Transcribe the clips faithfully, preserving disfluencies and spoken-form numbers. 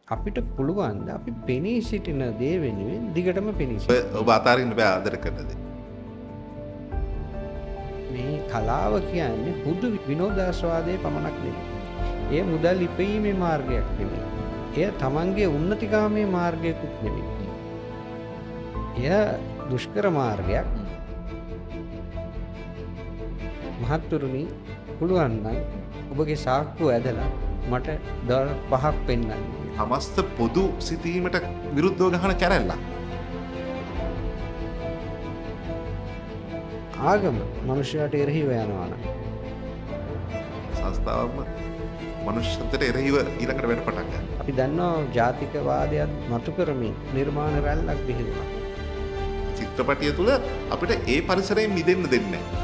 අපිට පුළුවන් ද අපි පෙනී සිටින දේ වෙනුවෙන් දිගටම පෙනී සිටින්න. ඔබ අතාරින්න බෑ ආදර කරන දේ. මේ කලාව කියන්නේ හුදු විනෝදාස්වාදයේ පමණක් නෙවෙයි. එය මුදල් ඉපීමේ මාර්ගයක් නෙවෙයි. එය තමන්ගේ උන්නතිගාමී මාර්ගයකුත් නෙවෙයි. එය දුෂ්කර මාර්ගයක්. මහත්තුරුනි පුළුවන් නම් ඔබගේ සාක්කුව ඇදලා මට ඩොලර් පහක් පෙන්නන්න. සමස්ත පොදු සිතීමට විරුද්ධව ගහන කැරැල්ලක්. ආගම මනුෂ්‍යයට එරෙහිව යනවා නම් සංස්ථාවම මනුෂ්‍යත්වයට එරෙහිව ඊළඟට වැඩ පටන් ගන්නවා. අපි දන්නවා ජාතිකවාදයක් මතු කරමින් නිර්මාණ රැල්ලක් බිහිවුණා. චිත්‍රපටිය තුළ අපිට ඒ පරිසරයෙන් මිදෙන්න දෙන්නේ නැහැ.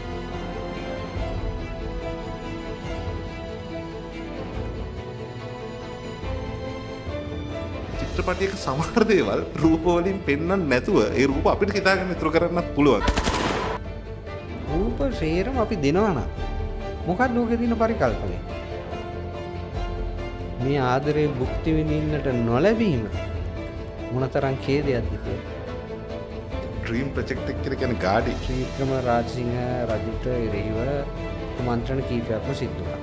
චිත්‍රපටියක සමහර දේවල් රූප වලින් පෙන්වන්න නැතුව ඒ රූප අපිට හිතාගෙන ඉතුරු කරන්නත් පුළුවන්. රූප ශේරම අපි දෙනවා නම් මොකක්ද ලෝකේ තියෙන පරිකල්පනය? මේ ආදරේ භුක්ති විඳින්නට නොලැබීම මොනතරම් ඛේදයක්ද කියලා. ඩ්‍රීම් ප්‍රොජෙක්ට් එක කියලා කියන්නේ ගාඩි. ශ්‍රීක්‍රම රාජසිංහ රජුට එරෙහිව කුමන්ත්‍රණ කීපයක්ම සිදු වුණා.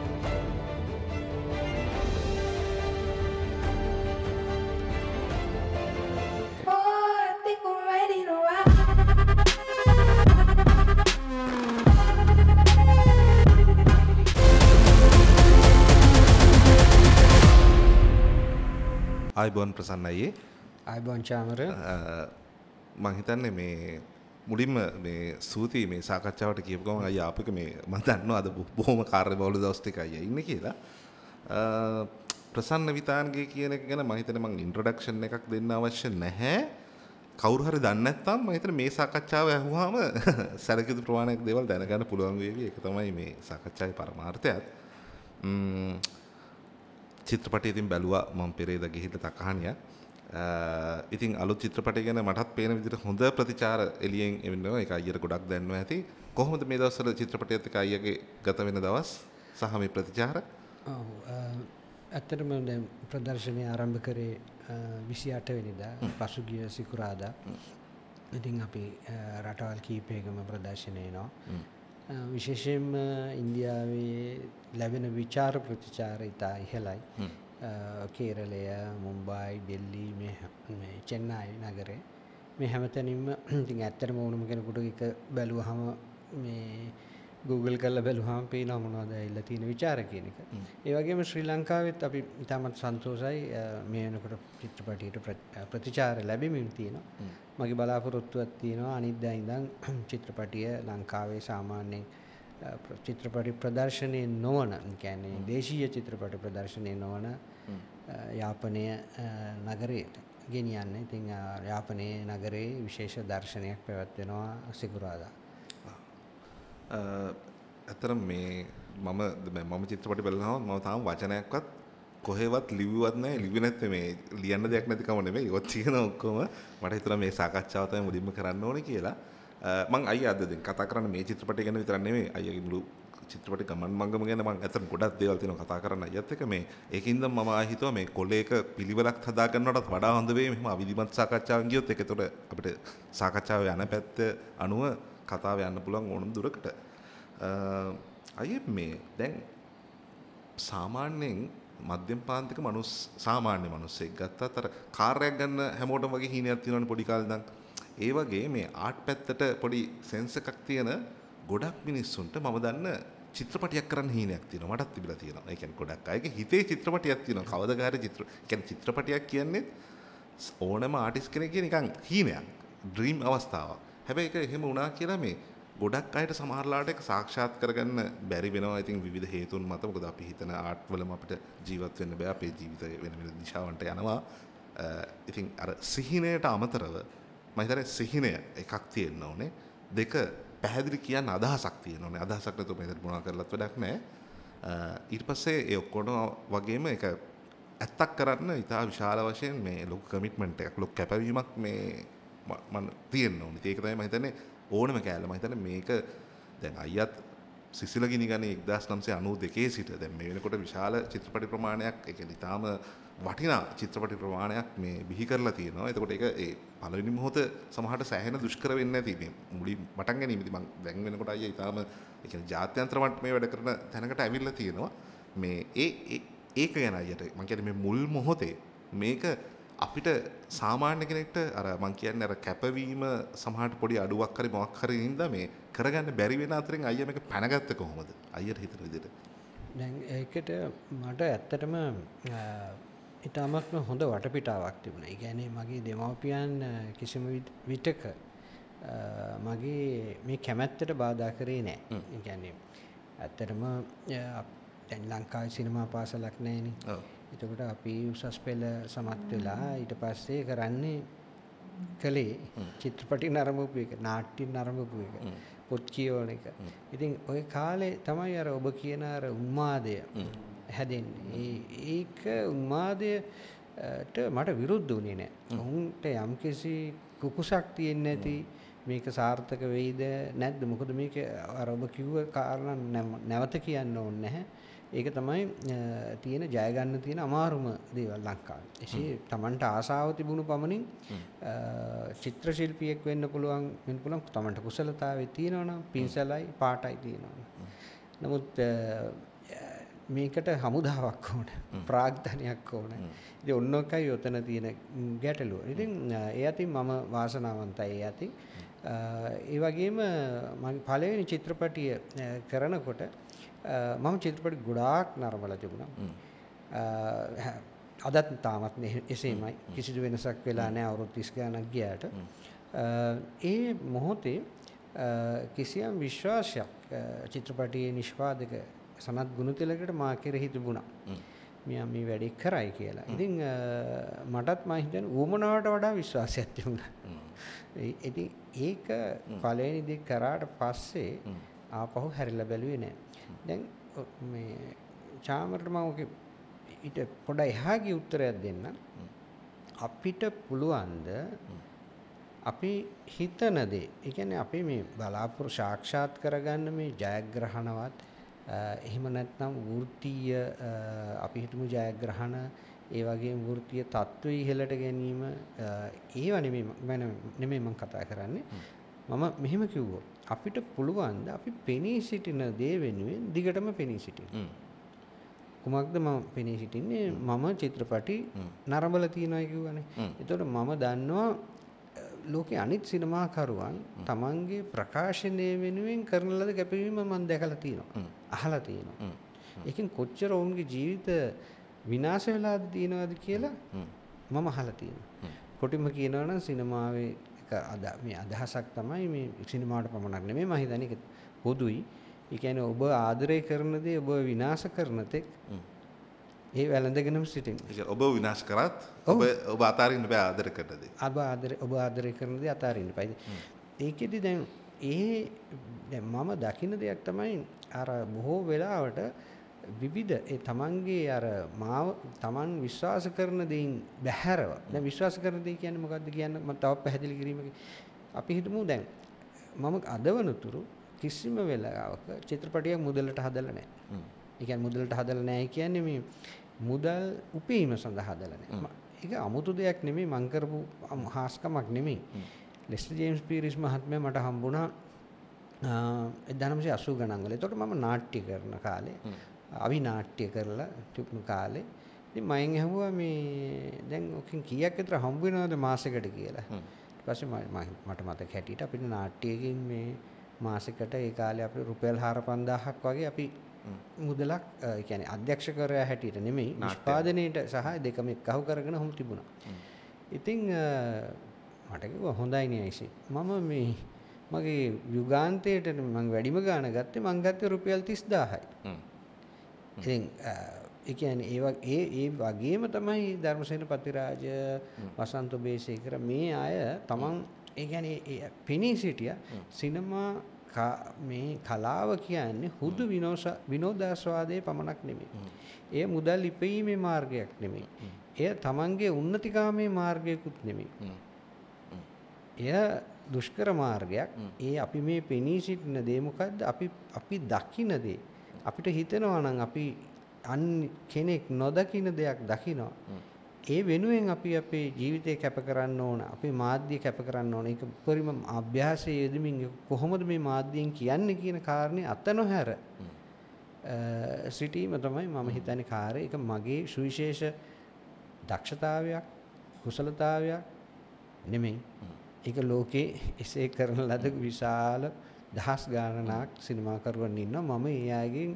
ආයිබෝන් ප්‍රසන්න අයියේ. ආයිබෝන් චාමර. මම හිතන්නේ මේ මුලින්ම මේ සූති මේ සාකච්ඡාවට කියපු ගමන් අයියා අපිට මේ මම දන්නවා අද බොහොම කාර්යබහුල දවස් ටික අයියා ඉන්නේ කියලා. ප්‍රසන්න විතානගේ කියන එක ගැන මම හිතන්නේ මම ඉන්ට්‍රොඩක්ෂන් එකක් දෙන්න අවශ්‍ය නැහැ. කවුරු හරි දන්නේ නැත්නම් මම හිතන්නේ මේ සාකච්ඡාව ඇහුවාම සැලකිලි ප්‍රමාණයක් දේවල් දැනගන්න පුළුවන් වේවි. ඒක තමයි මේ සාකච්ඡාවේ පරමාර්ථයත්. චිත්‍රපටය ඉතින් බැලුවා මම පෙරේද ගිහිල්ලා තකහණියක්. ඉතින් අලුත් චිත්‍රපටය ගැන මටත් පේන විදිහට හොඳ ප්‍රතිචාර එළියෙන් එනවා. ඒක අයියට ගොඩක් දැනනවා ඇති. කොහොමද මේ දවස්වල චිත්‍රපටයත් එක්ක අයියගේ ගත වෙන දවස් සහ මේ ප්‍රතිචාර? ඔව් ඇත්තටම දැන් ප්‍රදර්ශනය ආරම්භ කරේ විසි අට වෙනිදා පසුගිය සිකුරාදා. ඉතින් අපි රටවල් කීපයකම ප්‍රදර්ශනය එනවා. විශේෂයෙන්ම ඉන්දියාවේ ලැබෙන විචාර ප්‍රතිචාර ඉතා ඉහළයි. කේරළය, මුම්බායි, ඩෙල්ලි, මේ මේ චෙන්නයි නගරේ මේ හැමතැනින්ම ඉතින් ඇත්තටම ඕනම කෙනෙකුට එක බැලුවහම මේ Google කරලා බැලුවහම පේනවා මොනවද ඇවිල්ලා තියෙන විචාර කියන එක. ඒ වගේම ශ්‍රී ලංකාවෙත් අපි ඉතාමත් සන්තෝෂයි මේ වෙනකොට චිත්‍රපටියට ප්‍රතිචාර ලැබෙමින් තියෙනවා. මගේ බලාපොරොත්තුවක් තියෙනවා අනිද්දා ඉඳන් චිත්‍රපටිය ලංකාවේ සාමාන්‍යයෙන් චිත්‍රපටි ප්‍රදර්ශනයේ නොවන, කියන්නේ දේශීය චිත්‍රපටි ප්‍රදර්ශනයේ නොවන යාපනය නගරයට ගෙනියන්න. ඉතින් යාපනයේ නගරයේ විශේෂ දර්ශනයක් පැවැත්වෙනවා සිකුරාදා. ඇත්තටම මේ මම මම චිත්‍රපටි බලනවා මම තාම වචනයක්වත් කොහෙවත් ලිව්වත් නැහැ. ලිව්වේ නැත්නම් මේ ලියන්න දෙයක් නැතිකම නෙමෙයි. ඒවත් තියෙන ඔක්කොම මට හිතුණා මේ සාකච්ඡාව තමයි මුලින්ම කරන්න ඕනේ කියලා. මම අයියා අද දැන් කතා කරන්නේ මේ චිත්‍රපටය ගැන විතරක් නෙමෙයි. අයියාගේ මුළු චිත්‍රපටි ගමන් මංගම ගැන මම අතන ගොඩක් දේවල් තියෙනවා කතා කරන්න අයියත් එක්ක. මේ ඒකින්ද මම ආ හිතුවා මේ කොල්ලේක පිළිවෙලක් හදා ගන්නවටත් වඩා හොඳ වෙයි මෙහෙම අවිධිමත් සාකච්ඡාවක් ගියොත් ඒක ඒතකොට අපිට සාකච්ඡාව යන පැත්ත අනුව කතාව යන්න පුළුවන් ඕනම දුරකට. අයියේ මේ දැන් සාමාන්‍යයෙන් මධ්‍යම පාන්තික මනුස්ස සාමාන්‍ය මිනිස්සෙක් ගත්තත් අර කාර්යයක් ගන්න හැමෝටම වගේ හීනයක් තියෙනවනේ පොඩි කාලේ ඉඳන්. ඒ වගේ මේ ආර්ට් පැත්තට පොඩි සෙන්ස් එකක් තියෙන ගොඩක් මිනිස්සුන්ට මම දන්න චිත්‍රපටියක් කරන්න හීනයක් තියෙනවා. මටත් තිබිලා තියෙනවා. ඒ කියන්නේ ගොඩක් අයගේ හිතේ චිත්‍රපටියක් තියෙනවා. කවදාද චිත්‍ර කියන්නේ චිත්‍රපටියක් කියන්නේ ඕනම ආටිස්ට් කෙනෙක්ගේ නිකන් හීනයක්. ඩ්‍රීම් අවස්ථාවක්. හැබැයි ඒක එහෙම වුණා කියලා මේ ගොඩක් අයට සමහරලාට ඒක සාක්ෂාත් කරගන්න බැරි වෙනවා. ඉතින් විවිධ හේතුන් මත මොකද අපි හිතන ආර්ට් වලම අපිට ජීවත් වෙන්න බෑ. අපේ ජීවිතය වෙන වෙන දිශාවන්ට යනවා. ඉතින් අර සිහිනයට අමතරව මම හිතන්නේ සිහිනය එකක් තියෙන්න ඕනේ. දෙක පැහැදිලි කියන්න අදහසක් තියෙන්න ඕනේ. අදහසක් නැතුව මෙතන මොනවා කරලත් වැඩක් නැහැ. ඊට පස්සේ ඒ ඔක්කොම වගේම ඒක ඇත්තක් කරන්න ඉතා විශාල වශයෙන් මේ ලොකු කමිට්මන්ට් එකක් ලොකු කැපවීමක් මේ මම තියෙන්න ඕනේ. ඒක තමයි මම හිතන්නේ ඕනම කෑල්ල. මම හිතන්නේ මේක දැන් අයියත් සිසිල ගිනි ගන්නේ එක්දාස් නවසිය අනූ දෙකේ සිට දැන් මේ වෙනකොට විශාල චිත්‍රපටි ප්‍රමාණයක් ඒ කියන්නේ ඊටාම වටිනා චිත්‍රපටි ප්‍රමාණයක් මේ බිහි කරලා තියෙනවා. එතකොට ඒක ඒ පළවෙනි මොහොත සමහරට සෑහෙන දුෂ්කර වෙන්නේ නැති මේ මුලින් පටන් ගැනීමදී මම දැන් වෙනකොට අයියා ඊටාම ඒ කියන්නේ ජාත්‍යන්තර මට්ටමේ වැඩ කරන තැනකට ඇවිල්ලා තියෙනවා. මේ ඒ ඒක ගැන අයියට මම කියන්නේ මේ මුල් මොහොතේ මේක අපිට සාමාන්‍ය කෙනෙක්ට අර මම කියන්නේ අර කැපවීම සමහරට පොඩි අඩුවක් හරි මොකක් හරි හින්දා මේ කරගන්න බැරි වෙන අතරින් අයියා මේක පැනගත්තේ කොහොමද? අයියට හිතන විදිහට. දැන් ඒකට මට ඇත්තටම ඊටමත්ම හොඳ වටපිටාවක් තිබුණා. ඒ කියන්නේ මගේ දෙමව්පියන් කිසිම විටක මගේ මේ කැමැත්තට බාධා කරේ නැහැ. ඒ කියන්නේ ඇත්තටම දැන් ලංකාවේ සිනමා පාසලක් නැහැනේ. ඔව්. එතකොට අපි උසස් පෙළ සමත් වෙලා ඊට පස්සේ කරන්නේ කලේ චිත්‍රපටි නරඹපු එක, නාට්‍ය නරඹපු එක, පොත් කියවන එක. ඉතින් ওই කාලේ තමයි අර ඔබ කියන අර උන්මාදය හැදෙන්නේ. ඒක උන්මාදයට මට විරුද්ධ වුණේ නැහැ. උන්ට යම්කිසි කුකුසක් තියෙන්නේ නැති මේක සාර්ථක වෙයිද නැද්ද? මොකද මේක අර ඔබ කිව්ව කාරණා නැවත කියන්න ඕනේ නැහැ. ඒක තමයි තියෙන ජය ගන්න තියෙන අමාරුම දේවල් ලංකාවේ. එසේ Tamanට ආසාව තිබුණු පමණින් චිත්‍ර ශිල්පියෙක් වෙන්න පුළුවන් වෙන්න පුළුවන් Tamanට කුසලතාවය තියෙනවා නම් පින්සලයි පාටයි තියෙනවා. නමුත් මේකට හමුදාවක් ඕන, ප්‍රාග්ධනයක් ඕන. ඉතින් ඔන්නෝකයි උතන තියෙන ගැටලුව. ඉතින් ඒ අතින් මම වාසනාවන්තයි ඒ අතින්. ඒ වගේම මගේ පළවෙනි චිත්‍රපටිය කරනකොට මම චිත්‍රපටි ගොඩාක් නරඹලා තිබුණා. අදත් තාමත් එසේමයි. කිසිදු වෙනසක් වෙලා නැහැ අවුරුදු තිස් ගණනක් ගියාට. ඒ මොහොතේ කිසියම් විශ්වාසයක් චිත්‍රපටියේ නිෂ්පාදක සනත් ගුණතිලකට මා කෙරෙහි තිබුණා. මෙයා මේ වැඩේ කරයි කියලා. ඉතින් මටත් මම හිතන්නේ ඌමනාවට වඩා විශ්වාසයක් තිබුණා. ඉතින් ඒක පළවෙනි දේ කරාට පස්සේ ආපහු හැරිලා බැලුවේ නැහැ. දැන් මේ චාමරට මම ඔක ඊට පොඩ එහා ගිය උත්තරයක් දෙන්න. අපිට පුළුවන්ද අපි හිතන දේ, ඒ කියන්නේ අපි මේ බලාපොරොත්තු සාක්ෂාත් කරගන්න මේ ජයග්‍රහණවත් එහෙම නැත්නම් වෘත්තීය අපි හිතමු ජයග්‍රහණ ඒ වගේම වෘත්තීය තත්ත්වය ඉහළට ගැනීම ඒව නෙමෙයි නෙමෙයි මම කතා කරන්නේ. මම මෙහෙම කිව්වොත් අපිට පුළුවන් ද අපි පෙනී සිටින දේ වෙනුවෙන් දිගටම පෙනී සිටින්න. කුමක්ද මම පෙනී සිටින්නේ? මම චිත්‍රපටි නරඹලා තියෙනවා කියවනේ. ඒතකොට මම දන්නවා ලෝකේ අනිත් සිනමාකරුවන් තමන්ගේ ප්‍රකාශනය වෙනුවෙන් කරන ලද කැපවීම මම දැකලා තියෙනවා. අහලා තියෙනවා. ඒකෙන් කොච්චර ඔවුන්ගේ ජීවිත විනාශ වෙලාද තියෙනවද කියලා මම අහලා තියෙනවා. කොටිම කියනවා නම් සිනමාවේ අද මේ අදහසක් තමයි මේ සිනමාවට පමණක් නෙමෙයි මම හිතන්නේ ඒක පොදුයි. ඒ කියන්නේ ඔබ ආදරය කරන දේ ඔබ විනාශ කරන තෙක් ඒ වැළඳගෙනම සිටින්න. ඒක ඔබ විනාශ කරත් ඔබ ඔබ අතාරින්න බෑ ආදර කරන දේ. ඔබ ආදර ඔබ ආදරය කරන දේ අතාරින්න බෑ. ඒකෙදි දැන් ඒ දැන් මම දකින්න දෙයක් තමයි අර බොහෝ වෙලාවට විවිධ ඒ තමන්ගේ අර මාව තමන් විශ්වාස කරන දේන් බැහැරව දැන් විශ්වාස කරන දේ කියන්නේ මොකද්ද කියන්න මම තවත් පැහැදිලි කිරීමකින් අපි හිතමු දැන් මම අදවනතුරු කිසිම වෙලාවක චිත්‍රපටියක් මුදලට හදලා නැහැ. ඒ කියන්නේ මුදලට හදලා නැහැ කියන්නේ මේ මුදල් උපයීම සඳහා හදලා නැහැ. ඒක 아무තු දෙයක් නෙමෙයි මං කරපු හාස්කමක් නෙමෙයි. ලෙස්ලි ජේම්ස් පීරිස් මහත්මයා මට හම්බුණා එක්දාස් නවසිය අසූ ගණන් වල. ඒතකොට මම නාට්‍ය කරන කාලේ අවිනාට්‍ය කරලා තිබුණු කාලේ ඉතින් මයෙන් ඇහුවා මේ දැන් ඔකෙන් කීයක් විතර හම්බ වෙනවද මාසෙකට කියලා. ඊට පස්සේ මම මට මතක හැටියට අපිට නාට්‍යයෙන් මේ මාසෙකට ඒ කාලේ අපිට රුපියල් හාර පන්දාහක් වගේ අපි මුදලක් ඒ කියන්නේ අධ්‍යක්ෂකවරයා හැටියට නෙමෙයි නිෂ්පාදනයේට සහ දෙකම එක්කහුව කරගෙන හමු තිබුණා. ඉතින් මට කිව්වා හොඳයි නේ අයිසි. මම මේ මගේ යුගාන්තයට මම වැඩිම ගාණ ගත්තේ මං ගත්තේ රුපියල් තිස් දාහයි. ඉතින් ඒ කියන්නේ ඒ ඒ වගේම තමයි ධර්මසේන පතිරාජ වසන්ත බේසේකර මේ අය තමන් ඒ කියන්නේ පෙනී සිටියා සිනමා මේ කලාව කියන්නේ හුදු විනෝදාස්වාදයේ පමණක් නෙමෙයි. එය මුදල් ඉපීමේ මාර්ගයක් නෙමෙයි. එය තමන්ගේ උන්නතිකාමේ මාර්ගයකුත් නෙමෙයි. එය දුෂ්කර මාර්ගයක්. ඒ අපි මේ පෙනී සිටින දේ මොකද්ද? අපි අපි දකින දේ. අපිට හිතෙනවා නම් අපි අන් කෙනෙක් නොදකින දෙයක් දකිනවා. ඒ වෙනුවෙන් අපි අපේ ජීවිතය කැප කරන්න ඕන. අපේ මාධ්‍ය කැප කරන්න ඕන. ඒක උපරිම අභ්‍යාසයේ යෙදමින් කොහොමද මේ මාධ්‍යයෙන් කියන්නේ කියන කාරණේ අත නොහැර සිටීම තමයි මම හිතන්නේ කාර්යය. ඒක මගේ සුවිශේෂ දක්ෂතාවයක්, කුසලතාවයක් නෙමෙයි. ඒක ලෝකේ එසේ කරන ලද විශාල දහස් ගණනක් සිනමාකරුවන් ඉන්නවා. මම ඒ අයගෙන්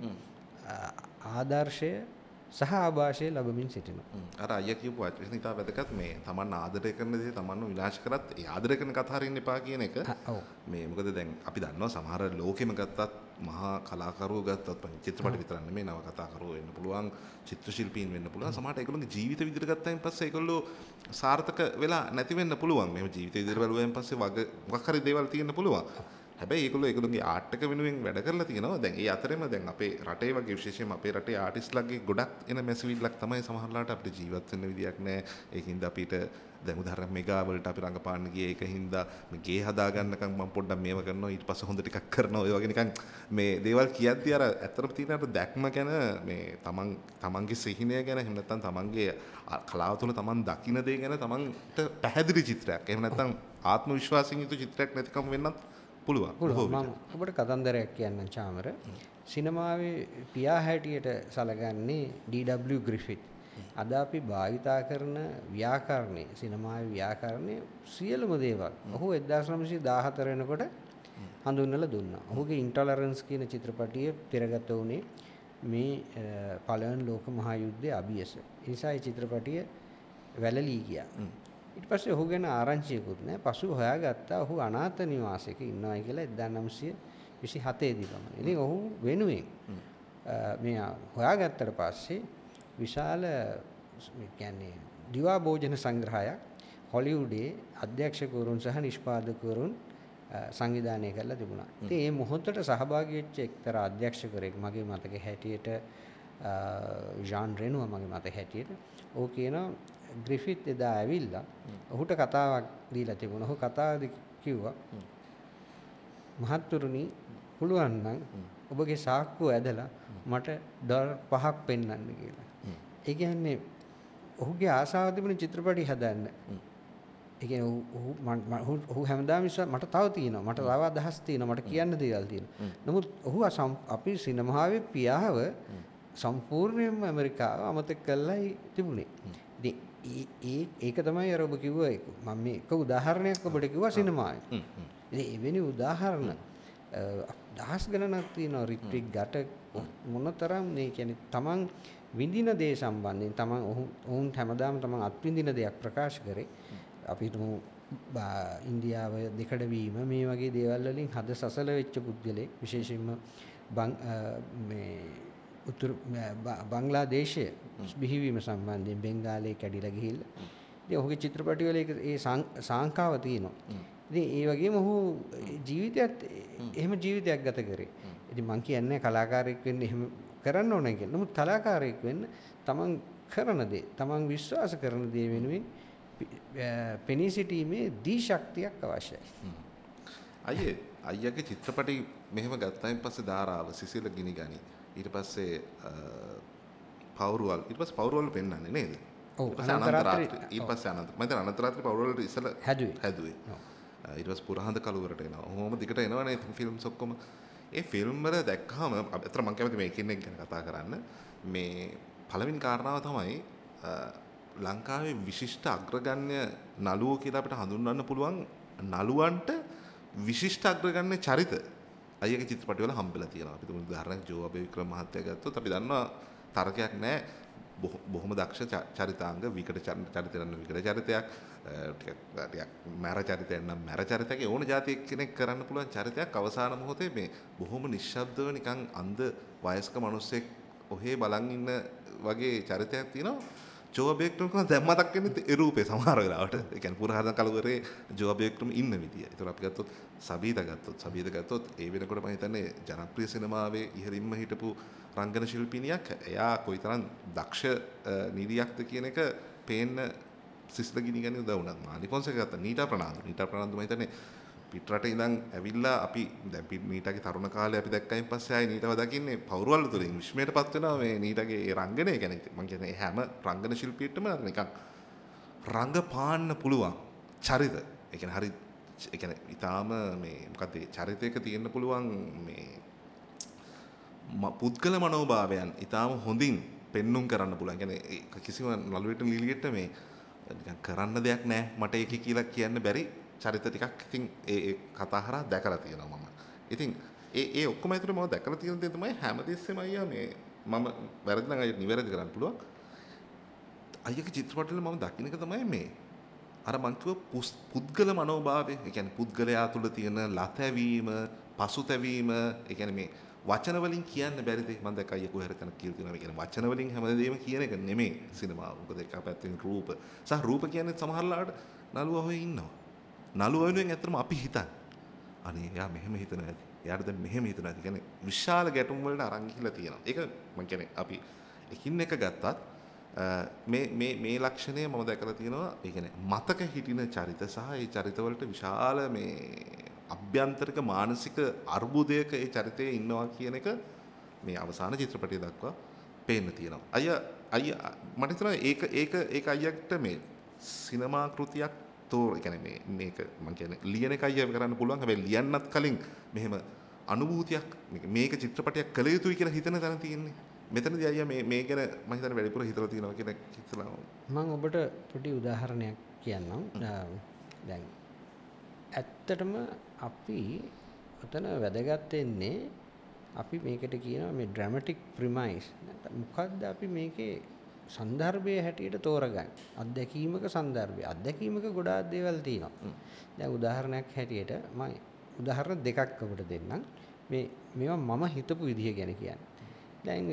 ආදර්ශය සහ ආభాෂය ලැබමින් සිටිනවා. අර අයියා කියපු වචන ඉතාල වැදගත්. මේ Taman ආදරය කරන දේ Tamanව විනාශ කරත් ඒ ආදරය කරන කතා හරින්න එපා කියන එක. මේ මොකද දැන් අපි දන්නවා සමහර ලෝකෙම ගත්තත් මහා කලාකරුවෝ ගත්තත් චිත්‍රපට විතරක් නෙමෙයි නව කතාකරුවෝ වෙන්න පුළුවන්, චිත්‍ර ශිල්පීන් වෙන්න පුළුවන්. සමහරට ඒගොල්ලෝගේ ජීවිත විදිහට ගත්තායින් පස්සේ ඒගොල්ලෝ සාර්ථක වෙලා නැති වෙන්න පුළුවන්. මෙහෙම ජීවිත විදිහට බලුවායින් පස්සේ වග මොකක් හරි දේවල් තියෙන්න පුළුවන්. හැබැයි ඒගොල්ලෝ ඒගොල්ලෝගේ ආර්ට් එක වෙනුවෙන් වැඩ කරලා තියෙනවා. දැන් ඒ අතරෙම දැන් අපේ රටේ වගේ විශේෂයෙන්ම අපේ රටේ ආටිස්ට්ලාගේ ගොඩක් එන මැසිවිල්ලක් තමයි සමහරලාට අපිට ජීවත් වෙන්න විදියක් නැහැ. ඒකින්ද අපිට දැන් උදාහරණ මෙගා වලට අපි රඟපාන්න ගියේ ඒකින්ද මේ ගේ හදා ගන්නකම් මම පොඩ්ඩක් මේව කරනවා ඊට පස්සේ හොඳ ටිකක් කරනවා. ඔය වගේ නිකන් මේ දේවල් කියද්දී අර ඇත්තටම තියෙන අර දැක්ම ගැන මේ තමන් තමන්ගේ සිහිනය ගැන එහෙම නැත්නම් තමන්ගේ කලාව තුළ තමන් දකින දේ ගැන තමන්ට පැහැදිලි චිත්‍රයක්. එහෙම නැත්නම් ආත්ම විශ්වාසයෙන් යුතු චිත්‍රයක් නැතිකම වෙන්නත් පුළුවන්. මම ඔබට කතන්දරයක් කියන්නම් චාමර. සිනමාවේ පියා හැටියට සැලකන්නේ ඩී ඩබ්ලිව් ග්‍රිෆිත්. අද අපි භාවිතා කරන ව්‍යාකරණය, සිනමාවේ ව්‍යාකරණය සියලුම දේවල් ඔහු එක්දාස් නවසිය දාහතර වෙනකොට හඳුන්වලා දුන්නා. ඔහුගේ ඉන්ටොලරන්ස් කියන චිත්‍රපටිය පෙරගත වුණේ මේ පළවෙනි ලෝක මහා යුද්ධයේ අභියස. ඒ නිසා ඒ චිත්‍රපටිය වැළලී ගියා. ඊට පස්සේ ඔහු ගැන ආරංචියකුත් නැහැ. පසු හොයාගත්තා ඔහු අනාථ නිවාසයක ඉන්නවායි කියලා එක්දාස් නවසිය විසිහතේ දී ගමන. ඉතින් ඔහු වෙනුවෙන් මේ හොයාගත්තට පස්සේ විශාල කියන්නේ දිවා භෝජන සංග්‍රහයක් හොලිවුඩේ අධ්‍යක්ෂකවරුන් සහ නිෂ්පාදකවරුන් සංවිධානය කරලා තිබුණා. ඉතින් මේ මොහොතට සහභාගී වෙච්ච එක්තරා අධ්‍යක්ෂකවරයෙක් මගේ මතකයේ හැටියට ජාන් රෙනුව මගේ මතකයේ හැටියට ඔහු කියනවා ග්‍රිෆිත් එදා ඇවිල්ලා ඔහුට කතාවක් දීලා තිබුණා. ඔහු කතාවදී කිව්වා මහත්තුරුනි පුළුවන් නම් ඔබගේ සාක්කුව ඇදලා මට ඩොලර් පහක් පෙන්වන්න කියලා. ඒ කියන්නේ ඔහුගේ ආසාව තිබුණ චිත්‍රපටි හදන්න. ඒ කියන්නේ ඔහු ඔහු හැමදාම මට තව තියෙනවා. මට තව අදහස් තියෙනවා. මට කියන්න දේවල් තියෙනවා. නමුත් ඔහු අපි සිනමාවේ පියාව සම්පූර්ණයෙන්ම ඇමරිකාව අමතක කළායි තිබුණේ. ඉතින් ඒ ඒක තමයි අර ඔබ කිව්ව එක. මම මේ එක උදාහරණයක් ඔබට කිව්වා සිනමාවේ. ඉතින් එවැනි උදාහරණ දහස් ගණනක් තියෙනවා. රිට්‍රික් ගැට මොනතරම් මේ කියන්නේ තමන් විඳින දේ සම්බන්ධයෙන් තමන් ඔවුන් හැමදාම තමන් අත්විඳින දෙයක් ප්‍රකාශ කරේ. අපි හිතමු ඉන්දියාව දෙකඩ වීම මේ වගේ දේවල් වලින් හද සසල වෙච්ච පුද්ගලෙක් විශේෂයෙන්ම මේ උතුරු බංග්ලාදේශයේ බිහිවීම සම්බන්ධයෙන් බෙන්ගාලේ කැඩිලා ගිහිල්ලා ඉතින් ඔහුගේ චිත්‍රපටි වල ඒ සංකාව තියෙනවා. ඉතින් ඒ වගේම ඔහු ජීවිතයත් එහෙම ජීවිතයක් ගත කරේ. ඉතින් මම කියන්නේ කලාකාරයෙක් වෙන්න එහෙම කරන්න ඕනේ කියලා. නමුත් කලාකාරයෙක් වෙන්න තමන් කරන දේ, තමන් විශ්වාස කරන දේ වෙනුවෙන් පෙනී සිටීමේ දී ශක්තියක් අවශ්‍යයි. අයියේ අයියාගේ චිත්‍රපටි මෙහෙම ගත්තායින් පස්සේ ධාරාව සිසිල ගිනි ගනි. ඊට පස්සේ පවුරුවල් ඊට පස්සේ පවුරුවල් පෙන්වන්නේ නේද? ඔව් අනන්තරාත්‍රි ඊට පස්සේ අනන්ත මම දැන් අනන්තරාත්‍රි පවුරුවල් ඉස්සල හැදුවේ. හැදුවේ. ඊට පස්සේ පුරහඳ කලුවරට එනවා. ඔහොම දිගට එනවනේ ෆිල්ම්ස් ඔක්කොම. ඒ ෆිල්ම් වල දැක්කම අතර මම කැමති මේ එකින් එක ගැන කතා කරන්න. මේ පළවෙනි කාරණාව තමයි ලංකාවේ විශිෂ්ට අග්‍රගණ්‍ය නළුවෝ කියලා අපිට හඳුන්වන්න පුළුවන් නළුවන්ට විශිෂ්ට අග්‍රගණ්‍ය චරිත අයියාගේ චිත්‍රපටවල හම්බෙලා තියෙනවා. අපි තුමු උදාහරණයක් ජෝ අබේ වික්‍රම මහත්තයා ගත්තොත් අපි දන්නවා තරකයක් නැහැ. බොහොම දක්ෂ චරිතාංග විකට චරිතයක් නම් විකට චරිතයක් ටිකක් ටිකක් මැර චරිතයක් නම් මැර චරිතයක් ඕන જાතියක් කෙනෙක් කරන්න පුළුවන් චරිතයක් අවසාන මොහොතේ මේ බොහොම නිශ්ශබ්දව නිකන් අන්ධ වයස්ක මිනිස්සෙක් ඔහේ බලන් ඉන්න වගේ චරිතයක් තියෙනවා. ජෝ අබේක්‍රම කියන දැන් මතක් වෙන්නේ ඒ රූපේ සමහර වෙලාවට. ඒ කියන්නේ පුරහදන් කලවරේ ජෝ අබේක්‍රම ඉන්න විදිය. ඒතර අපි ගත්තොත් සබීද ගත්තොත් සබීද ගත්තොත් ඒ වෙනකොට මම හිතන්නේ ජනප්‍රිය සිනමාවේ ඉහළින්ම හිටපු රංගන ශිල්පිනියක්. එයා කොයිතරම් දක්ෂ නිරියක්ද කියන එක පේන්න සිස්ල ගිනි ගන්න උදව් වුණා. මානි ෆොන්සේකා ගත්තා. නීටා ප්‍රනාන්දු. නීටා ප්‍රනාන්දු මම හිතන්නේ පිටරට ඉඳන් ඇවිල්ලා අපි දැන් නීටගේ තරුණ කාලේ අපි දැක්කයින් පස්සේ ආයේ නීටව දකින්නේ පෞරවල් තුලින් විශ්මයටපත් වෙනවා මේ නීටගේ ඒ රංගනය ගැන. මම කියන්නේ හැම රංගන ශිල්පියෙක්ටම නිකන් රංගපාන්න පුළුවන් චරිත. ඒ කියන්නේ හරි ඒ කියන්නේ ඊටාම මේ මොකද ඒ චරිතයක තියෙන්න පුළුවන් මේ පුද්ගල මනෝභාවයන් ඊටාම හොඳින් පෙන්눔 කරන්න පුළුවන්. කියන්නේ කිසිම නළුවෙට නිලියට මේ නිකන් කරන්න දෙයක් නැහැ මට ඒක කියලා කියන්න බැරි චරිත ටිකක් ඉතින් ඒ ඒ කතා හරහා දැකලා තියෙනවා මම. ඉතින් ඒ ඒ ඔක්කොම ඇතුළේ මම දැකලා තියෙන දේ තමයි හැමතිස්සෙම අයියා මේ මම වැරදි නම් අයියා නිවැරදි කරන්න පුළුවන්. අයියාගේ චිත්‍රපටවල මම දකින්න එක තමයි මේ අර මං කිව්ව පුද්ගල මනෝභාවය. ඒ කියන්නේ පුද්ගලයා තුළ තියෙන ලතැවීම, පසුතැවීම, ඒ කියන්නේ මේ වචන වලින් කියන්න බැරි දේ මම දැක්ක අයියා කොහෙර තැනක කියලා තියෙනවා. ඒ කියන්නේ වචන වලින් හැමදේම කියන එක නෙමෙයි සිනමාව. මොකද එක පැත්තෙන් රූප. සහ රූප කියන්නේ සමහරලාට නළුවා හොය ඉන්නවා. නළුවා වෙනුවෙන් ඇත්තටම අපි හිතන්නේ. අනේ එයා මෙහෙම හිතනවා ඇති. එයාට දැන් මෙහෙම හිතනවා ඇති. කියන්නේ විශාල ගැටුම් වලට අරන් ගිහිලා තියෙනවා. ඒක මම කියන්නේ අපි එකින් එක ගත්තත් මේ මේ මේ ලක්ෂණය මම දැකලා තියෙනවා. ඒ කියන්නේ මතක හිටින චරිත සහ ඒ චරිතවලට විශාල මේ අභ්‍යන්තරික මානසික අර්බුදයක ඒ චරිතයේ ඉන්නවා කියන එක මේ අවසාන චිත්‍රපටය දක්වා පේන්න තියෙනවා. අයියා අයියා මට හිතෙනවා ඒක ඒක ඒක අයියාට මේ සිනමා කෘතියක් තෝ ඒ කියන්නේ මේ මේක මම කියන්නේ ලියන එක අයියා කරන්න පුළුවන්. හැබැයි ලියන්නත් කලින් මෙහෙම අනුභූතියක් මේක චිත්‍රපටයක් කළ යුතුයි කියලා හිතන තැන තියෙන්නේ. මෙතනදී අයියා මේ මේ ගැන මම හිතන්නේ වැඩිපුර හිතලා තියෙනවා කියලා හිතලා මම ඔබට පොඩි උදාහරණයක් කියන්නම්. දැන් ඇත්තටම අපි උතන වැදගත් වෙන්නේ අපි මේකට කියනවා මේ ඩ්‍රැමැටික් ප්‍රිමයිස්. නැත්නම් මොකද්ද අපි මේකේ සන්දර්භයේ හැටියට තෝරගන්නේ. අත්දැකීමක සන්දර්භය. අත්දැකීමක ගොඩාක් දේවල් තියෙනවා. දැන් උදාහරණයක් හැටියට මම උදාහරණ දෙකක් ඔබට දෙන්නම්. මේ මේවා මම හිතපු විදිහ ගැන කියන්නේ. දැන්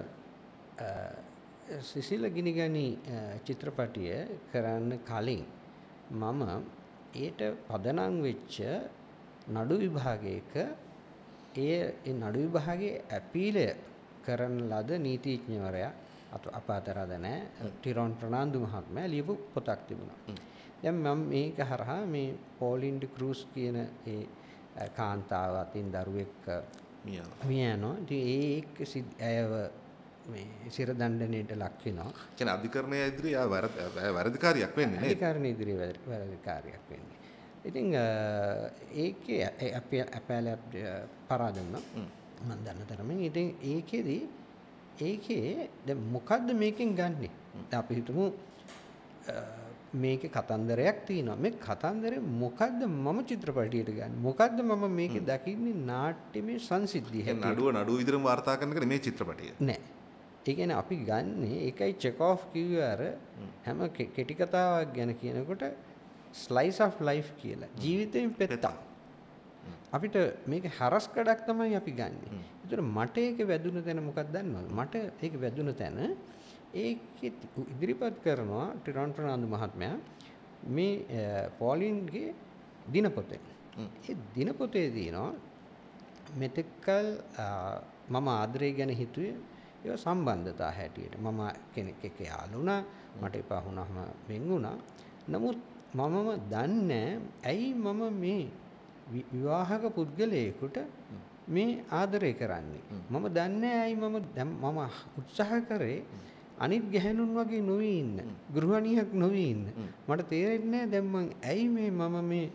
සිසිල ගිනිගනි චිත්‍රපටිය කරන්න කලින් මම ඒට පදනම් වෙච්ච නඩු විභාගයක ඒ ඒ නඩු විභාගයේ අපීලය කරන ලද නීතිඥවරයා අප අතර අද නැහැ ටිරොන් ප්‍රනාන්දු මහත්මයා ලියපු පොතක් තිබුණා. දැන් මම මේක හරහා මේ පෝලින් ඩි ක්‍රූස් කියන ඒ කාන්තාව අතින් දරුවෙක් මිය යනවා. ඉතින් ඒක ඇයව මේ සිර දණ්ඩනයට ලක් වෙනවා. කියන්නේ අධිකරණය ඉදිරියේ ආ වැරදිකාරියක් වෙන්නේ නේද? අධිකරණය ඉදිරියේ වැරදිකාරියක් වෙන්නේ. ඉතින් ඒකේ අපි අපෑල පරාද වුණා. මම දන්න තරමින්. ඉතින් ඒකෙදි ඒකේ දැන් මොකද්ද මේකෙන් ගන්නෙ? අපි හිතමු මේකේ කතන්දරයක් තියෙනවා. මේ කතන්දරේ මොකද්ද මම චිත්‍රපටියට ගන්න? මොකද්ද මම මේකේ දකින්නේ නාට්‍යමය සංසිද්ධිය හැටියට. නඩුව නඩුව විතරම වාර්තා කරන එක නෙමෙයි චිත්‍රපටිය. නෑ. ඒ කියන්නේ අපි ගන්නෙ ඒකයි චෙකෝෆ් කිව්වේ අර හැම කෙටි කතාවක් ගැන කියනකොට ස්ලයිස් ඔෆ් ලයිෆ් කියලා. ජීවිතයෙන් පෙත්තක්. අපිට මේක හරස් කඩක් තමයි අපි ගන්නෙ. ඒතර මට ඒක වැදුන තැන මොකක්ද දන්නවද? මට ඒක වැදුන තැන ඒකෙ ඉදිරිපත් කරනවා ටිරොන් ප්‍රනාන්දු මහත්මයා මේ පෝලින්ගේ දිනපොතේ. ඒ දිනපොතේ දිනනවා මෙතෙක්කල් මම ආදරය ගැන හිතුවේ ඒ සම්බන්ධතා හැටියට. මම කෙනෙක් එක්ක යාළු වුණා, මට එපා වුණාම වෙන් වුණා. නමුත් මමම දන්නේ ඇයි මම මේ විවාහක පුද්ගලයෙකුට මේ ආදරය කරන්නේ. මම දන්නේ ඇයි මම මම උත්සාහ කරේ අනිත් ගැහැණුන් වගේ නොවී ඉන්න, ගෘහණියක් නොවී ඉන්න. මට තේරෙන්නේ දැන් මං ඇයි මේ මම මේ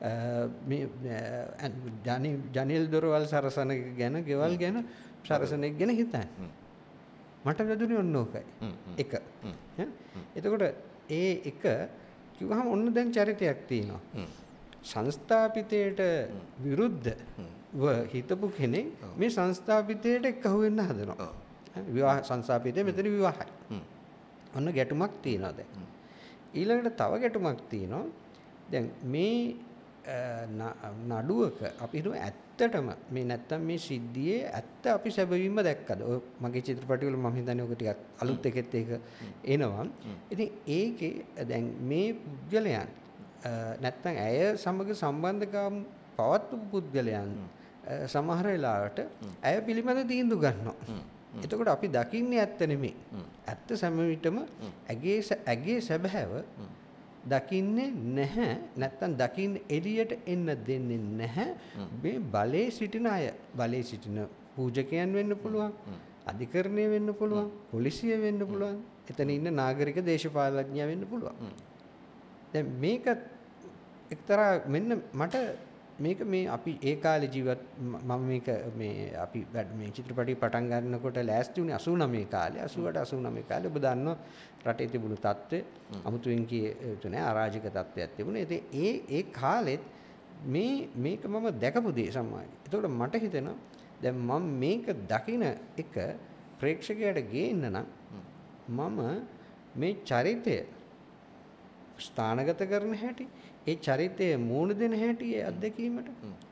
මේ ජනෙල් දොරවල් සරසන ගැන, ගෙවල් ගැන සරසන එක ගැන හිතන්නේ. මට වැදුනේ ඔන්න ඕකයි. එක. එතකොට ඒ එක කිව්වහම ඔන්න දැන් චරිතයක් තියෙනවා. සංස්ථාපිතයට විරුද්ධව හිතපු කෙනෙක් මේ සංස්ථාපිතයට එක්කහුව වෙන්න හදනවා. විවාහ සංස්ථාපිතේ මෙතන විවාහයි. ඔන්න ගැටුමක් තියෙනවා දැන්. ඊළඟට තව ගැටුමක් තියෙනවා. දැන් මේ නඩුවක අපි හිතුව ඇත්තටම මේ නැත්තම් මේ සිද්ධියේ ඇත්ත අපි සැබවින්ම දැක්කද? ඔය මගේ චිත්‍රපටිවල මම හිතන්නේ ඔක ටිකක් අලුත් එකෙත් ඒක එනවා. ඉතින් ඒකේ දැන් මේ පුද්ගලයන් නැත්තම් ඇය සමග සම්බන්ධකම් පවත්වපු පුද්ගලයන් සමහර වෙලාවට ඇය පිළිබඳ තීන්දුව ගන්නවා. එතකොට අපි දකින්නේ ඇත්ත නෙමෙයි. ඇත්ත සැම විටම ඇගේ ඇගේ සැබෑව දකින්නේ නැහැ. නැත්තම් දකින්න එළියට එන්න දෙන්නේ නැහැ. මේ බලේ සිටින අය, බලේ සිටින පූජකයන් වෙන්න පුළුවන්, අධිකරණය වෙන්න පුළුවන්, පොලිසිය වෙන්න පුළුවන්, එතන ඉන්න නාගරික දේශපාලඥයා වෙන්න පුළුවන්. දැන් මේක එක්තරා මෙන්න මට මේක මේ අපි ඒ කාලේ ජීවත් මම මේක මේ අපි මේ චිත්‍රපටි පටන් ගන්නකොට ලෑස්ති වුණේ අසූ නවය කාලේ අසූ අට අසූ නවය කාලේ ඔබ දන්නවා රටේ තිබුණු තත්ත්වය අමුතුවෙන් කිය නෑ අරාජක තත්ත්වයක් තිබුණේ. ඉතින් ඒ ඒ කාලෙත් මේ මේක මම දැකපු දේ සමාජයේ. ඒතකොට මට හිතෙනවා දැන් මම මේක දකින එක ප්‍රේක්ෂකයාට ගේන්න නම් මම මේ චරිතය ස්ථානගත කරන හැටි, ඒ චරිතයේ මූණ දෙන හැටි ඒ අත්දැකීමට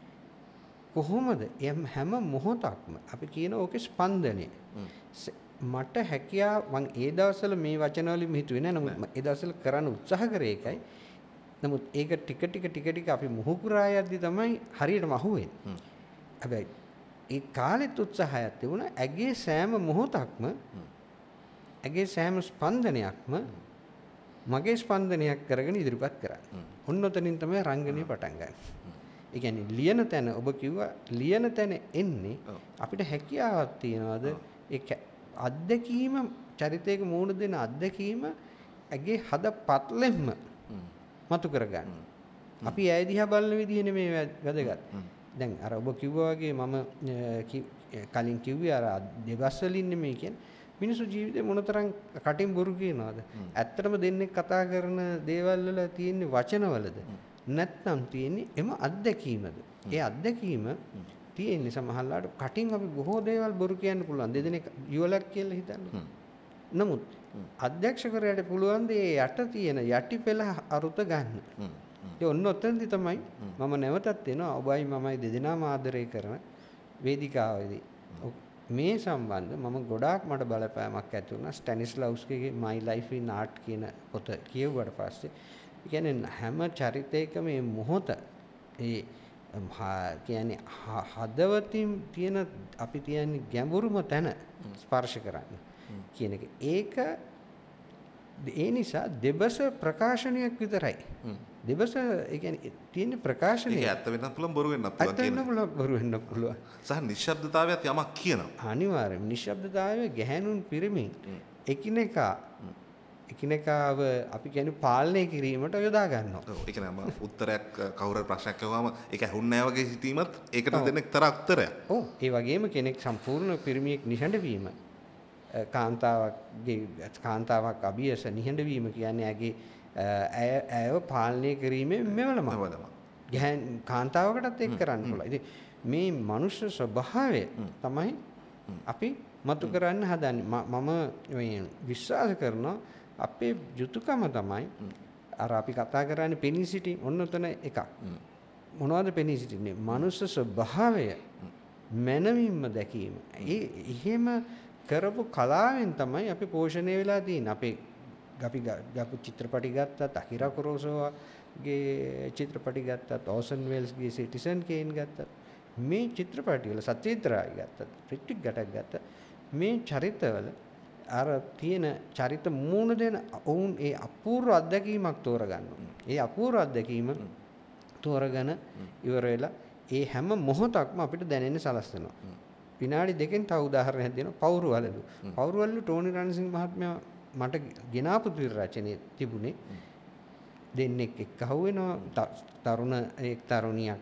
කොහොමද හැම මොහොතක්ම අපි කියන ඕකේ ස්පන්දනය මට හැකියාව මම ඒ දවස්වල මේ වචන වලින් හිතුවේ නෑ. නමුත් ඒ දවස්වල කරන්න උත්සාහ කරේ ඒකයි. නමුත් ඒක ටික ටික ටික ටික අපි මුහු පුරා යද්දි තමයි හරියටම අහුවෙන්නේ. හැබැයි ඒ කාලෙත් උත්සාහයක් තිබුණා. ඇගේ සෑම මොහොතක්ම ඇගේ සෑම ස්පන්දනයක්ම මගේ ස්පන්දනයක් කරගෙන ඉදිරිපත් කරන්නේ. ඔන්න ඔතනින් තමයි රංගනය පටන් ගන්න. ඒ කියන්නේ ලියන තැන ඔබ කිව්වා ලියන තැන එන්නේ අපිට හැකියාවක් තියනවාද ඒ අත්දැකීම චරිතයක මූණ දෙන අත්දැකීම ඇගේ හද පත්ලෙම්ම මතු කරගන්න. අපි ඇය දිහා බලන විදිහ නෙමෙයි වැදගත්. දැන් අර ඔබ කිව්වා වගේ මම කලින් කිව්වේ අර දෙබස් වලින් නෙමෙයි කියන්නේ මිනිස්සු ජීවිතේ මොනතරම් කටින් බොරු කියනවාද? ඇත්තටම දෙන්නේ කතා කරන දේවල් වල තියෙන වචනවලද? නැත්නම් තියෙන්නේ එම අත්දැකීමද? ඒ අත්දැකීම තියෙන්නේ සමහරවිට කටින් අපි බොහෝ දේවල් බොරු කියන්න පුළුවන්. දෙදෙනෙක් යුවලක් කියලා හිතන්න. නමුත් අධ්‍යක්ෂකරයාට පුළුවන් දේ යට තියෙන යටි පෙළ අරුත ගන්න. ඒ ඔන්න ඔතනදි තමයි මම නැවතත් එනවා ඔබයි මමයි දෙදෙනාම ආදරය කරන වේදිකාවේදී. මේ සම්බන්ධ මම ගොඩාක් මට බලපෑමක් ඇති වුණා ස්ටැනිස්ලව්ස්කිගේ My Life in Art කියන පොත කියවුවට පස්සේ. ඒ කියන්නේ හැම චරිතයකම මේ මොහොත ඒ කියන්නේ හදවතින් තියෙන අපි කියන්නේ ගැඹුරුම තැන ස්පර්ශ කරන්න කියන එක. ඒක ඒ නිසා දෙබස ප්‍රකාශනයක් විතරයි. දෙබස ඒ කියන්නේ තියෙන ප්‍රකාශනය. ඒක ඇත්ත වෙන්නත් පුළුවන් බොරු වෙන්නත් පුළුවන් කියන. ඇත්ත වෙන්න බොරු වෙන්න පුළුවන්. සහ නිශ්ශබ්දතාවයත් යමක් කියනවා. අනිවාර්යයෙන් නිශ්ශබ්දතාවය ගැහැණුන් පිරිමින් එකිනෙකා එකිනෙකාව අපි කියන්නේ පාලනය කිරීමට යොදා ගන්නවා. ඔව් ඒ කියන්නේ මම උත්තරයක් කවුරු හරි ප්‍රශ්නයක් අහුවාම ඒක ඇහුන්නේ නැහැ වගේ හිතීමත් ඒකට දෙන්න එක්තරා උත්තරයක්. ඔව් ඒ වගේම කෙනෙක් සම්පූර්ණ පිරිමියෙක් නිහඬ වීම කාන්තාවක්ගේ කාන්තාවක් අභියස නිහඬ වීම කියන්නේ ඇගේ ඇය ඇයව පාලනය කිරීමේ මෙවලම. ගැහන් කාන්තාවකටත් ඒක කරන්න පුළුවන්. ඉතින් මේ මනුෂ්‍ය ස්වභාවය තමයි අපි මතු කරන්න හදන්නේ. මම මේ විශ්වාස කරනවා අපේ යුතුයකම තමයි අර අපි කතා කරන්නේ පෙනී සිටි ඔන්න ඔතන එකක්. මොනවද පෙනී සිටින්නේ? මනුෂ්‍ය ස්වභාවය මනමින්ම දැකීම. ඒ එහෙම කරපු කලාවෙන් තමයි අපි පෝෂණය වෙලා තියෙන්නේ. අපේ අපි ගාපු චිත්‍රපටි ගත්තත් අකිරා කුරෝසාවාගේ චිත්‍රපටි ගත්තත් ඕසන් වෙල්ස්ගේ සිටිසන් කේන් ගත්තත් මේ චිත්‍රපටි වල සත්‍යීතරායි ගත්තත් රිටික් ගැටක් ගත්තත් මේ චරිතවල අර තියෙන චරිත මූණ දෙන ඔවුන් ඒ අපූර්ව අත්දැකීමක් තෝරගන්නවා. ඒ අපූර්ව අත්දැකීම තෝරගෙන ඉවර වෙලා ඒ හැම මොහොතක්ම අපිට දැනෙන්න සලස්වනවා. විනාඩි දෙකෙන් තව උදාහරණයක් දෙනවා පවුරුවලු. පවුරුවලු ටෝනි රන්සිං මහත්මයා මට ගෙනාපු ත්‍රිර රචනයේ තිබුණේ දෙන්නෙක් එක්ක අහු වෙනවා තරුණ එක් තරුණියක්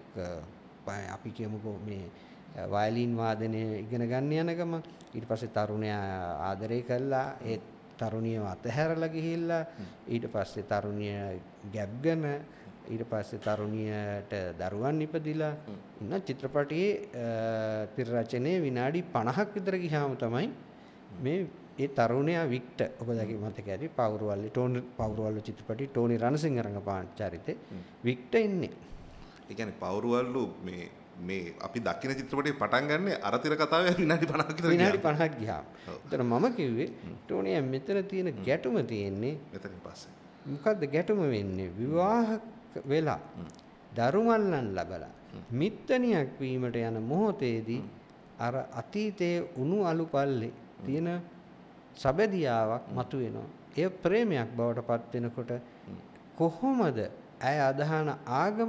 අපි කියමුකෝ මේ වයලින් වාදනය ඉගෙන ගන්න යන ගම ඊට පස්සේ තරුණයා ආදරය කළා ඒ තරුණියව අතහැරලා ගිහිල්ලා ඊට පස්සේ තරුණිය ගැබ්ගෙන ඊට පස්සේ තරුණියට දරුවන් ඉපදිලා ඉන්න චිත්‍රපටයේ ත්‍රිර රචනයේ විනාඩි පනහක් විතර ගියාම තමයි මේ ඒ තරුණයා වික්ටර් ඔබ දැකේ මතක ඇති පවුරුවල්ලි ටෝනි පවුරුවල්ලු චිත්‍රපටි ටෝනි රණසිංහ රංගපාන චරිතේ වික්ටර් ඉන්නේ. ඒ කියන්නේ පවුරුවල්ලු මේ මේ අපි දකින චිත්‍රපටයේ පටන් ගන්න අර තිර කතාවේ විනාඩි පනහක් විතර ගියා. විනාඩි පනහක් ගියා. ඒතර මම කිව්වේ ටෝනියා මෙතන තියෙන ගැටුම තියෙන්නේ මෙතනින් පස්සේ. මොකද්ද ගැටුම වෙන්නේ? විවාහ වෙලා දරුමල්ලන් ලබලා මිත්තණියක් වීමට යන මොහොතේදී අර අතීතයේ උණු අලු පල්ලේ තියෙන සබැදියාවක් මතුවෙනවා. ඒ ප්‍රේමයක් බවට පත් වෙනකොට කොහොමද ඇය අදහන ආගම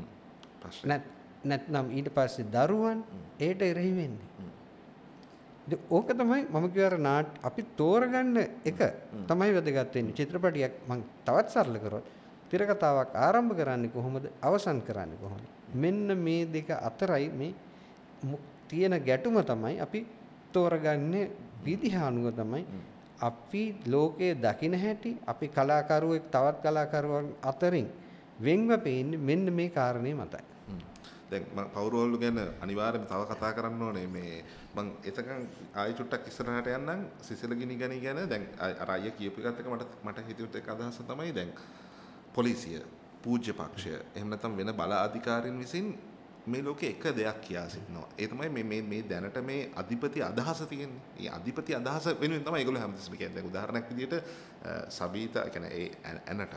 නැත්නම් ඊට පස්සේ දරුවන් ඒට එරෙහි වෙන්නේ. ඕක තමයි මම කියවර නාට්‍ය අපි තෝරගන්න එක තමයි වැදගත් වෙන්නේ. චිත්‍රපටියක් මම තවත් සරල කරොත් තිරකතාවක් ආරම්භ කරන්නේ කොහොමද අවසන් කරන්නේ කොහොමද? මෙන්න මේ දෙක අතරයි මේ තියෙන ගැටුම තමයි අපි තෝරගන්නේ විදිහානුව තමයි අපි ලෝකයේ දකින්න හැටි අපි කලාකරුවෙක් තවත් කලාකරුවන් අතරින් වෙන්ව පෙන්නේ මෙන්න මේ කාරණේ මතයි. දැන් මම පෞරවලු ගැන අනිවාර්යයෙන්ම තව කතා කරන්න ඕනේ මේ මම එතකන් ආයෙ චුට්ටක් ඉස්සරහට යන්නම් සිසිල ගිනි ගනි ගැන දැන් අර අයියා කියපු එකත් එක මට මට හිතුවත් එක අදහස තමයි දැන් පොලිසිය පූජ්‍ය පක්ෂය එහෙම නැත්නම් වෙන බල අධිකාරීන් විසින් මේ ලෝකේ එක දෙයක් කියා සිටිනවා. ඒ තමයි මේ මේ මේ දැනට මේ අධිපති අදහස තියෙන්නේ. මේ අධිපති අදහස වෙනුවෙන් තමයි ඒගොල්ලෝ හැමතිස්සෙම කියන්නේ. දැන් උදාහරණයක් විදිහට සබීතා කියන්නේ ඒ ඇනට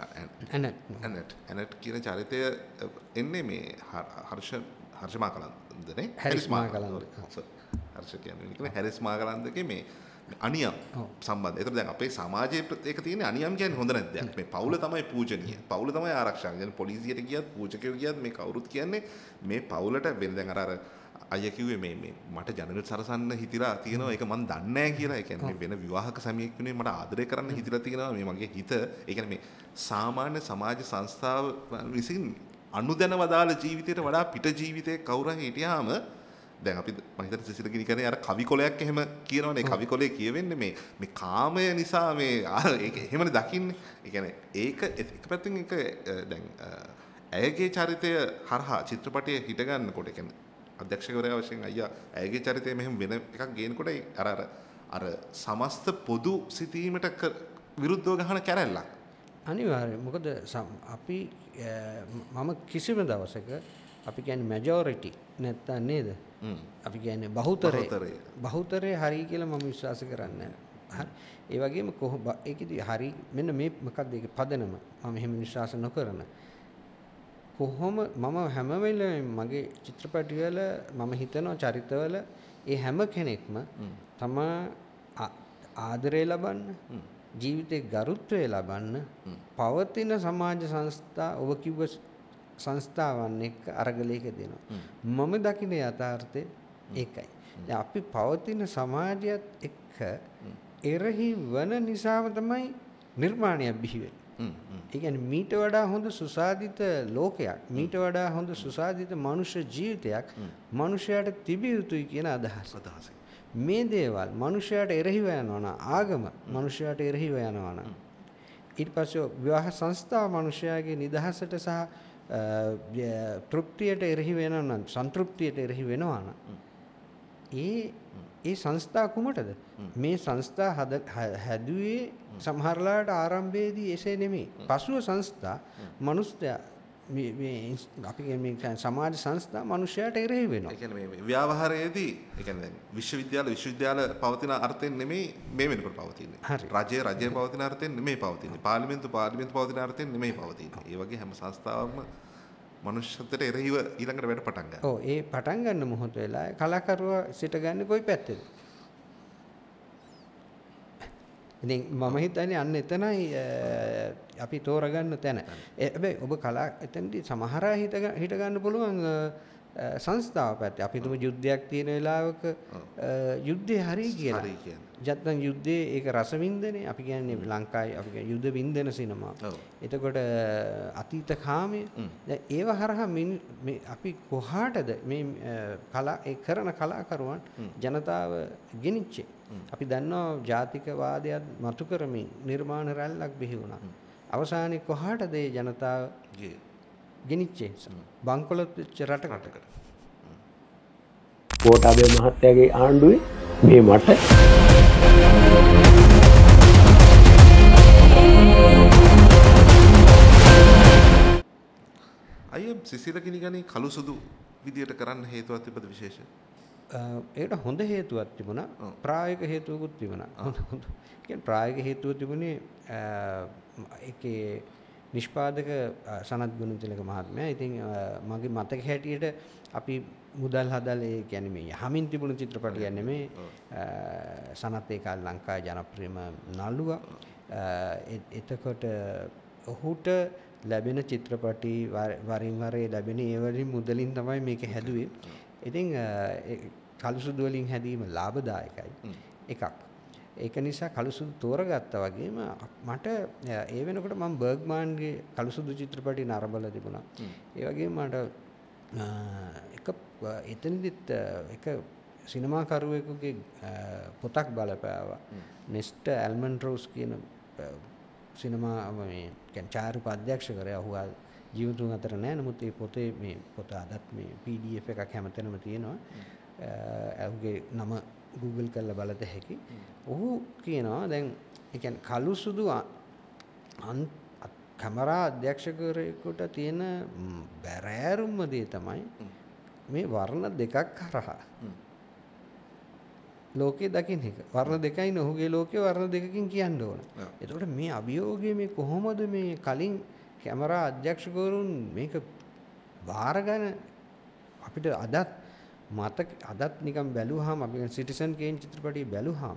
ඇනට ඇනට කියන චරිතය එන්නේ මේ හර්ෂ හර්ෂ මාකලන්දනේ හැරිස් මාකලන්ද. හර්ෂ කියන්නේ හැරිස් මාකලන්දගේ මේ අනියම් සම්බන්ධ. ඒතර දැන් අපේ සමාජයේ ඒක තියෙන අනියම් කියන්නේ හොඳ නැද්ද? මේ පවුල තමයි පූජනීය. පවුල තමයි ආරක්ෂා. දැන් පොලිසියට ගියත් පූජකයෝ ගියත් මේ කවුරුත් කියන්නේ මේ පවුලට වෙන දැන් අර අර අයියා කිව්වේ මේ මේ මට ජනගත සරසන්න හිතිලා තියෙනවා. ඒක මම දන්නේ නැහැ කියලා. ඒ කියන්නේ වෙන විවාහක සමියෙක් වෙනුවෙන් මට ආදරය කරන්න හිතිලා තියෙනවා. මේ මගේ හිත. ඒ කියන්නේ මේ සාමාන්‍ය සමාජ සංස්ථාව විසින් අනුදැනවදාළ ජීවිතයට වඩා පිට ජීවිතයේ කවුරු හරි හිටියාම දැන් අපි මම හිතන්නේ සිසිල ගිනි කරන්නේ අර කවි කොලයක් එහෙම කියනවනේ කවි කොලේ කියවෙන්නේ මේ මේ කාමය නිසා මේ ඒක එහෙමනේ දකින්නේ. ඒ කියන්නේ ඒක එක පැත්තකින් එක දැන් ඇයගේ චරිතය හරහා චිත්‍රපටයේ හිට ගන්නකොට ඒ කියන්නේ අධ්‍යක්ෂකවරයා වශයෙන් අයියා ඇයගේ චරිතය මෙහෙම වෙන එකක් ගේනකොට අර අර අර සමස්ත පොදු සිතීමට විරුද්ධව ගහන කැරැල්ලක්. අනිවාර්යයෙන් මොකද අපි මම කිසිම දවසක අපි කියන්නේ මැජොරිටි නැත්තම් නේද? අපි කියන්නේ බහුතරය බහුතරය හරි කියලා මම විශ්වාස කරන්නේ නැහැ. හරි. ඒ වගේම කොහොම ඒකෙදි හරි මෙන්න මේ මොකක්ද ඒකේ පදනම මම එහෙම විශ්වාස නොකරන. කොහොම මම හැම වෙලේම මගේ චිත්‍රපටිවල මම හිතනවා චරිතවල ඒ හැම කෙනෙක්ම තමා ආදරය ලබන්න ජීවිතේ ගරුත්වය ලබන්න පවතින සමාජ සංස්ථා ඔබ කිව්ව සංස්ථාවන් එක්ක අරගලයක දෙනවා. මම දකින යථාර්ථය ඒකයි. දැන් අපි පවතින සමාජයත් එක්ක එරෙහි වන නිසාම තමයි නිර්මාණයක් බිහි වෙන්නේ. ඒ කියන්නේ මීට වඩා හොඳ සුසාදිත ලෝකයක්, මීට වඩා හොඳ සුසාදිත මනුෂ්‍ය ජීවිතයක් මනුෂ්‍යයාට තිබිය යුතුයි කියන අදහස. මේ දේවල් මනුෂ්‍යයාට එරෙහිව යනවා නම් ආගම මනුෂ්‍යයාට එරෙහිව යනවා නම් ඊට පස්සේ විවාහ සංස්ථාව මනුෂ්‍යයාගේ නිදහසට සහ තෘප්තියට එරෙහි වෙනවා නම් සන්තෘප්තියට එරෙහි වෙනවා නම් ඒ ඒ සංස්ථා කුමටද මේ සංස්ථා හැදුවේ සමහරලාට ආරම්භයේදී එසේ නෙමෙයි පසුව සංස්ථා මනුස්සයා මේ අපි කියන්නේ සමාජ සංස්ථා මනුෂ්‍යයාට එරෙහි වෙනවා. ඒ කියන්නේ මේ ව්‍යවහාරයේදී ඒ කියන්නේ විශ්වවිද්‍යාල විශ්වවිද්‍යාල පවතින අර්ථයෙන් නෙමෙයි මේ වෙනකොට පවතින්නේ. රජය රජය පවතින අර්ථයෙන් නෙමෙයි පවතින්නේ. පාර්ලිමේන්තු පාර්ලිමේන්තු පවතින අර්ථයෙන් නෙමෙයි පවතින්නේ. ඒ වගේ හැම සංස්ථාවක්ම මනුෂ්‍යත්වයට එරෙහිව ඊළඟට වැඩ පටන් ගන්නවා. ඔව් ඒ පටන් ගන්න මොහොත වෙලා කලාකරුවා සිට ගන්න කොයි පැත්තේද? ඉතින් මම හිතන්නේ අන්න එතනයි අපි තෝරගන්න තැන. හැබැයි ඔබ කලා එතනදී සමහර අය හිත හිට ගන්න පුළුවන් සංස්ථාව පැත්තේ. අපි තුමු යුද්ධයක් තියෙන වෙලාවක යුද්ධේ හරි කියලා. හරි කියන්නේ. නැත්නම් යුද්ධේ ඒක රස වින්දනේ. අපි කියන්නේ ලංකාවේ අපි කියන්නේ යුද්ධ වින්දන සිනමා. එතකොට අතීත කාමය. දැන් ඒව හරහා මේ අපි කොහාටද මේ කලා ඒ කරන කලාකරුවන් ජනතාව ගෙනිච්චේ. අපි දන්නවා ජාතිකවාදයක් මතු කරමින් නිර්මාණ රැල්ලක් බිහි වුණා. අවසානයේ කොහාටද ඒ ජනතාව ගෙනිච්චේ? බංකොලොත් වෙච්ච රටකට. ගෝඨාභය මහත්තයාගේ ආණ්ඩුවේ මේ මට අයිය සිසිල ගිනි ගනි කළු සුදු විදියට කරන්න හේතුවක් තිබද විශේෂ? ඒකට හොඳ හේතුවක් තිබුණා ප්‍රායෝගික හේතුවකුත් තිබුණා. හොඳ කියන්නේ ප්‍රායෝගික හේතුව තිබුණේ ඒකේ නිෂ්පාදක සනත් ගුණතිලක මහත්මයා. ඉතින් මගේ මතක හැටියට අපි මුදල් හදලා ඒ කියන්නේ මේ යහමින් තිබුණු චිත්‍රපටියක් නෙමෙයි. සනත් ඒ කාලේ ලංකාවේ ජනප්‍රියම නළුවා. එතකොට ඔහුට ලැබෙන චිත්‍රපටි වරින් වර ලැබෙන ඒ වලින් මුදලින් තමයි මේක හැදුවේ. ඉතින් කළුසුදු වලින් හැදීම ලාභදායකයි. එකක්. ඒක නිසා කළුසුදු තෝරගත්තා වගේම මට ඒ වෙනකොට මම බර්ග්මාන්ගේ කළුසුදු චිත්‍රපටි නරඹලා තිබුණා. ඒ වගේම මට එක එතනදිත් එක සිනමාකරුවෙකුගේ පොතක් බලපෑවා. නෙස්ටර් ඇල්මන්ඩ්‍රෝස් කියන සිනමා මේ කියන්නේ චාරු අධ්‍යක්ෂකවරයා ඔහු ජීවතුන් අතර නැහැ. නමුත් මේ පොතේ මේ පොත අදත් මේ පී ඩී එෆ් එකක් හැමතැනම තියෙනවා. ඔහුගේ නම Google කරලා බලත හැකි. ඔහු කියනවා දැන් ඒ කියන්නේ කළු සුදු කැමරා අධ්‍යක්ෂකවරයෙකුට තියෙන බැරෑරුම්ම දේ තමයි මේ වර්ණ දෙකක් හරහා ලෝකේ දකින්න එක. වර්ණ දෙකයි ඔහුගේ ලෝකේ වර්ණ දෙකකින් කියන්න ඕන. එතකොට මේ අභියෝගය මේ කොහොමද මේ කලින් කැමරා අධ්‍යක්ෂකවරුන් මේක බාරගෙන අපිට අදත් මතක අදත් නිකන් බැලුවාම අපි සිටිසන් කේන් චිත්‍රපටි බැලුවාම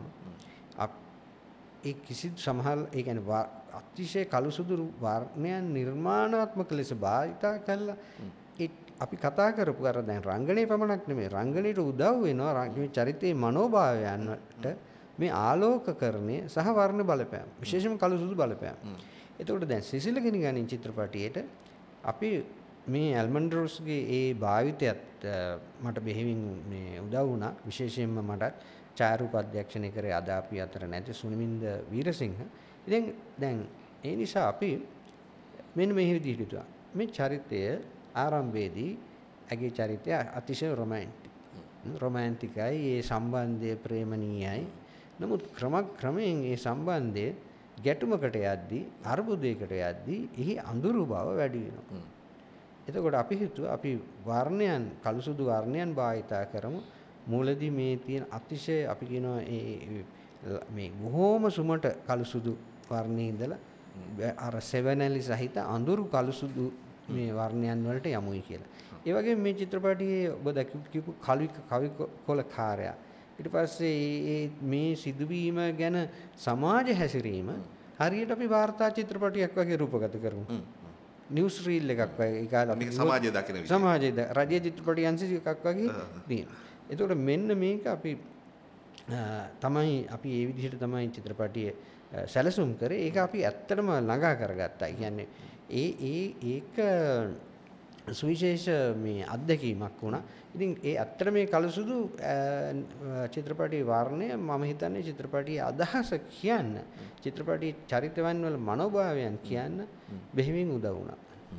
ඒ කිසිදු සමහර ඒ කියන්නේ අතිශය කළුසුදු වර්ණයන් නිර්මාණාත්මක ලෙස භාවිතා කළා. අපි කතා කරපු අර දැන් රංගනයේ පමණක් නෙමෙයි රංගනයට උදව් වෙනවා මේ චරිතයේ මනෝභාවයන්ට මේ ආලෝකකරණය සහ වර්ණ බලපෑම විශේෂයෙන්ම කළුසුදු බලපෑම. එතකොට දැන් සිසිල ගිනිගනින් චිත්‍රපටියේට අපි මේ ඇල්මන්ඩ්‍රෝස්ගේ ඒ භාවිතයත් මට බෙහෙවින් මේ උදව් වුණා. විශේෂයෙන්ම මට ඡායාරූප අධ්‍යක්ෂණය කරේ අද අපි අතර නැති සුනිමින්ද වීරසිංහ. ඉතින් දැන් ඒ නිසා අපි මෙන්න මේ විදිහට හිතුවා. මේ චරිතය ආරම්භයේදී ඇගේ චරිතය අතිශය රොමැන්ටික්. රොමැන්ටිකයි. ඒ සම්බන්ධය ප්‍රේමණීයයි. නමුත් ක්‍රමක්‍රමයෙන් ඒ සම්බන්ධය ගැටුමකට යද්දී අර්බුදයකට යද්දී එහි අඳුරු බව වැඩි වෙනවා. එතකොට අපි හිතුවා අපි වර්ණයන් කළුසුදු වර්ණයන් භාවිතා කරමු. මූලදී මේ තියෙන අතිශය අපි කියනවා මේ බොහෝම සුමට කළුසුදු වර්ණයේ ඉඳලා අර සෙවනැලි සහිත අඳුරු කළුසුදු මේ වර්ණයන් වලට යමුයි කියලා. ඒ වගේම මේ චිත්‍රපටයේ ඔබ දැකපු කවි කවි කොලකාරයා ඊට පස්සේ මේ සිදුවීම ගැන සමාජ හැසිරීම හරියට අපි වාර්තා චිත්‍රපටයක් වගේ රූපගත කරමු. නිවුස් රීල් එකක් වගේ ඒ කාලේ මේක සමාජය දකින විදිහ. සමාජයේ රාජ්‍ය චිත්‍රපටි අංශ එකක් වගේ තියෙනවා. එතකොට මෙන්න මේක අපි තමයි අපි මේ විදිහට තමයි චිත්‍රපටිය සැලසුම් කරේ. ඒක අපි ඇත්තටම ළඟා කරගත්තා. ඒ කියන්නේ ඒ ඒ ඒක සුවිශේෂ මේ අත්දැකීමක් වුණා. ඉතින් ඒ ඇත්තට මේ කළුසුදු චිත්‍රපටයේ වර්ණය මම හිතන්නේ චිත්‍රපටියේ අදහස කියන්න චිත්‍රපටියේ චරිතයන් වල මනෝභාවයන් කියන්න බෙහෙවින් උදව් වුණා.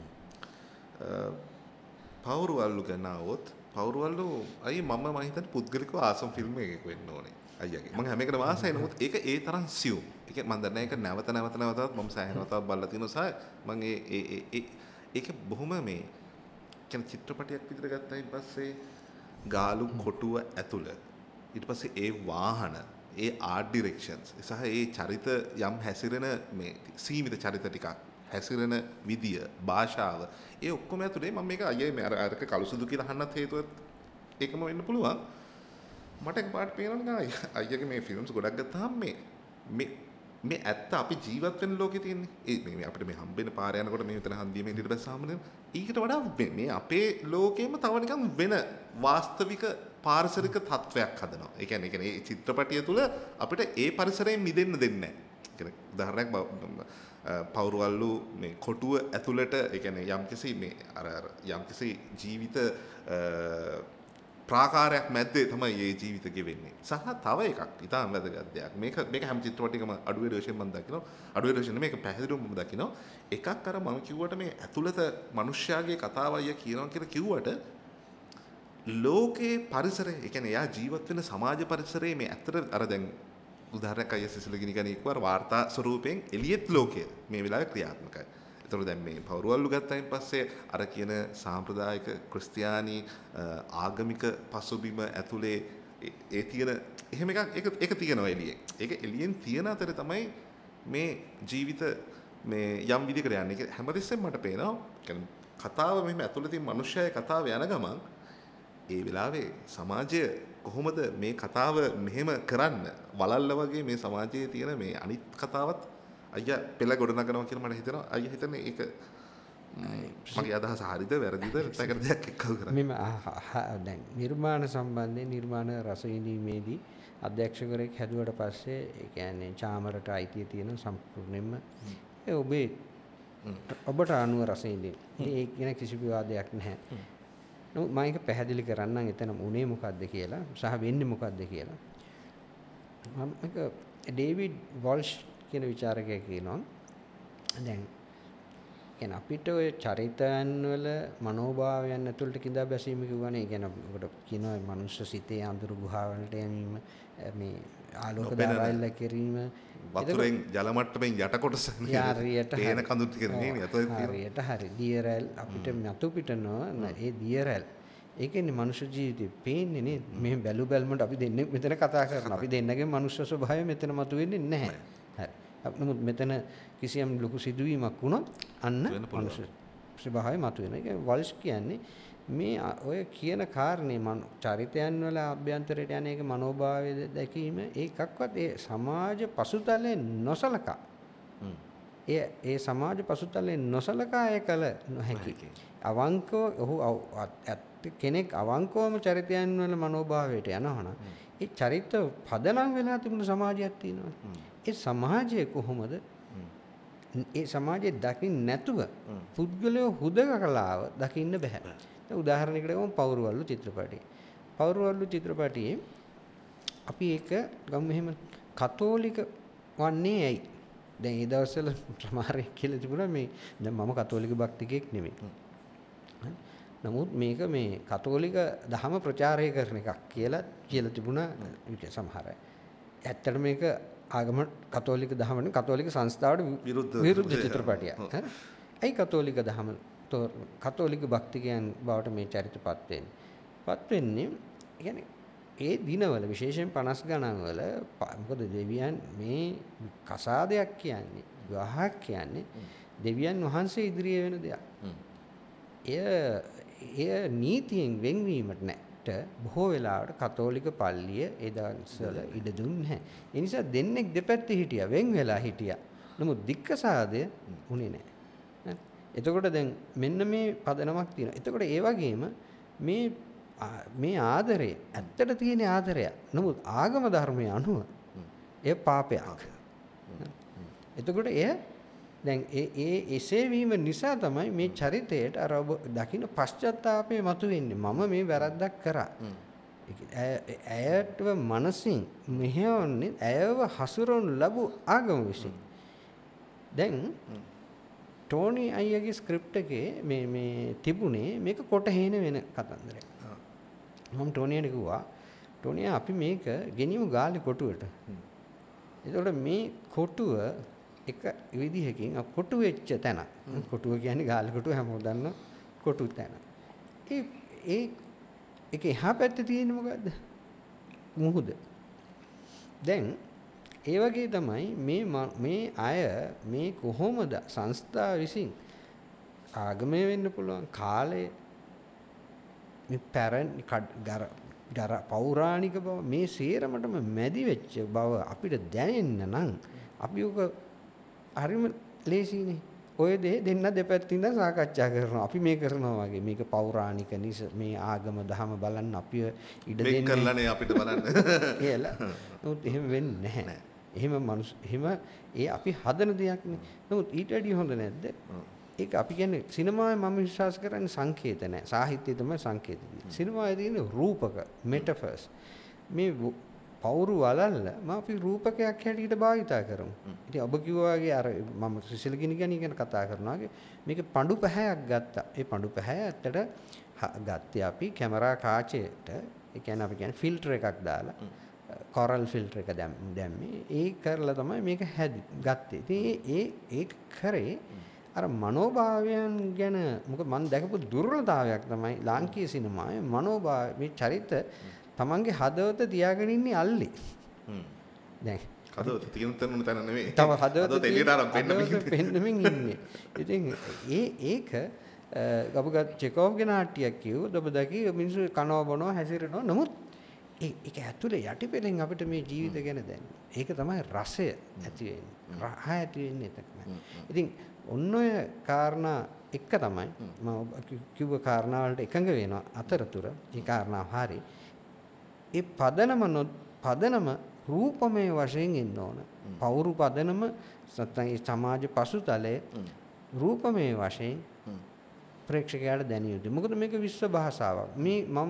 පවුරුවල්ලු ගැන આવොත් පවුරුවල්ලු අයි මම මම හිතන්නේ පුද්ගලිකව ආසම් ෆිල්ම් එකක් වෙන්න ඕනේ. අයියාගේ මම හැම එකටම ආසයි. නමුත් ඒක ඒ තරම් සියුම්. ඒක මම දන්නේ ඒක නැවත නැවත නැවතත් මම සෑහෙනවතාවක් බලලා තියෙනවා සහ මම ඒ ඒ ඒක බොහොම මේ කියන්නේ චිත්‍රපටයක් විතර ගත්තයින් පස්සේ ගාලු කොටුව ඇතුළ ඊට පස්සේ ඒ වාහන ඒ ආර්ට් ඩිරෙක්ෂන්ස් සහ ඒ චරිත යම් හැසිරෙන මේ සීමිත චරිත ටිකක් හැසිරෙන විදිය භාෂාව ඒ ඔක්කොම ඇතුලේ මම මේක අයියේ මේ අර අරක කළුසුදු කියලා අහන්නත් හේතුවත් ඒකම වෙන්න පුළුවන්. මට එකපාරට පේනවා නිකන් අයියාගේ මේ ෆිල්ම්ස් ගොඩක් ගත්තාම මේ මේ මේ ඇත්ත අපි ජීවත් වෙන ලෝකේ තියෙන්නේ. ඒ මේ අපිට මේ හම්බෙන පාර යනකොට මේ විතර හන්දියේ මේ ඊට පස්සේ සාමාන්‍යයෙන් ඊකට වඩා මේ අපේ ලෝකෙම තව නිකන් වෙන වාස්තවික පාරිසරික තත්වයක් හදනවා. ඒ කියන්නේ ඒ කියන්නේ චිත්‍රපටිය තුල අපිට ඒ පරිසරයෙන් මිදෙන්න දෙන්නේ නැහැ. කියන්නේ උදාහරණයක් පවුරුවල්ලු මේ කොටුව ඇතුළට ඒ කියන්නේ යම්කිසි මේ අර අර යම්කිසි ජීවිත ප්‍රාකාරයක් මැද්දේ තමයි මේ ජීවිත ගෙවෙන්නේ. සහ තව එකක් ඉතාම වැදගත් දෙයක්. මේක මේක හැම චිත්‍රපටයකම අඩුවේ වශයෙන් මම දකිනවා. අඩුවේ වශයෙන් මේක පැහැදිලිවම මම දකිනවා. එකක් අර මම කිව්වට මේ ඇතුළත මිනිස්යාගේ කතාව අයියා කියනවා කියලා කිව්වට ලෝකේ පරිසරය, ඒ කියන්නේ යා ජීවත් වෙන සමාජ පරිසරයේ මේ ඇත්තට අර දැන් උදාහරණයක් අයියා සිසිල ගිනිගන එක්වර වාර්තා ස්වරූපයෙන් එළියෙත් ලෝකය මේ වෙලාවේ ක්‍රියාත්මකයි. ඒතකොට දැන් මේ පවුරුවල්ලු ගත්තයින් පස්සේ අර කියන සාම්ප්‍රදායික ක්‍රිස්තියානි ආගමික පසුබිම ඇතුලේ ඒ තියෙන එහෙම එකක් ඒක ඒක තියෙනවා එළියේ. ඒක එළියෙන් තියෙන අතරේ තමයි මේ ජීවිත මේ යම් විදිහකට යන්නේ. ඒක හැමතිස්සෙම මට පේනවා. කියන්නේ කතාව මෙහෙම ඇතුලේ තියෙන මිනිස්සයාගේ කතාව යන ගමන් ඒ වෙලාවේ සමාජය කොහොමද මේ කතාව මෙහෙම කරන්න වලල්ල වගේ මේ සමාජයේ තියෙන මේ අනිත් කතාවත් අයියා පෙළ ගොඩනගනවා කියලා මට හිතෙනවා. අයියා හිතන්නේ ඒක මගේ අදහස හරිද වැරදිද නැත්නම් දෙයක් එක්කව කරන්නේ මෙම දැන් නිර්මාණ සම්බන්ධයෙන් නිර්මාණ රස විඳීමේදී අධ්‍යක්ෂකවරයෙක් හැදුවට පස්සේ ඒ කියන්නේ චාමරට අයිතිය තියෙන සම්පූර්ණයෙන්ම ඒ ඔබේ ඔබට අනුව රස විඳින්න. ඒ කියන කිසි විවාදයක් නැහැ. නමුත් මම ඒක පැහැදිලි කරන්නම් එතන උනේ මොකද්ද කියලා සහ වෙන්නේ මොකද්ද කියලා. මම ඒක ඩේවිඩ් වොල්ෂ් කියන විචාරකයෙක් කියනවා. දැන් කියන්නේ අපිට ඔය චරිතයන් වල මනෝභාවයන් ඇතුළට කිඳා බැසීම කියවනේ. ඒ කියන්නේ ඔකට කියනවා මනුෂ්‍ය සිතේ අඳුරු ගුහාවලට යැවීම, මේ ආලෝක දාරයල්ල කිරීම, වතුරෙන් ජල මට්ටමින් යට කොටස යාරියට තේන කඳු ටික නෙමෙයි අතේ තියෙන. හරියට හරි. දියරැල් අපිට මතු පිටනවා ඒ දියරැල්. ඒ කියන්නේ මනුෂ්‍ය ජීවිතේ පේන්නේ නේ. මේ බැලු බැලමට අපි දෙන්නේ මෙතන කතා කරනවා. අපි දෙන්නගේ මනුෂ්‍ය ස්වභාවය මෙතන මතුවෙන්නේ නැහැ. හරි. නමුත් මෙතන කිසියම් ලොකු සිදුවීමක් වුණොත් අන්න මනුෂ්‍ය ස්වභාවය මතුවෙනවා. ඒ කියන්නේ වල්ෂ් කියන්නේ මේ ඔය කියන කාරණේ චරිතයන් වල අභ්‍යන්තරයට යන එක මනෝභාවය දැකීම ඒකක්වත් ඒ සමාජ පසුතලයේ නොසලකා ඒ ඒ සමාජ පසුතලයේ නොසලකා ඒ කල නොහැකි අවංකව ඔහු කෙනෙක් අවංකවම චරිතයන් වල මනෝභාවයට යනවනම් ඒ චරිත පදනම් වෙලා තිබුණු සමාජයක් තියෙනවා. ඒ සමාජය කොහොමද ඒ සමාජයේ දකින්න නැතුව පුද්ගලයෝ හුදකලාව දකින්න බෑ. උදාහරණයකට ගමු පවුරුවල්ලු චිත්‍රපටිය. පවුරුවල්ලු චිත්‍රපටියේ අපි ඒක ගමු මෙහෙම කතෝලික වන්නේ ඇයි? දැන් ඒ දවස්වල සමහරෙක් කියලා තිබුණා මේ දැන් මම කතෝලික භක්තිකයෙක් නෙමෙයි. නමුත් මේක මේ කතෝලික දහම ප්‍රචාරය කරන එකක් කියලා කියලා තිබුණා සමහර අය. ඇත්තට මේක ආගම කතෝලික දහමනේ කතෝලික සංස්ථාවට විරුද්ධ චිත්‍රපටියක්. හරි. ඇයි කතෝලික දහම කතෝලික භක්තිකයන් බවට මේ චරිතපත් වෙන්නේ. පත් වෙන්නේ يعني ඒ දිනවල විශේෂයෙන් පනස් ගණන් වල මොකද දෙවියන් මේ කසාදයක් කියන්නේ විවාහයක් කියන්නේ දෙවියන් වහන්සේ ඉදිරියේ වෙන දෙයක්. එය එය නීතියෙන් වෙන්වීමට නැට බොහෝ වෙලාවට කතෝලික පල්ලිය ඒ දවස්වල ඉඩ දුන්නේ නැහැ. ඒ නිසා දෙන්නෙක් දෙපැත්තේ හිටියා වෙන් වෙලා හිටියා. නමුත් දික්කසාදය උනේ නැහැ. එතකොට දැන් මෙන්න මේ පදනමක් තියෙනවා. එතකොට ඒ වගේම මේ මේ ආදරය ඇත්තට තියෙන ආදරයක්. නමුත් ආගම ධර්මයේ අනුව ඒ පාපයක්. එතකොට එය දැන් ඒ ඒ එසේ වීම නිසා තමයි මේ චරිතයට අර ඔබ දකින්න පශ්චාත්තාපය මතුවෙන්නේ. මම මේ වැරද්දක් කරා. ඇයටව මනසින් මෙහෙවන්නේ ඇයව හසුරවනු ලැබු ආගම විසින්. දැන් ටෝනි අයියාගේ ස්ක්‍රිප්ට් එකේ මේ මේ තිබුණේ මේක කොටහේන වෙන කතන්දරයක්. මම ටෝනියට කිව්වා ටෝනිය අපි මේක ගෙනියමු ගාලේ කොටුවට. එතකොට මේ කොටුව එක විදිහකින් කොටු වෙච්ච තැන. කොටුව කියන්නේ ගාලේ කොටුව හැමෝම දන්න කොටු තැන. ඒ ඒ ඒක එහා පැත්තේ තියෙන්නේ මොකද්ද? මුහුද. දැන් ඒ වගේ තමයි මේ මේ අය මේ කොහොමද සංස්ථා විසින් ආගමය වෙන්න පුළුවන් කාලය මේ පැරණි ගර පෞරාණික බව මේ සේරමටම මැදි වෙච්ච බව අපිට දැනෙන්න නම් අපි ඔක හරිම ලේසියිනේ. ඔය දේ දෙන්න දෙපැත්තින් සාකච්ඡා කරනවා. අපි මේ කරනවා වගේ මේක පෞරාණික නිසා මේ ආගම දහම බලන්න අපි ඉඩ දෙන්නේ මේක කරලානේ අපිට බලන්න කියලා. නමුත් එහෙම වෙන්නේ නැහැ. එහෙම මනුස්ස එහෙම ඒ අපි හදන දෙයක් නේ. නමුත් ඊට වැඩිය හොඳ නැද්ද? ඒක අපි කියන්නේ සිනමාවේ මම විශ්වාස කරන්නේ සංකේත නැහැ. සාහිත්‍යය තමයි සංකේත දෙන්නේ. සිනමාවේ තියෙන රූපක මෙටෆර්ස්. මේ පවුරු වලල්ල මම අපි රූපකයක් හැටියට භාවිතා කරමු. ඉතින් ඔබ කිව්වා වගේ අර මම සිසිලගිනි ගැන කතා කරනවා වගේ මේක පඳු පැහැයක් ගත්තා. ඒ පඳු පැහැ ඇත්තට ගත්තේ අපි කැමරා කාචයට ඒ කියන්නේ අපි කියන්නේ ෆිල්ටර් එකක් දාලා කොරල් ෆිල්ටර් එක දැම්මේ. ඒ කරලා තමයි මේක හැදි ගත්තේ. ඉතින් ඒ ඒ කරේ අර මනෝභාවයන් ගැන මොකද මම දැකපු දුර්වලතාවයක් තමයි ලාංකීය සිනමාවේ මනෝභාව මේ චරිත තමන්ගේ හදවත තියාගෙන ඉන්නේ අල්ලේ. හ්ම්. දැන් හදවත තියෙන තැන තැන නෙමෙයි. තව හදවත එළියට අරන් පෙන්නමින් ඉන්නේ. ඉතින් ඒ ඒක අපගත් චෙකෝව්ගේ නාට්‍යයක් කිව්වොත් ඔබ දැකි මිනිස්සු කනවා බොනවා හැසිරෙනවා. නමුත් ඒක ඇතුලේ යටිපෙලෙන් අපිට මේ ජීවිත ගැන දැනෙන්නේ. ඒක තමයි රසය ඇති වෙන්නේ. රහ ඇති වෙන්නේ එතන. ඉතින් ඔන්න ඔය කාරණා එක තමයි මම කිව්ව කාරණා වලට එකඟ වෙනවා අතරතුර ඒ කාරණා හරි ඒ පදනම පදනම රූපමය වශයෙන් එන්න ඕන පවුරු පදනම නැත්නම් ඒ සමාජ පසුතලයේ රූපමය වශයෙන් ප්‍රේක්ෂකයාට දැනිය යුතුයි මොකද මේක විශ්ව භාෂාවක් මේ මම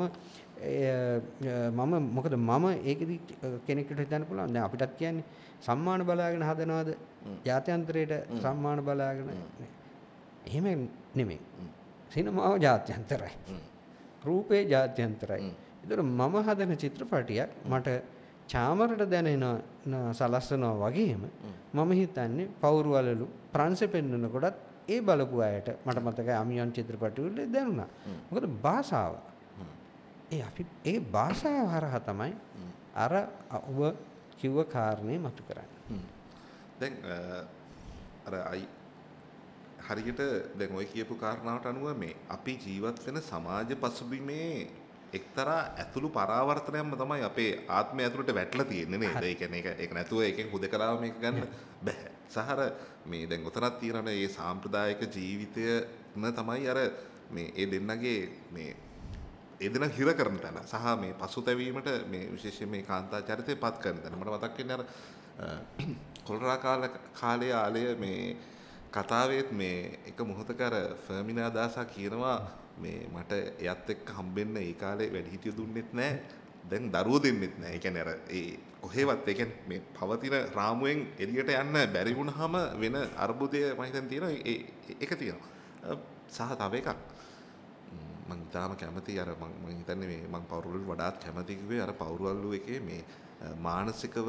මම මොකද මම ඒකෙදි කෙනෙකුට හිතන්න පුළුවන් දැන් අපිටත් කියන්නේ සම්මාන බලාගෙන හදනවද ජාත්‍යන්තරයට සම්මාන බලාගෙන එහෙම නෙමෙයි සිනමාව ජාත්‍යන්තරයි රූපේ ජාත්‍යන්තරයි ඒතර මම හදන චිත්‍රපටියක් මට චාමරට දැනෙන සලස්සනවා වගේම මම හිතන්නේ පවුරු වලලු ප්‍රංශ පෙන්වනකොටත් ඒ බලපු අයට මට මතකයි අමියන් චිත්‍රපටි වල දැනුණා මොකද භාෂාව ඒ අපි ඒ භාෂාව හරහා තමයි අර ඔබ කිව්ව කාරණේ මතු කරන්නේ. දැන් අර අයි හරියට දැන් ඔය කියපු කාරණාවට අනුව මේ අපි ජීවත් වෙන සමාජ පසුබිමේ එක්තරා ඇතුළු පරාවර්තනයක්ම තමයි අපේ ආත්මය ඇතුළට වැටලා තියෙන්නේ නේද? ඒ කියන්නේ ඒක ඒක නැතුව ඒකෙන් හුදකලාව මේක ගන්න බෑ. සහර මේ දැන් උතනක් තියෙනනේ මේ සාම්ප්‍රදායික ජීවිතයම තමයි අර මේ ඒ දෙන්නගේ මේ ඒ දෙන හිර කරන තැන සහ මේ පසුතැවීමට මේ විශේෂයෙන් මේ කාන්තා චරිතය පත් කරන තැන මට මතක් වෙන්නේ අර කොල්රා කාලයේ ආලය මේ කතාවේත් මේ එක මොහොතක අර ෆර්මිනා දාසා කියනවා මේ මට එයත් එක්ක හම්බෙන්න ඒ කාලේ වැඩිහිටියෝ දුන්නෙත් නැහැ දැන් දරුවෝ දෙන්නෙත් නැහැ. ඒ කියන්නේ අර ඒ කොහෙවත් ඒ කියන්නේ මේ පවතින රාමුවෙන් එළියට යන්න බැරි වුණාම වෙන අර්බුදය මම හිතන් තියෙනවා ඒ ඒක තියෙනවා. සහ තව එකක් මම තාම කැමති අර මම මම හිතන්නේ මේ මම පවුරුවල් වඩාත් කැමති කිව්වේ අර පවුරුවල්ලු එකේ මේ මානසිකව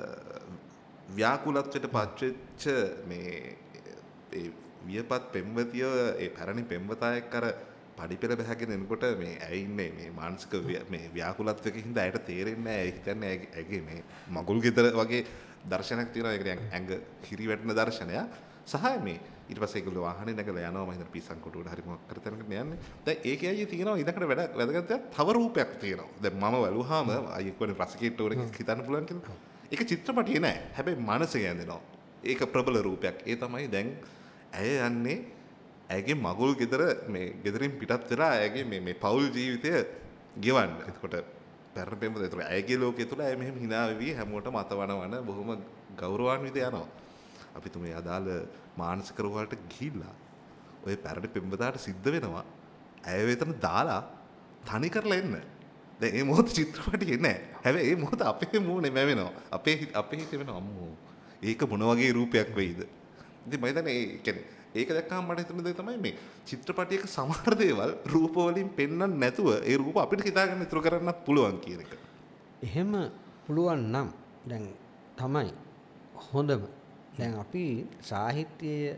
ව්‍යාකුලත්වයට පත්වෙච්ච මේ ඒ වියපත් පෙම්වතිය ඒ පැරණි පෙම්වතා එක්ක අර පඩිපෙළ බහගෙන එනකොට මේ ඇයි ඉන්නේ මේ මානසික මේ ව්‍යාකුලත්වයක හින්දා ඇයට තේරෙන්නේ නැහැ. ඒ හිතන්නේ ඇගේ මේ මගුල් ගෙදර වගේ දර්ශනයක් තියෙනවා. ඒක දැන් ඇඟ හිරි වැටෙන දර්ශනයක්. සහ මේ ඊට පස්සේ ඒගොල්ලෝ වාහනේ නැගලා යනවා මම හිතන පිස්සන් කොටුවට හරි මොකක් කර තැනකට යන්නේ. දැන් ඒකේ අයියේ තියෙනවා ඊදකට වැඩ වැදගත් දෙයක් තව රූපයක් තියෙනවා. දැන් මම වැළුවාම අයියේ කොනේ ප්‍රසිකේට් උඩ හිතන්න පුළුවන් කියලා. ඒක චිත්‍රපටියේ නෑ. හැබැයි මනසේ යන්දෙනවා. ඒක ප්‍රබල රූපයක්. ඒ තමයි දැන් ඇය යන්නේ ඇගේ මගුල් ගෙදර මේ ගෙදරින් පිටත් වෙලා ඇගේ මේ මේ පෞල් ජීවිතය ගෙවන්න. එතකොට පැරණ පෙම්වත ඒතර ඇගේ ලෝකයේ තුල ඇය මෙහෙම hina වෙවි හැමෝටම අතවනවන බොහොම ගෞරවාන්විත යනවා. අපි තුමේ අදාළ මානසික රෝග වලට ගිහිල්ලා ඔය පැරණි පෙම්වතාට සිද්ධ වෙනවා ඇය වෙතන දාලා තනි කරලා එන්න. දැන් මේ මොහොත චිත්‍රපටියේ නෑ. හැබැයි මේ මොහොත අපේ මූණේ මැවෙනවා. අපේ අපේ හිතේ වෙනවා අම්මෝ. ඒක මොන වගේ රූපයක් වෙයිද? ඉතින් මම හිතන්නේ ඒ කියන්නේ ඒක දැක්කම මට හිතුණ දේ තමයි මේ චිත්‍රපටයක සමහර දේවල් රූප වලින් පෙන්වන්න නැතුව ඒ රූප අපිට හිතාගන්න ඉතුරු කරන්නත් පුළුවන් කියන එක. එහෙම පුළුවන් නම් දැන් තමයි හොඳම. දැන් අපි සාහිත්‍යයේ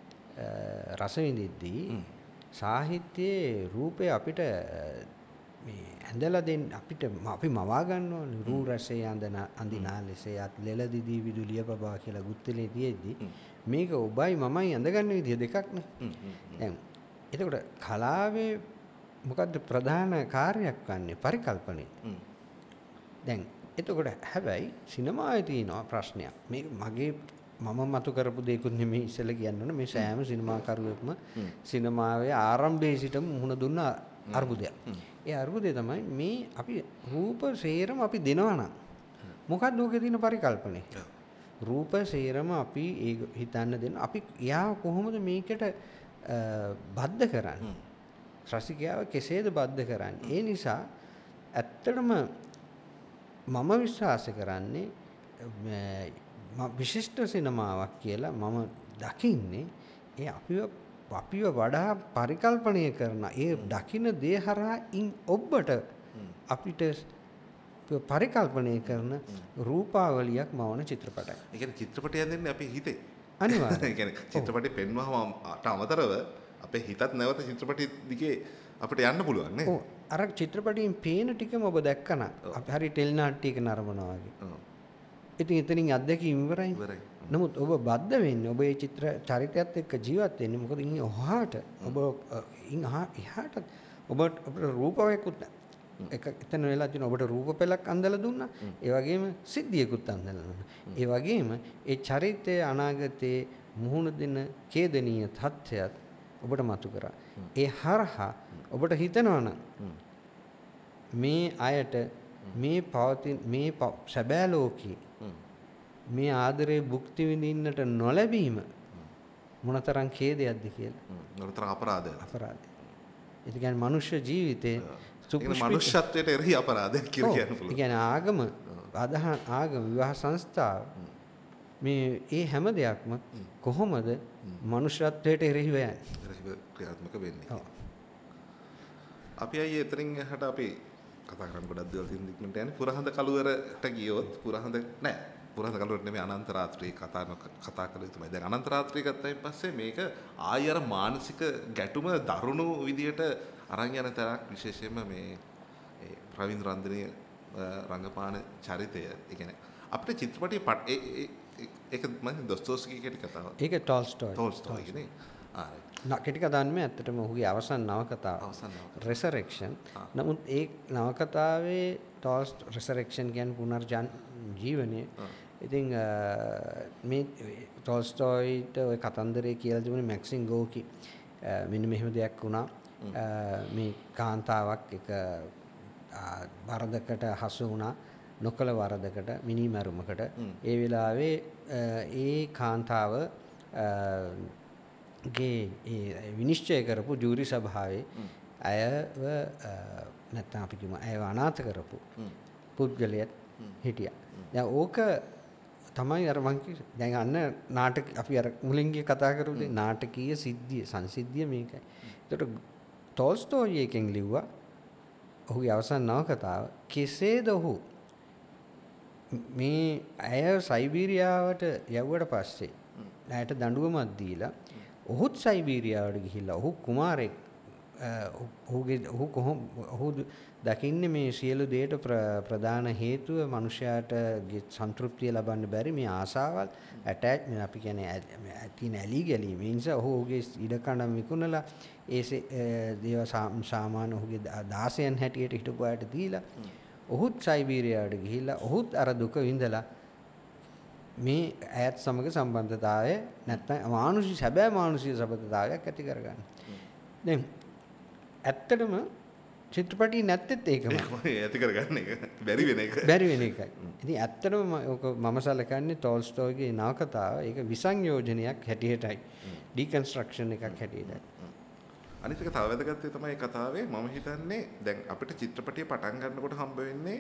රස විඳිද්දී සාහිත්‍යයේ රූපය අපිට මේ ඇඳලා දෙන්න අපිට අපි මවා ගන්න ඕනේ. රූ රසයේ අඳන අඳිනා ලෙසේ අත් ලෙලදිදී විදුලිය පබා කියලා ගුත්තලේ තියෙද්දි මේක ඔබයි මමයි අඳගන්න විදිය දෙකක් නේ. දැන් එතකොට කලාවේ මොකද්ද ප්‍රධාන කාර්යයක් වන්නේ පරිකල්පනය. දැන් එතකොට හැබැයි සිනමාවේ තියෙන ප්‍රශ්නයක්. මේක මගේ මම මතු කරපු දෙයක්ුත් නෙමෙයි ඉස්සෙල්ලා කියන්න ඕනේ. මේ සෑම සිනමාකරුවෙක්ම සිනමාවේ ආරම්භයේ සිටම මුහුණ දුන්න අර්බුදයක්. ඒ අර්බුදය තමයි මේ අපි රූප සේරම අපි දෙනවා නම් මොකක්ද ඔකේ තියෙන පරිකල්පනය? රූප සේරම අපි ඒ හිතන්න දෙන්න අපි යා කොහොමද මේකට බද්ධ කරන්නේ? රසිකයාව කෙසේද බද්ධ කරන්නේ? ඒ නිසා ඇත්තටම මම විශ්වාස කරන්නේ විශිෂ්ට සිනමාවක් කියලා මම දකින්නේ ඒ අපිව අපිව වඩා පරිකල්පනය කරන ඒ දකින්න දේ හරහා ඉන් ඔබට අපිට පරිකල්පනය කරන රූපාවලියක් මවන චිත්‍රපටයක්. ඒ කියන්නේ චිත්‍රපටය දෙන්නේ අපේ හිතේ. අනිවාර්යයෙන්. ඒ කියන්නේ චිත්‍රපටි පෙන්වවම අමතරව අපේ හිතත් නැවත චිත්‍රපටි දිගේ අපිට යන්න පුළුවන් නේ. ඔව්. අර චිත්‍රපටියෙන් පේන ටිකම ඔබ දැක්කන අපි හරි ටෙලි නාට්‍යයක නරඹනවා වගේ. ඔව්. ඉතින් එතනින් අත්දැකීම් ඉවරයි. ඉවරයි. නමුත් ඔබ බද්ධ වෙන්නේ ඔබ මේ චිත්‍ර චරිතයත් එක්ක ජීවත් වෙන්නේ මොකද ඉන් ඔහාට ඔබ ඉන් එහාට ඔබට අපේ රූපවයකුත් නැහැ. එක එතන වෙලා තියෙන ඔබට රූප පෙළක් අඳලා දුන්නා. ඒ වගේම සිද්ධියකුත් අඳලා දුන්නා. ඒ වගේම ඒ චරිතයේ අනාගතයේ මුහුණ දෙන ඛේදනීය තත්ත්වයක් ඔබට මතු කරා. ඒ හරහා ඔබට හිතනවා නම් මේ අයට මේ පවතින මේ සැබෑ ලෝකයේ මේ ආදරේ භුක්ති විඳින්නට නොලැබීම මොනතරම් ඛේදයක්ද කියලා. මොනතරම් අපරාධයක්. අපරාධය. ඒ කියන්නේ මනුෂ්‍ය ජීවිතේ මනුෂ්‍යත්වයට එරෙහි අපරාධයක් කියලා කියන්න පුළුවන්. ඒ කියන්නේ ආගම අදහන ආගම විවාහ සංස්ථාව මේ ඒ හැම දෙයක්ම කොහොමද මනුෂ්‍යත්වයට එරෙහිව යන්නේ? එරෙහිව ක්‍රියාත්මක වෙන්නේ. අපි අයියේ එතනින් එහාට අපි කතා කරන්න ගොඩක් දේවල් තියෙන දික්මන්ට යන්නේ. පුරහඳ කළුවරට ගියොත් පුරහඳ නෑ. පුරහඳ කළුවරට නෙමෙයි අනන්ත රාත්‍රියේ කතා කතා කළ යුතුමයි. දැන් අනන්ත රාත්‍රිය ගත්තයින් පස්සේ මේක ආය අර මානසික ගැටුම දරුණු විදියට අරන් යන තරක් විශේෂයෙන්ම මේ ඒ ප්‍රවීන් රන්දනීය රංගපාන චරිතය. ඒ කියන්නේ අපිට චිත්‍රපටයේ පට ඒ ඒක මම දොස්තෝස්කී කියන කතාව. ඒක ටෝල්ස්ටෝයි. ටෝල්ස්ටෝයි කියන්නේ. ආ කෙටි කතාවෙම ඇත්තටම ඔහුගේ අවසන් නවකතාව. අවසන් නවකතාව. රෙසරෙක්ෂන්. නමුත් ඒ නවකතාවේ ටෝල්ස් රෙසරෙක්ෂන් කියන්නේ පුනර්ජන් ජීවනය. ඉතින් මේ ටෝල්ස්ටෝයිට ওই කතන්දරේ කියලා තිබුණේ මැක්සිම් ගෝකි. මෙන්න මෙහෙම දෙයක් වුණා. මේ කාන්තාවක් එක වරදකට හසු වුණා. නොකල වරදකට මිනිමරුමකට ඒ වෙලාවේ ඒ කාන්තාව ගේ ඒ විනිශ්චය කරපු ජූරි සභාවේ අයව නැත්නම් අපි කියමු අයව අනාථ කරපු පුද්ගලයෙක් හිටියා. දැන් ඕක තමයි අර මං කිව්වේ. දැන් අන්න නාටක අපි අර මුලින් ගිය කතා කරපු නාටකීය සිද්ධිය සංසිද්ධිය මේකයි. ඒකට ටෝල්ස්ටෝයි එකෙන් ලිව්වා ඔහුගේ අවසන් නවකතාව කෙසේද ඔහු මේ ඇය සයිබීරියාවට යවුවට පස්සේ ඇයට දඬුවමක් දීලා ඔහුත් සයිබීරියාවට ගිහිල්ලා ඔහු කුමාරෙක් ඔහුගේ ඔහු කොහොම ඔහු දකින්නේ මේ සියලු දේට ප්‍රධාන හේතුව මනුෂයාට සන්තෘප්තිය ලබන්න බැරි මේ ආසාවල් ඇටැච්මන්ට් අපි කියන්නේ තියෙන ඇලි ගැලීම. ඒ නිසා ඔහු ඔහුගේ ඉඩකඩම් විකුණලා ඒ දේව සාමාන්‍ය ඔහුගේ දාසයන් හැටියට හිටපු අයට දීලා ඔහුත් සයිබීරියාවට ගිහිල්ලා ඔහුත් අර දුක විඳලා මේ ඈත් සමග සම්බන්ධතාවය නැත්නම් මානුෂික සැබෑ මානුෂික සම්බන්ධතාවයක් ඇති කරගන්න. දැන් ඇත්තටම චිත්‍රපටි නැත්තෙත් ඒකමයි. ඇති කරගන්න එක බැරි වෙන එක. බැරි වෙන එකයි. ඉතින් ඇත්තටම ඔක මම සලකන්නේ ටෝල්ස්ටෝයිගේ නවකතාව ඒක විසංයෝජනයක් හැටියටයි. ඩිකන්ස්ට්‍රක්ෂන් එකක් හැටියටයි. අනිත් එක තව වැදගත් දේ තමයි කතාවේ මම හිතන්නේ දැන් අපිට චිත්‍රපටිය පටන් ගන්නකොට හම්බ වෙන්නේ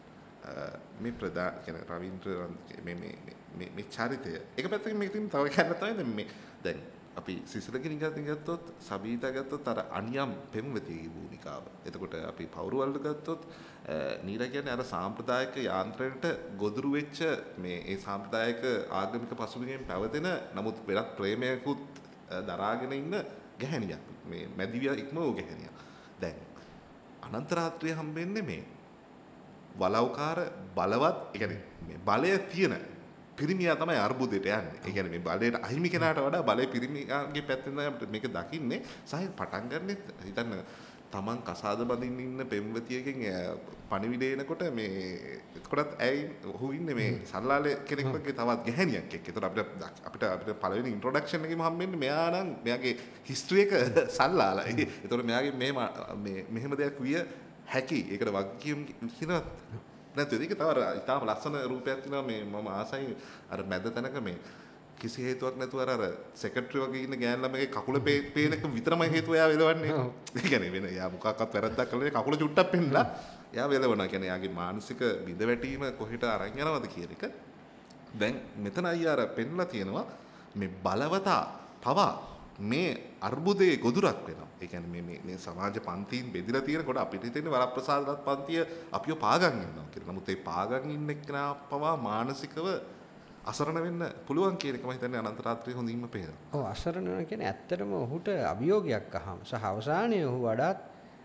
මේ ප්‍රදා කියන රවීන්ද්‍ර මේ මේ මේ මේ චරිතය. ඒක පැත්තකින් මේක තියෙන තව එකක් තමයි දැන් මේ දැන් අපි සිසිලකින් ගත්තොත් සබීතා ගත්තොත් අර අනියම් පෙම්වතියගේ භූමිකාව. එතකොට අපි පෞරවල්ල ගත්තොත් නීලා කියන්නේ අර සාම්ප්‍රදායික යාන්ත්‍රණයට ගොදුරු වෙච්ච මේ ඒ සාම්ප්‍රදායික ආගමික පසුබිමෙන් පැවතෙන නමුත් වෙනත් ප්‍රේමයකුත් දරාගෙන ඉන්න ගැහණියක්. මේ මැදිවිය ඉක්ම වූ ගැහණියක්. දැන් අනන්ත රාත්‍රිය හම්බෙන්නේ මේ වලව්කාර බලවත් ඒ කියන්නේ මේ බලය තියෙන පිරිමියා තමයි අර්බුදයට යන්නේ. ඒ කියන්නේ මේ බලයට අහිමි කෙනාට වඩා බලය පිරිමියාගේ පැත්තෙන් තමයි මේක දකින්නේ. සාහිත් පටන් ගන්නෙ හිතන්න තමන් කසාද බඳින්න ඉන්න පෙම්වතියකින් පණිවිඩය එනකොට මේ එතකොටත් ඇයි ඔහු ඉන්නේ මේ සල්ලාලේ කෙනෙක් වගේ තවත් ගැහණියක් එක්ක. ඒතර අපිට අපිට අපිට පළවෙනි ඉන්ට්‍රොඩක්ෂන් එකේම හම්බෙන්නේ මෙයා නම් මෙයාගේ හිස්ටරි එක සල්ලාලයි. ඒතර මෙයාගේ මේ මේ මෙහෙම දෙයක් විය හැකි. ඒකට වගකීම් කියනවා නැත්නම් ඒක තව ඉතාලම ලස්සන රූපයක් තියෙනවා මේ මම ආසයි අර මැද තැනක මේ කිසි හේතුවක් නැතුව අර සෙක්‍රටරි වගේ ඉන්න ගෑන් ළමගේ කකුල පේන එක විතරමයි හේතුව එයා වෙලවන්නේ. ඒ කියන්නේ වෙන එයා මොකක්වත් වැරද්දක් කළේ කකුල චුට්ටක් පෙන්නලා එයා වෙලවනවා. කියන්නේ එයාගේ මානසික බිඳවැටීම කොහෙට අරන් යනවද කියන එක. දැන් මෙතන අයියා අර පෙන්නලා තියෙනවා මේ බලවතා පවා මේ අර්බුදයේ ගොදුරක් වෙනවා. ඒ කියන්නේ මේ මේ මේ සමාජ පන්තියින් බෙදලා තියෙනකොට අපිට හිතෙන්නේ වරප්‍රසාදවත් පන්තිය අපිව පාගන් ඉන්නවා කියලා. නමුත් ඒ පාගන් ඉන්න එක්කෙනා පවා මානසිකව අසරණ වෙන්න පුළුවන් කියන එක මම හිතන්නේ අනන්ත රාත්‍රියේ හොඳින්ම පේනවා. ඔව් අසරණ වෙනවා කියන්නේ ඇත්තටම ඔහුට අභියෝගයක් අහම සහ අවසානයේ ඔහු වඩාත්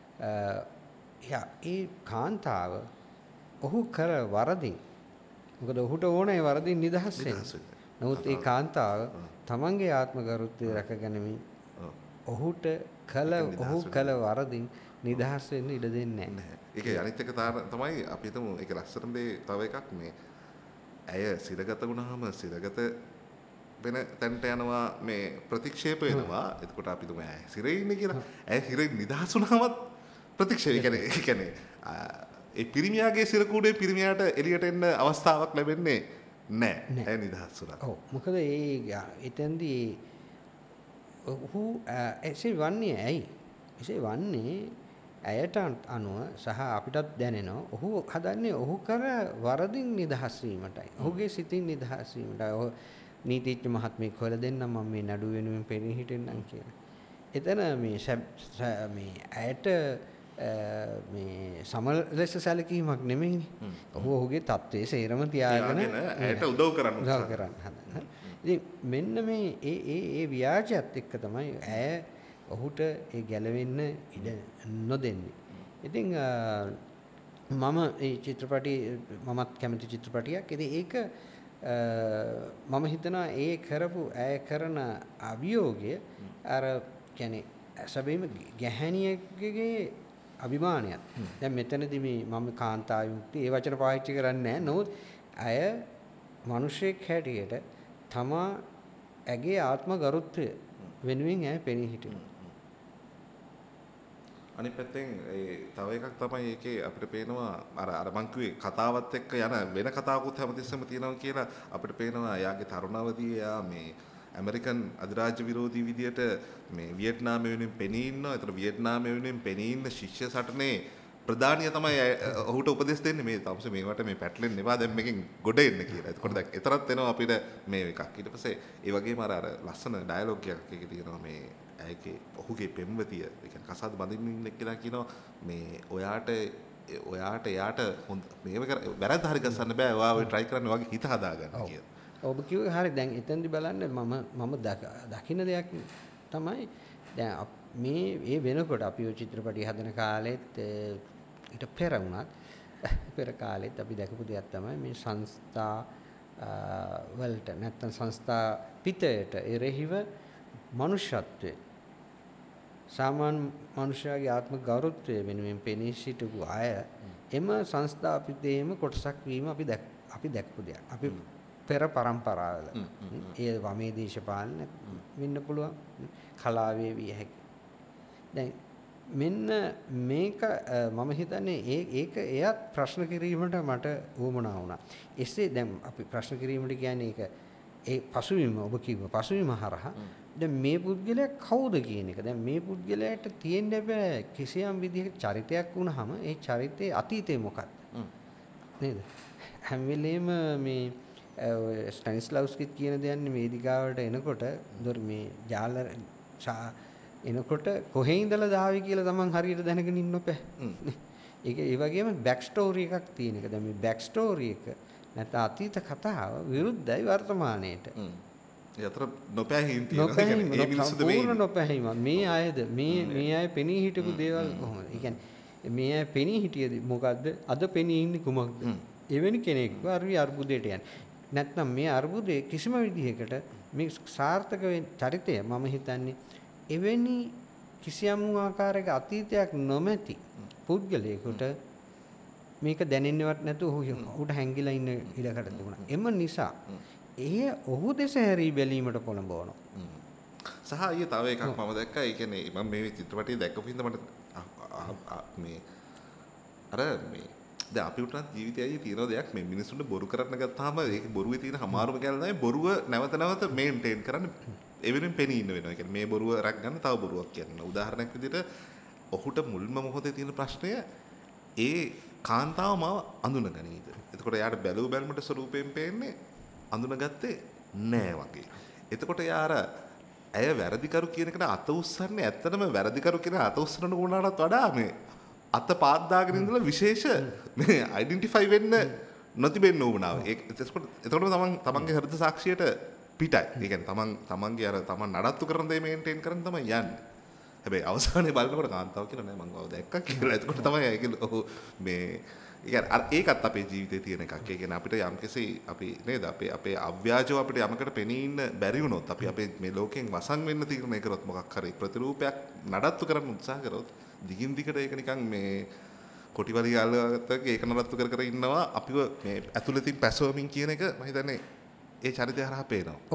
එයා ඒ කාන්තාව ඔහු කර වරදින් මොකද ඔහුට ඕනේ වරදින් නිදහස් වෙන්න. නමුත් ඒ කාන්තාව තමන්ගේ ආත්ම ගෞරවය රැකගැනීමේ ඔහුට කල ඔහු කල වරදින් නිදහස් වෙන්න ඉඩ දෙන්නේ නැහැ. ඒක අනිත් එක තමයි අපි හිතමු ඒක ලස්සන දේ තව එකක් මේ ඇය සිරගත වුණාම සිරගත වෙන තැනට යනවා මේ ප්‍රතික්ෂේප වෙනවා. එතකොට අපි තුමා ඇයි සිරේ ඉන්නේ කියලා. ඇයි සිරේ නිදහස් වුණාමත් ප්‍රතික්ෂේප කියන්නේ ඒ කියන්නේ ඒ පිරිමියාගේ සිර කූඩේ පිරිමියාට එළියට එන්න අවස්ථාවක් ලැබෙන්නේ නැහැ. ඇයි නිදහස් වුණා. ඔව් මොකද ඒ එතෙන්දී ඔහු එසේ වන්නේ ඇයි? එසේ වන්නේ ඇයට අනුව සහ අපිටත් දැනෙනවා ඔහු හදන්නේ ඔහු කර වරදින් නිදහස් වීමටයි. ඔහුගේ සිතින් නිදහස් වීමටයි. ඔහු නීතිඥ මහත්මයෙක් හොයලා දෙන්නම් මම මේ නඩු වෙනුවෙන් පෙනී හිටින්නම් කියලා. එතන මේ මේ ඇයට මේ සමල ලෙස සැලකීමක් නෙමෙයිනේ. ඔහු ඔහුගේ තත්ත්වයේ සේරම තියාගෙන ඇයට උදව් කරන්න උදව් කරන්න හදන. ඉතින් මෙන්න මේ ඒ ඒ ඒ ව්‍යාජයත් එක්ක තමයි ඇය ඔහුට ඒ ගැලවෙන්න ඉඩ නොදෙන්නේ. ඉතින් මම ඒ චිත්‍රපටි මමත් කැමති චිත්‍රපටියක්. ඉතින් ඒක මම හිතනවා ඒ කරපු ඇය කරන අභියෝගය අර කියන්නේ සැබෑම ගැහැණියකගේ අභිමානයක්. දැන් මෙතනදී මේ මම කාන්තා යුක්ති ඒ වචන පාවිච්චි කරන්නේ නැහැ. නමුත් ඇය මිනිසෙක් හැටියට තමා ඇගේ ආත්ම ගරුත්වය වෙනුවෙන් ඇය පෙනී හිටිනවා. අනිත් පැත්තෙන් ඒ තව එකක් තමයි ඒකේ අපිට පේනවා අර අර මං කිව්වේ කතාවත් එක්ක යන වෙන කතාවකුත් හැමතිස්සෙම තියෙනවා කියලා අපිට පේනවා එයාගේ තරුණවදී එයා මේ ඇමරිකන් අධිරාජ්‍ය විරෝධී විදියට මේ වියට්නාම වෙනුවෙන් පෙනී ඉන්නවා. ඒතර වියට්නාම වෙනුවෙන් පෙනී ඉන්න ශිෂ්‍ය සටනේ ප්‍රධානිය තමයි ඔහුට උපදෙස් දෙන්නේ මේ තමස මේවට මේ පැටලෙන්න එපා දැන් මේකෙන් ගොඩ එන්න කියලා. එතකොට දැන් එතරම් එනවා අපිට මේ එකක්. ඊට පස්සේ ඒ වගේම අර අර ලස්සන ඩයලොග් එකක් එකේ තියෙනවා මේ ඇයගේ ඔහුගේ පෙම්වතිය ඒ කියන්නේ කසාද බඳින්න ඉන්න කියලා කියනවා මේ ඔයාට ඔයාට එයාට හොඳ මේව කර වැරද්ද හරි ගස්සන්න බෑ. ඔයා ඔය try කරන්න වගේ හිත හදාගන්න කියලා. ඔබ කිව්වේ හරි. දැන් එතෙන්දි බලන්න මම මම දකින්න දෙයක් තමයි දැන් මේ ඒ වෙනකොට අපි ඔය චිත්‍රපටි හදන කාලෙත් ඊට පෙර වුණත් පෙර කාලෙත් අපි දැකපු දෙයක් තමයි මේ සංස්ථා වලට නැත්තම් සංස්ථා පිටයට එරෙහිව මනුෂ්‍යත්වයේ සාමාන්‍ය මනුෂ්‍යයාගේ ආත්ම ගෞරවත්වය වෙනුවෙන් පෙනී සිටපු අය එම සංස්ථා පිටේම කොටසක් වීම අපි දැක් අපි දැක්පු දෙයක්. අපි පෙර පරම්පරාවල ඒ වමේ දේශපාලන වෙන්න පුළුවන් කලාවේ විය හැකි. දැන් මෙන්න මේක මම හිතන්නේ ඒ ඒක එයත් ප්‍රශ්න කිරීමට මට උවමනා වුණා. එසේ දැන් අපි ප්‍රශ්න කිරීමට කියන්නේ ඒක ඒ පසුබිම ඔබ කිව්ව පසුබිම හරහා දැන් මේ පුද්ගලයා කවුද කියන එක. දැන් මේ පුද්ගලයාට තියෙන්න බෑ කිසියම් විදිහක චරිතයක් වුණාම ඒ චරිතයේ අතීතය මොකක්ද? නේද? හැම වෙලේම මේ ස්ටැනිස්ලාව්ස්කිත් කියන දෙයන්නේ වේදිකාවට එනකොට දොර මේ ජාල එනකොට කොහේ ඉඳලා දාවි කියලා තමන් හරියට දැනගෙන ඉන්න ඔපේ. ඒක ඒ වගේම බෑක් ස්ටෝරි එකක් තියෙන එක. දැන් මේ බෑක් ස්ටෝරි එක නැත්නම් අතීත කතාව විරුද්ධයි වර්තමානයේට. ඒ අතර නොපැහැීම් තියෙනවා. ඒ කියන්නේ ඒ මිනිස්සුද මේ නොපැහැීම මේ අයද මේ මේ අය පෙනී හිටපු දේවල් කොහොමද? ඒ කියන්නේ මේ අය පෙනී හිටියද මොකද්ද? අද පෙනී ඉන්නේ කුමක්ද? එවැනි කෙනෙක්ව අරවි අර්බුදයට යන්නේ. නැත්නම් මේ අර්බුදේ කිසිම විදිහකට මේ සාර්ථක වෙන චරිතය මම හිතන්නේ එවැනි කිසියම් ආකාරයක අතීතයක් නොමැති පුද්ගලයෙකුට මේක දැනෙන්නවත් නැතුව ඔහුට හැංගිලා ඉන්න ඉඩකට තිබුණා. එම නිසා එය ඔහු දෙස හැරී බැලීමට පොළඹවනවා. සහ ඊයේ තව එකක් මම දැක්කා. ඒ කියන්නේ මම මේ චිත්‍රපටය දැක්කපු හින්දා මට මේ අර මේ දැන් අපි උටත් ජීවිතයයි තියෙන දෙයක් මේ මිනිස්සුන්ට බොරු කරන්න ගත්තාම ඒක බොරුවේ තියෙන හමාරුම කියලා තමයි බොරුව නැවත නැවත මේන්ටේන් කරන්න එවෙනින් පෙනී ඉන්න වෙනවා. ඒ කියන්නේ මේ බොරුව රැක් ගන්න තව බොරුවක් කියනවා. උදාහරණයක් විදිහට ඔහුට මුල්ම මොහොතේ තියෙන ප්‍රශ්නය ඒ කාන්තාව මාව අඳුනගනීද? එතකොට එයාට බැලුව බැලමට ස්වරූපයෙන් පේන්නේ අඳුනගත්තේ නෑ වගේ. එතකොට එයා අර ඇය වැරදිකරු කියන එකට අත උස්සන්නේ ඇත්තටම වැරදිකරු කියන අත උස්සන උනාටත් වඩා මේ අත පාද්දාගෙන ඉඳලා විශේෂ මේ ඩෙන්ටිෆයි වෙන්න නොතිබෙන්න උවමනාව. ඒක එතකොට එතකොට තමන් තමන්ගේ හෘද සාක්ෂියට පිටයි. ඒ කියන්නේ තමන් තමන්ගේ අර තමන් නඩත්තු කරන දේ මේන්ටේන් කරන් තමයි යන්නේ. හැබැයි අවසානයේ බලනකොට කාන්තාව කියලා නෑ මං ගාව දැක්කා කියලා. එතකොට තමයි ඒක මේ ඒකත් අපේ ජීවිතේ තියෙන එකක්. ඒ කියන්නේ අපිට යම්කිසි අපි නේද අපේ අපේ අව්‍යාජව අපිට යමකට පෙනී ඉන්න බැරි වුණොත් අපි අපේ මේ ලෝකයෙන් වසන් වෙන්න තීරණය කරොත් මොකක් හරි ප්‍රතිරූපයක් නඩත්තු කරන්න උත්සාහ කරොත් දිගින් දිගට ඒක නිකන් මේ කොටිවලිය අල්ලගත්තක ඒක නඩත්තු කර කර ඉන්නවා අපිව මේ ඇතුළතින් පැසවමින් කියන එක මම හිතන්නේ ඒ චරිතය හරහා පේනවා. ඔව්.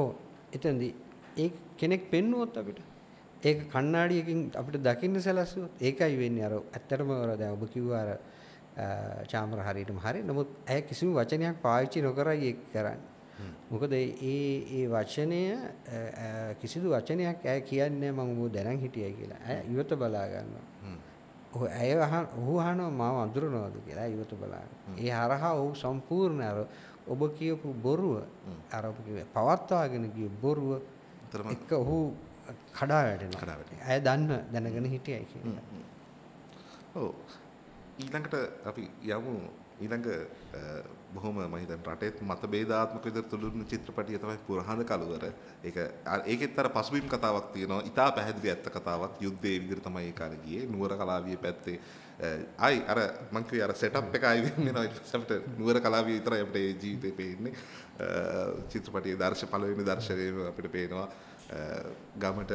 එතනදී ඒ කෙනෙක් පෙන්නුවොත් අපිට ඒක කණ්ණාඩියකින් අපිට දකින්න සැලසුවොත් ඒකයි වෙන්නේ. අර ඇත්තටම දැන් ඔබ කිව්වා අර චාමර හරියටම හරි. නමුත් ඇය කිසිම වචනයක් පාවිච්චි නොකරයි ඒක කරන්නේ. මොකද ඒ ඒ වචනය කිසිදු වචනයක් ඇය කියන්නේ මම ඔබ දැනන් හිටියයි කියලා. ඇය ඉවත බලා ගන්නවා. ඔහු ඇය අහන ඔහු අහනවා මාව අඳුරනවද කියලා ඉවත බලා. ඒ හරහා ඔහු සම්පූර්ණ අර ඔබ කියපු බොරුව අර ඔබ පවත්වාගෙන ගිය බොරුව එක ඔහු කඩා වැටෙනවා. ඇය දන්න දැනගෙන හිටියයි කියලා. ඔව්. ඊළඟට අපි යමු ඊළඟ බොහොම මම හිතන්නේ රටේත් මතභේදාත්මක විදිහට තුළුණු චිත්‍රපටිය තමයි පුරහඳ කළුවර. ඒක ඒකෙත් අර පසුබිම් කතාවක් තියෙනවා. ඉතා පැහැදිලි ඇත්ත කතාවක්. යුද්ධයේ විදිහට තමයි ඒ කාලේ ගියේ. නුවර කලාවියේ පැත්තේ ආයි අර මං කිව්වේ අර සෙටප් එක ආයි වෙනවා. ඊට පස්සේ අපිට නුවර කලාවිය විතරයි අපිට ඒ ජීවිතේ පේන්නේ. චිත්‍රපටියේ දර්ශ පළවෙනි දර්ශනයේ අපිට පේනවා ගමට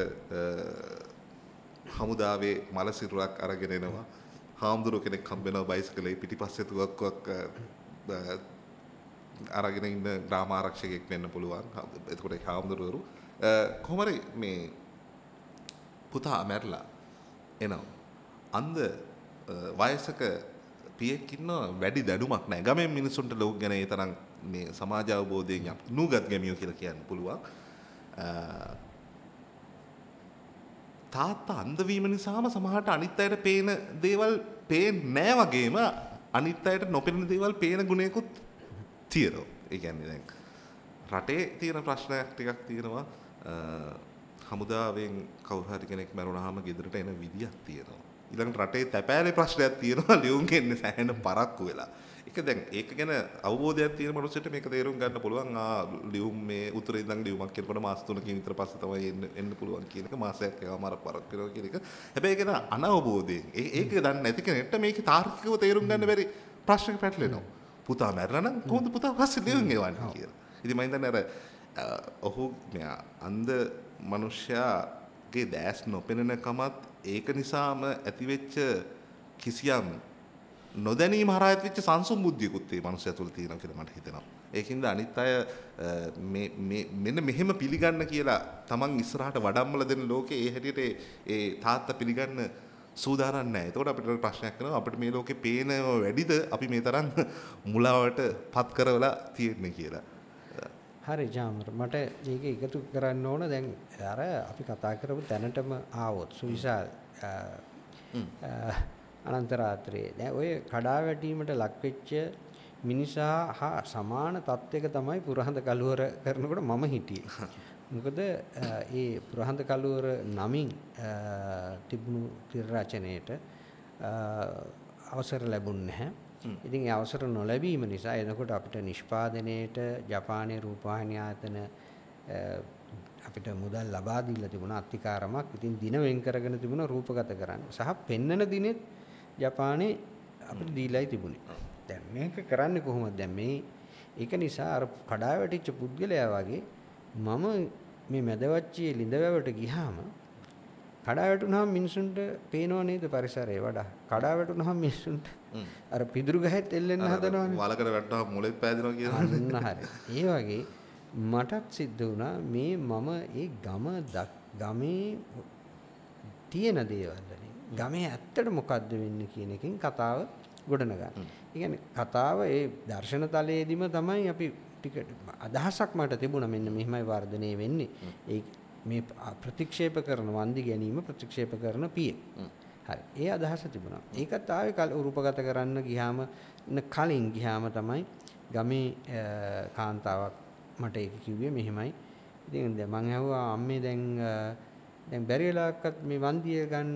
හමුදාවේ මල සිරුරක් අරගෙන එනවා. හාමුදුරුව කෙනෙක් හම්බ වෙනවා බයිසිකලේ පිටිපස්සේ තුවක්කුවක් අරගෙන ඉන්න ග්‍රාම ආරක්ෂකයෙක් වෙන්න පුළුවන්. එතකොට ඒ හාමුදුරුවරු කොහොමරි මේ පුතා මැරලා එනවා. අන්ද වයසක පියෙක් ඉන්නවා වැඩි දැනුමක් නැහැ. ගමෙන් මිනිසුන්ට ලෝක ගැන ඒ තරම් මේ සමාජ අවබෝධයෙන් නුගත් ගැමියෝ කියලා කියන්න පුළුවන්. තාත්තා අන්ධ වීම නිසාම සමහරට අනිත් අයට පේන දේවල් පේන්නේ නැහැ වගේම අනිත් අයට නොපෙනෙන දේවල් පේන ගුණයකුත් තියෙනවා. ඒ කියන්නේ දැන් රටේ තියෙන ප්‍රශ්නයක් ටිකක් තියෙනවා. හමුදාවෙන් කවුරු හරි කෙනෙක් මැරුණාම ගෙදරට එන විදියක් තියෙනවා. ඊළඟට රටේ තැපෑලේ ප්‍රශ්නයක් තියෙනවා. ලියුම් ගෙන්නේ සෑහෙන පරක්කු වෙලා. ඒක දැන් ඒක ගැන අවබෝධයක් තියෙන මනුස්සයට මේක තේරුම් ගන්න පුළුවන්. ආ ලියුම් මේ උතුරේ ඉඳන් ලියුමක් කියනකොට මාස තුනකින් විතර පස්සේ තමයි එන්න එන්න පුළුවන් කියන එක. මාසයක් එකමාරක් පරක් වෙනවා කියන එක. හැබැයි ඒක න අනවබෝධයෙන්. ඒක දන්නේ නැති කෙනෙක්ට මේක තාර්කිකව තේරුම් ගන්න බැරි ප්‍රශ්නයක් පැටලෙනවා. පුතා මැරලා නම් කොහොමද පුතා පස්සේ ලියුම් එවන්නේ කියලා. ඉතින් මම හිතන්නේ අර ඔහු මෙයා අන්ධ මනුෂ්‍යයාගේ දැස් නොපෙනෙන කමත් ඒක නිසාම ඇතිවෙච්ච කිසියම් නොදැනීම හරහා ඇතිවෙච්ච සංසුම් බුද්ධියකුත් ඒ මනුස්සයා තුළ තියෙනවා කියලා මට හිතෙනවා. ඒකින්ද අනිත් අය මේ මේ මෙන්න මෙහෙම පිළිගන්න කියලා තමන් ඉස්සරහට වඩම්මල දෙන ලෝකේ ඒ හැටියට ඒ තාත්තා පිළිගන්න සූදානම් නැහැ. එතකොට අපිට ප්‍රශ්නයක් වෙනවා අපිට මේ ලෝකේ පේනව වැඩිද අපි මේ තරම් මුලාවට පත් කරවලා තියෙන්නේ කියලා. හරි ජාමර මට මේක එකතු කරන්න ඕන දැන් අර අපි කතා කරපු දැනටම ආවොත් සුවිශාල අනන්ත රාත්‍රියේ දැන් ඔය කඩා වැටීමට ලක් වෙච්ච මිනිසා හා සමාන තත්වයක තමයි පුරහඳ කළුවර කරනකොට මම හිටියේ. මොකද ඒ පුරහඳ කළුවර නමින් තිබුණු තිර රචනයේට අවසර ලැබුණේ නැහැ. ඉතින් ඒ අවසර නොලැබීම නිසා එනකොට අපිට නිෂ්පාදනයේට ජපානයේ රූපවාහිනී ආයතන අපිට මුදල් ලබා දීලා තිබුණා අත්තිකාරමක්. ඉතින් දින වෙන් කරගෙන තිබුණා රූපගත කරන්න. සහ පෙන්නන දිනෙත් ජපානයේ අපිට දීලායි තිබුණේ. දැන් මේක කරන්නේ කොහොමද? දැන් මේ ඒක නිසා අර කඩා වැටිච්ච පුද්ගලයා වගේ මම මේ මැදවච්චියේ ලිඳවැවට ගියාම කඩා වැටුනහම මිනිසුන්ට පේනව නේද පරිසරය වඩා. කඩා වැටුනහම මිනිසුන්ට අර පිදුරු ගහෙත් එල්ලෙන්න හදනවනේ. වලකට වැටුනහම මොලෙත් පෑදෙනවා කියනවා. හරි. ඒ වගේ මටත් සිද්ධ වුණා මේ මම ඒ ගම ගමේ තියෙන දේවල් වලින් ගමේ ඇත්තට මොකද්ද වෙන්නේ කියන එකෙන් කතාව ගොඩනගන්න. ඒ කියන්නේ කතාව ඒ දර්ශන තලයේදීම තමයි අපි ටික අදහසක් මට තිබුණා මෙන්න මෙහිමයි වර්ධනය වෙන්නේ. ඒ මේ ප්‍රතික්ෂේප කරන වන්දි ගැනීම ප්‍රතික්ෂේප කරන පිය. හරි. ඒ අදහස තිබුණා. ඒකත් ආවේ රූපගත කරන්න ගියාම කලින් ගියාම තමයි ගමේ කාන්තාවක් මට ඒක කිව්වේ මෙහෙමයි. ඉතින් දැන් මං ඇහුවා අම්මේ දැන් දැන් බැරි වෙලාවක්වත් මේ වන්දිය ගන්න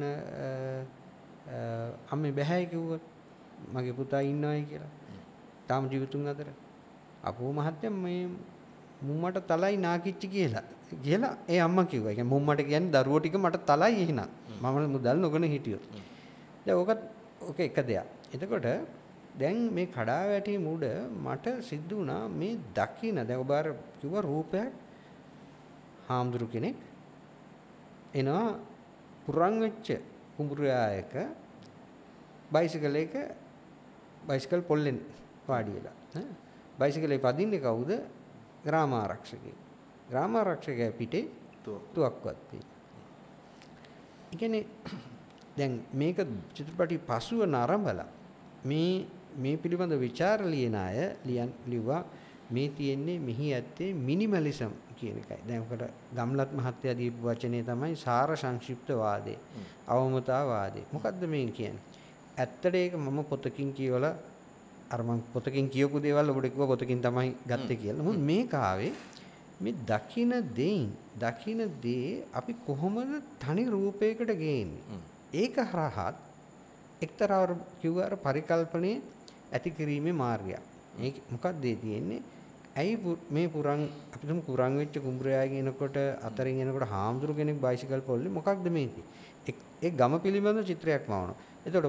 අම්මේ බෑයි කිව්වා. මගේ පුතා ඉන්නවයි කියලා. තාම ජීවිතුන් අතර. අපෝ මහත්තයා මේ මුම්මට තලයි නාකිච්චි කියලා. කියලා ඒ අම්මා කිව්වා. ඒ කියන්නේ මුම්මට කියන්නේ දරුවෝ ටික මට තලයි එහෙනම්. මම මුදල් නොගෙන හිටියොත්. දැන් ඕකත් ඕක එක දෙයක්. එතකොට දැන් මේ කඩා වැටීම උඩ මට සිද්ධ වුණා මේ දකින්න දැන් ඔබ අර කිව්වා රූපයක් හාමුදුරු කෙනෙක් එනවා පුරන් වෙච්ච කුඹුරයක බයිසිකලයක බයිසිකල් පොල්ලෙන් වාඩි වෙලා. බයිසිකලේ පදින්නේ කවුද? ග්‍රාම ආරක්ෂකයෙක්. ග්‍රාමාරක්ෂකයා පිටේ තුවක්කුවක් තියෙනවා. ඒ කියන්නේ දැන් මේක චිත්‍රපටි පසුව නරඹලා මේ මේ පිළිබඳ ਵਿਚාර ලියන අය ලියන් ලිව්වා මේ තියෙන්නේ මෙහි ඇත්තේ මිනිමලිසම් කියන එකයි. දැන් ඔකට ගම්ලත් මහත්තයා දීපු වචනේ තමයි සාර සංක්ෂිප්ත වාදේ. අවමතා වාදේ. මොකද්ද මේ කියන්නේ? ඇත්තට ඒක මම පොතකින් කියවලා අර මම පොතකින් කියපු දේවල් ඔබට කිව්වා පොතකින් තමයි ගත්තේ කියලා. මොකද මේ කාවේ මේ දකින දෙයින් දකින දේ අපි කොහොමද තනි රූපයකට ගේන්නේ? ඒක හරහත් එක්තරා කිව්වාර පරිකල්පනයේ ඇති කිරීමේ මාර්ගයක්. මේක මොකක්ද තියෙන්නේ? ඇයි මේ පුරන් අපි තුමු කුරන් වෙච්ච කුඹරයාගේ එනකොට අතරින් එනකොට හාමුදුරු කෙනෙක් බයිසිකල් පොල්ලේ මොකක්ද මේක? ඒ ගම පිළිබඳ චිත්‍රයක් මවනවා. එතකොට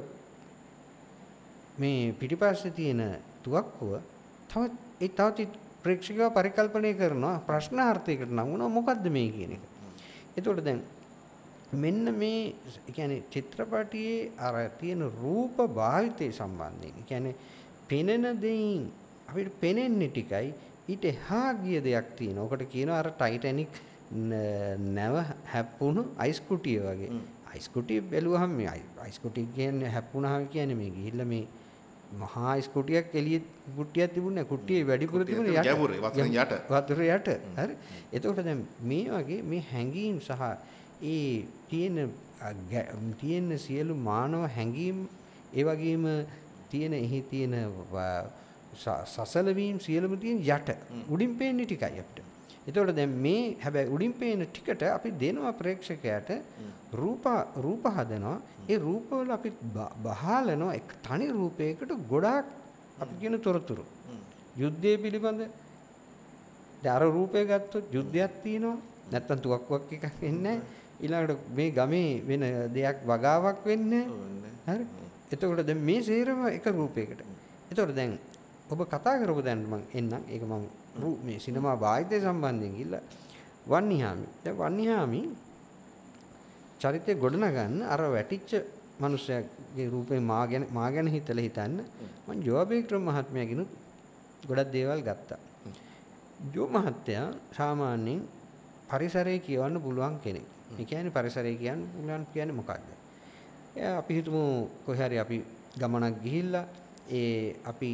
මේ පිටිපස්සේ තියෙන තුවක්කුව තව ඒ තව ප්‍රේක්ෂකව පරිකල්පනය කරනවා ප්‍රශ්නාර්ථයකට නම් වුණා මොකද්ද මේ කියන එක. එතකොට දැන් මෙන්න මේ කියන්නේ චිත්‍රපටියේ අර තියෙන රූප භාවිතය සම්බන්ධයෙන් කියන්නේ පෙනෙන දෙයින් අපිට පෙනෙන්නේ ටිකයි ඊට එහා ගිය දෙයක් තියෙනවා. ඔකට කියනවා අර ටයිටැනික් නැව හැප්පුණු අයිස් කුටිය වගේ. අයිස් කුටිය බැලුවහම මේ අයිස් කුටිය කියන්නේ හැප්පුණා කියන්නේ මේ ගිහිල්ලා මේ මහා අයිස් කුටියක් එළියේ කුටියක් තිබුණේ නැහැ. කුටියේ වැඩිපුර තිබුණේ යට. ගැඹුරේ වතුර යට. වතුර යට. හරි. එතකොට දැන් මේ වගේ මේ හැඟීම් සහ ඒ තියෙන තියෙන සියලු මානව හැඟීම් ඒ වගේම තියෙන එහි තියෙන සසල වීම සියලුම තියෙන යට උඩින් පේන්නේ ටිකයි අපිට. එතකොට දැන් මේ හැබැයි උඩින් පේන ටිකට අපි දෙනවා ප්‍රේක්ෂකයාට රූප රූප හදනවා. ඒ රූපවල අපි බහලනවා එක තනි රූපයකට ගොඩාක් අපි කියන තොරතුරු. යුද්ධය පිළිබඳ දැන් අර රූපය ගත්තොත් යුද්ධයක් තියෙනවා. නැත්තම් තුවක්කුවක් එකක් වෙන්නේ නැහැ. ඊළඟට මේ ගමේ වෙන දෙයක් වගාවක් වෙන්නේ නැහැ. හරි. එතකොට දැන් මේ සේරම එක රූපයකට. එතකොට දැන් ඔබ කතා කරපු දැන් මම එන්නම්. ඒක මම මේ සිනමා භාවිතය සම්බන්ධයෙන් ගිහිල්ලා වන්නිහාමි. දැන් වන්නිහාමි චරිතය ගොඩනගන්න අර වැටිච්ච මිනිස්සයාගේ රූපේ මා ගැන මා ගැන හිතලා හිතන්න මම ජෝබේක්‍රම මහත්මයාගෙනුත් ගොඩක් දේවල් ගත්තා. ජෝ මහත්තයා සාමාන්‍යයෙන් පරිසරය කියවන්න පුළුවන් කෙනෙක්. ඒ කියන්නේ පරිසරය කියන්න පුළුවන් කියන්නේ මොකක්ද? එයා අපි හිතමු කොහේ හරි අපි ගමනක් ගිහිල්ලා ඒ අපි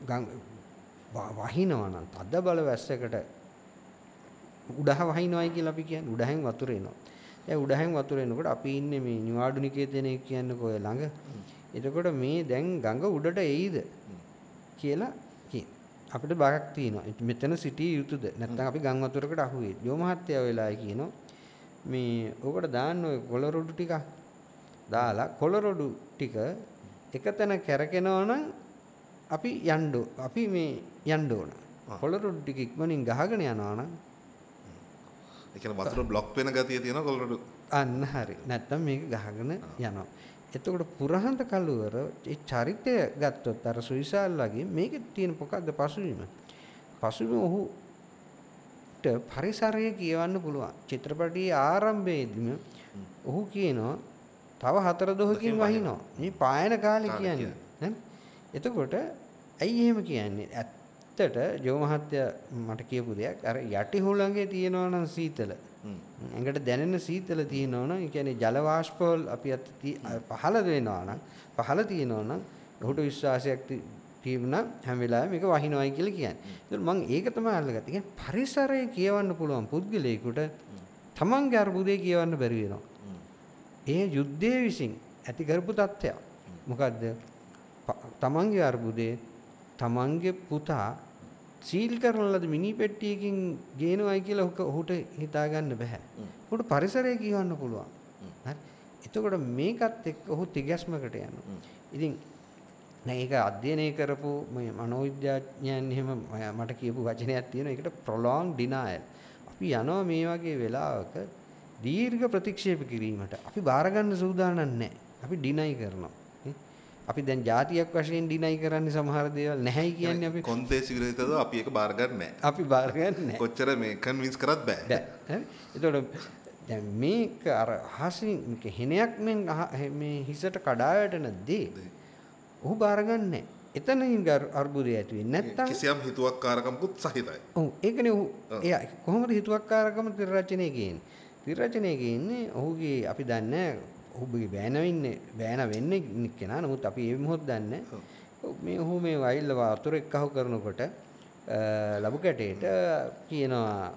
වහිනවා නම් තද බල වැස්සකට උඩහ වහිනවයි කියලා අපි කියන්නේ උඩහෙන් වතුර එනවා. ඒ උඩහෙන් වතුර එනකොට අපි ඉන්නේ මේ නිවාඩු නිකේතනේ කියන්නේ කොය ළඟ. එතකොට මේ දැන් ගඟ උඩට එයිද කියලා කියන. අපිට බයක් තියෙනවා. මෙතන සිටිය යුතුද? නැත්නම් අපි ගම් වතුරකට අහු වෙයි. යෝ මහත්තයා වෙලාවයි කියනවා මේ ඔකට දාන්න ඔය කොළරොඩු ටික දාලා කොළරොඩු ටික එකතැන කැරකෙනවා නම් අපි යන්න අපි මේ යන්න ඕන. කොළරොඩු ටික ඉක්මනින් ගහගෙන යනවා නම් ඒ කියන්නේ වතුර බ්ලොක් වෙන ගතිය තියෙන කොළරොඩු. අන්න හරි. නැත්තම් මේක ගහගෙන යනවා. එතකොට පුරහන්ත කලවර ඒ චරිතය ගත්තොත් අර සුයිසාල්ලාගේ මේකේ තියෙන මොකද්ද පසුබිම? පසුබිම ඔහුට පරිසරය කියවන්න පුළුවන්. චිත්‍රපටයේ ආරම්භයේදීම ඔහු කියනවා තව හතර දොහකින් වහිනවා. මේ පායන කාලේ කියන්නේ. නේ? එතකොට ඇයි එහෙම කියන්නේ? ඇත්තට ජෝ මහත්තයා මට කියපු දෙයක් අර යටි හුළඟේ තියෙනවා නම් සීතල. ඇඟට දැනෙන සීතල තියෙනවා නම් ඒ කියන්නේ ජල වාෂ්පවල අපි අත පහළ වෙනවා නම් පහළ තියෙනවා නම් ඔහුට විශ්වාසයක් තිබුණා හැම වෙලාවෙම මේක වහිනවයි කියලා කියන්නේ. ඒත් මම ඒක තමයි අල්ලගත්තේ. කියන්නේ පරිසරය කියවන්න පුළුවන් පුද්ගලයෙකුට තමන්ගේ අර්බුදේ කියවන්න බැරි වෙනවා. ඒ යුද්ධයේ විසින් ඇති කරපු තත්ත්වයක්. මොකද්ද? තමන්ගේ අර්බුදේ තමන්ගේ පුතා සීල් කරන ලද මිනි පෙට්ටියකින් ගේනවයි කියලා ඔහුට හිතා ගන්න බෑ. ඔහුට පරිසරය කියවන්න පුළුවන්. හරි. එතකොට මේකත් එක්ක ඔහු තිගැස්මකට යනවා. ඉතින් දැන් ඒක අධ්‍යයනය කරපු මේ මනෝවිද්‍යාඥයන් එහෙම මට කියපු වචනයක් තියෙනවා. ඒකට prolonged denial. අපි යනවා මේ වගේ වෙලාවක දීර්ඝ ප්‍රතික්ෂේප කිරීමට. අපි බාර ගන්න සූදානම් නැහැ. අපි deny කරනවා. අපි දැන් જાතියක් වශයෙන් ඩිනයි කරන්නේ සමහර දේවල් නැහැයි කියන්නේ අපි කොන්දේසි විරහිතව අපි ඒක බාර ගන්න නැහැ. අපි බාර ගන්න නැහැ. කොච්චර මේ කන්වින්ස් කරත් බෑ. බෑ. එතකොට දැන් මේක අර හසින් මේක හිණයක් මෙන් මේ හිසට කඩා වැටෙන දේ ඔහු බාර ගන්න නැහැ. එතනින් අර්බුදය ඇති වෙන්නේ නැත්තම් කිසියම් හිතුවක්කාරකමකුත් සහිතයි. ඔව් ඒකනේ ඔහු එයා කොහොමද හිතුවක්කාරකම තිර රචනයේ ගේන්නේ? තිර රචනයේ ගේන්නේ ඔහුගේ අපි දන්නේ ඔහුගේ බෑන වෙන්නේ බෑන වෙන්නේ කෙනා. නමුත් අපි ඒ මොහොත දන්නේ මේ ඔහු මේ වයිල්ල වතුරෙක් අහු කරනකොට ලබු කැටේට කියනවා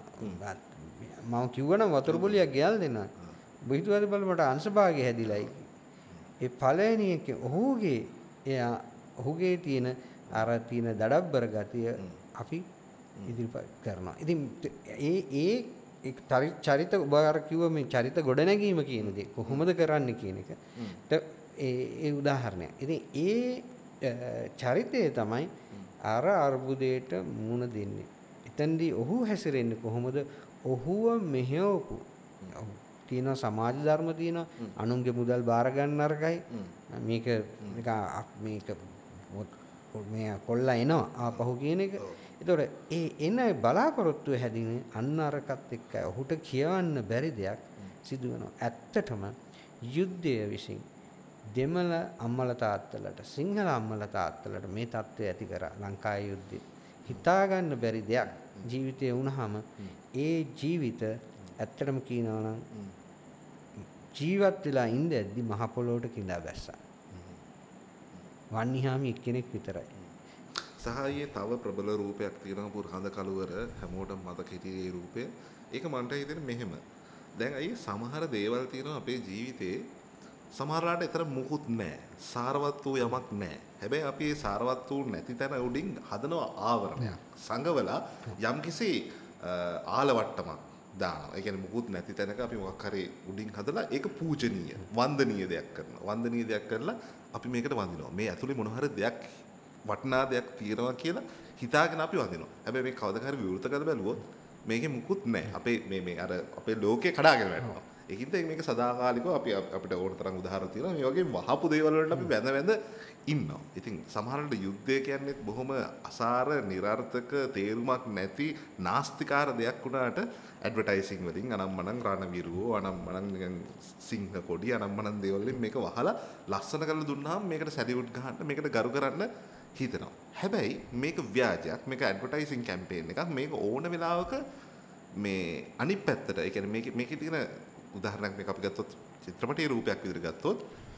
මම කිව්වනම් වතුර බොලියක් ගෙයල් දෙනවා. ඔබ හිතුවද බල මට අංශභාගය හැදිලායි. ඒ පළවෙනි එක ඔහුගේ එයා ඔහුගේ තියෙන අර තියෙන දඩබ්බර ගතිය අපි ඉදිරිපත් කරනවා. ඉතින් ඒ ඒ චරිත ඔබ අර කිව්ව මේ චරිත ගොඩනැගීම කියන දේ කොහොමද කරන්නේ කියන එක ඒ ඒ උදාහරණයක්. ඉතින් ඒ චරිතය තමයි අර අර්බුදයට මුහුණ දෙන්නේ. එතෙන්දී ඔහු හැසිරෙන්නේ කොහොමද? ඔහුව මෙහෙවපු තියෙන සමාජ ධර්ම තියෙනවා. අනුන්ගේ මුදල් බාර ගන්න නරකයි. මේක මේක මේක මේ කොල්ලා එනවා ආපහු කියන එක. ඒතකොට ඒ එන බලාපොරොත්තුව හැදින්නේ අන්න අරකට එක්ක ඔහුට කියවන්න බැරි දෙයක් සිදු වෙනවා. ඇත්තටම යුද්ධය විසින් දෙමළ අම්මල තාත්තලට සිංහල අම්මල තාත්තලට මේ தত্ত্বය ඇති කරා ලංකාවේ යුද්ධය. හිතා ගන්න බැරි දෙයක් ජීවිතේ වුණාම ඒ ජීවිත ඇත්තටම කියනවා නම් ජීවත් වෙලා ඉඳද්දි මහ පොළොවට කිඳා බැස්සා. වන්නිහාමි එක්කෙනෙක් විතරයි. සහායේ තව ප්‍රබල රූපයක් තියෙනවා පුරහඳ කලවර හැමෝටම මතක හිටියේ ඒ රූපය. ඒක මන්ට හිතෙන්නේ මෙහෙම. දැන් අයි සමහර දේවල් තියෙනවා අපේ ජීවිතේ සමහරලාට ඒතර මුකුත් නැහැ. සාරවත් වූ යමක් නැහැ. හැබැයි අපි ඒ සාරවත් වූ නැති තැන උඩින් හදනවා ආවරණයක්. සංගවලා යම්කිසි ආලවට්ටමක් දානවා. ඒ කියන්නේ මුකුත් නැති තැනක අපි මොකක් හරි උඩින් හදලා ඒක පූජනීය, වන්දනීය දෙයක් කරනවා. වන්දනීය දෙයක් කරලා අපි මේකට වඳිනවා. මේ ඇතුලේ මොන හරි දෙයක් වටිනා දෙයක් තියෙනවා කියලා හිතාගෙන අපි වඳිනවා. හැබැයි මේ කවදා හරි විවෘත කරලා බැලුවොත් මේකේ මුකුත් නැහැ. අපේ මේ මේ අර අපේ ලෝකේ කඩාගෙන වැටෙනවා. ඒකින්ද මේක සදාකාලිකව අපි අපිට ඕන තරම් උදාහරණ තියෙනවා. මේ වගේ වහපු දේවල් වලට අපි වැඳ වැඳ ඉන්නවා. ඉතින් සමහරවිට යුද්ධය කියන්නේ බොහොම අසාර, નિરර්ථක, තේරුමක් නැති නාස්තිකාර දෙයක් වුණාට ඇඩ්වර්ටයිසින් වලින් අනම්මනම් රණවිරුවෝ අනම්මනම් නිකන් සිංහ කොඩි අනම්මනම් දේවල් වලින් මේක වහලා ලස්සන කරලා දුන්නාම මේකට සැලියුට් ගහන්න, මේකට ගරු කරන්න හිතෙනවා. හැබැයි මේක ව්‍යාජයක්, මේක ඇඩ්වර්ටයිසින් කැම්පේන් එකක්. මේක ඕන වෙලාවක මේ අනිත් පැත්තට, ඒ කියන්නේ මේක මේකේ තියෙන උදාහරණයක් මේක අපි ගත්තොත් චිත්‍රපටයේ රූපයක් විදිහට ගත්තොත්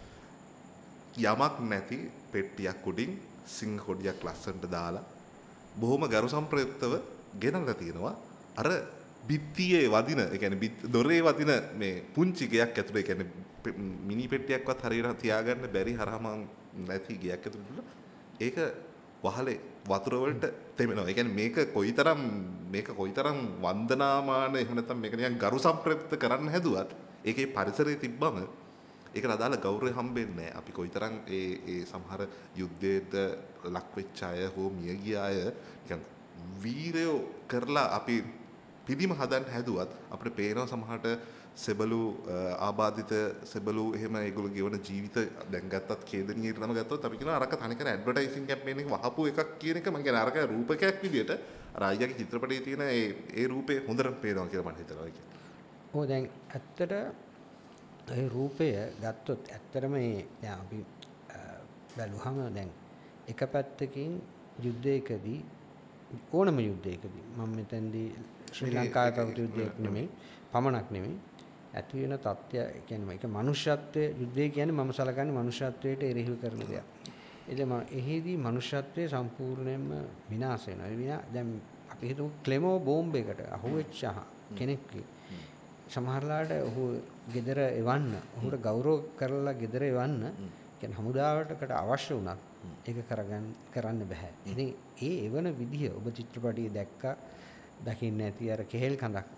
යමක් නැති පෙට්ටියක් උඩින් සිංහ කොඩියක් ලස්සනට දාලා බොහොම ගරු සම්ප්‍රයුක්තව ගෙනල්ලා තියෙනවා. අර බිත්තියේ වදින, ඒ කියන්නේ දොරේ වදින මේ පුංචි ගයක් ඇතුලේ, ඒ කියන්නේ මිනි පෙට්ටියක්වත් හරියට තියාගන්න බැරි හරහමං නැති ගයක් ඇතුලේ ඒක වහලේ වතුර වලට තෙමෙනවා. ඒ කියන්නේ මේක කොයිතරම් මේක කොයිතරම් වන්දනාමාන එහෙම නැත්නම් මේක නිකන් ගරු සම්ප්‍රයුක්ත කරන්න හැදුවත් ඒකේ පරිසරයේ තිබ්බම ඒකට අදාළ ගෞරවය හම්බෙන්නේ නැහැ. අපි කොයිතරම් ඒ ඒ සමහර යුද්ධයට ලක් වෙච්ච අය හෝ මිය ගිය අය නිකන් වීරයෝ කරලා අපි පිළිම හදන්න හැදුවත් අපිට පේනවා සමහරට සෙබළු ආබාධිත සෙබළු එහෙම ඒගොල්ලෝ ගෙවන ජීවිත දැන් ගත්තත් කේදනීයට නම ගත්තොත් අපි කියනවා අරක තනිකර ඇඩ්වර්ටයිසින් කැම්පේන් එක වහපු එකක් කියන එක මම කියන්නේ අරක රූපකයක් විදියට අර අයියාගේ චිත්‍රපටයේ තියෙන ඒ ඒ රූපේ හොඳටම පේනවා කියලා මම හිතනවා ඒක. ඔව් දැන් ඇත්තට ඒ රූපය ගත්තොත් ඇත්තටම මේ දැන් අපි බැලුවහම දැන් එක පැත්තකින් යුද්ධයකදී ඕනම යුද්ධයකදී මම මෙතෙන්දී ශ්‍රී ලංකාවේ පැවති යුද්ධයක් නෙමෙයි පමණක් නෙමෙයි ඇති වෙන තත්ත්වය කියන්නේ මේක මනුෂ්‍යත්වයේ යුද්ධය කියන්නේ මම සලකන්නේ මනුෂ්‍යත්වයට එරෙහිව කරන දෙයක්. එතම එහිදී මනුෂ්‍යත්වයේ සම්පූර්ණයෙන්ම විනාශ වෙනවා. විනා දැන් අපි හිතමු ක්ලෙමෝ බෝම්බ එකට අහුවෙච්ච කෙනෙක්ගේ සමහරලාට ඔහු ගෙදර එවන්න, ඔහුට ගෞරව කරලා ගෙදර එවන්න කියන්නේ හමුදාවටකට අවශ්‍ය වුණත් ඒක කරගන්න කරන්න බෑ. ඉතින් ඒ එවන විදිහ ඔබ චිත්‍රපටයේ දැක්කා දකින්න ඇති අර කෙහෙල් කඳක්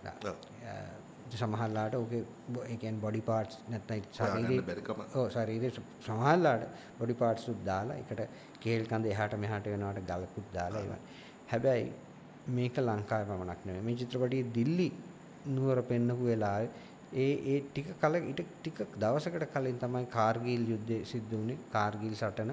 සමහරලාට ඔගේ ඒ කියන්නේ බොඩි පාර්ට්ස් නැත්නම් ශරීරයේ ඔව් ශරීරයේ සමහරලාට බොඩි පාර්ට්ස් උත් දාලා ඒකට කෙහෙල් කඳ එහාට මෙහාට වෙනවට ගලකුත් දාලා ඒවා. හැබැයි මේක ලංකාවේ පමණක් නෙමෙයි. මේ චිත්‍රපටයේ දිල්ලි නුවර පෙන්නපු වෙලාවේ ඒ ඒ ටික කල ඊට ටික දවසකට කලින් තමයි කාර්ගිල් යුද්ධය සිද්ධ වුණේ. කාර්ගිල් සටන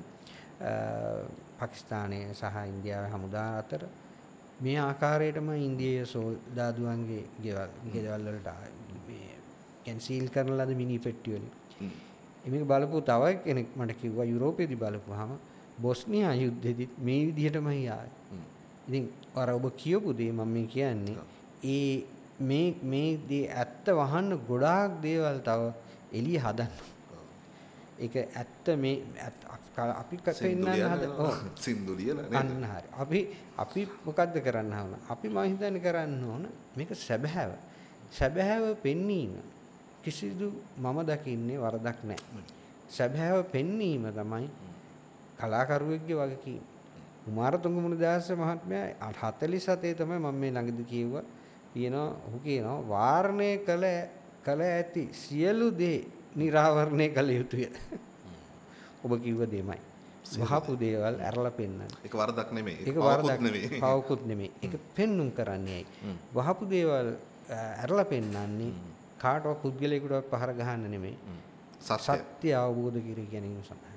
පාකිස්තානයේ සහ ඉන්දියාවේ හමුදා අතර මේ ආකාරයටම ඉන්දියාවේ සෝල්දාදුවන්ගේ ගෙවල් ගෙවල් වලට මේ කැන්සල් කරන ලද මිනි පෙට්ටි වලින් මේක බලපු තව කෙනෙක් මට කිව්වා යුරෝපයේදී බලපුවාම බොස්නියා යුද්ධෙදිත් මේ විදිහටමයි ආවේ. ඉතින් අර ඔබ කියපු දේ මම මේ කියන්නේ ඒ මේ මේ දේ ඇත්ත වහන්න ගොඩාක් දේවල් තව එළිය හදන්න. ඒක ඇත්ත මේ අපි කපෙන්නන හද ඔව් සින්දු ලියලා නේද? අන්න හරි. අපි අපි මොකද්ද කරන්න ඕන? අපි මම හිතන්නේ කරන්න ඕන මේක සැබෑව. සැබෑව පෙන්වීම කිසිදු මම දකින්නේ වරදක් නැහැ. සැබෑව පෙන්වීම තමයි කලාකරුවෙක්ගේ වගකීම. කුමාරතුංග මුනිදාස මහත්මයා හතළිස් හතේ තමයි මම මේ ළඟදී කිව්වා කියනවා ඔහු කියනවා වාරණය කළ කළ ඇති සියලු දේ නිරාවරණය කළ යුතුය. ඔබ කිව්ව දෙමයි. වහපු දේවල් ඇරලා පෙන්නන්න. ඒක වරදක් නෙමෙයි. ඒක වරදක් නෙමෙයි. පවකුත් නෙමෙයි. ඒක පෙන්눔 කරන්නේයි. වහපු දේවල් ඇරලා පෙන්නන්නේ කාටවත් පුද්ගලයෙකුටවත් පහර ගහන්න නෙමෙයි. සත්‍ය අවබෝධ කර ගැනීම සඳහා.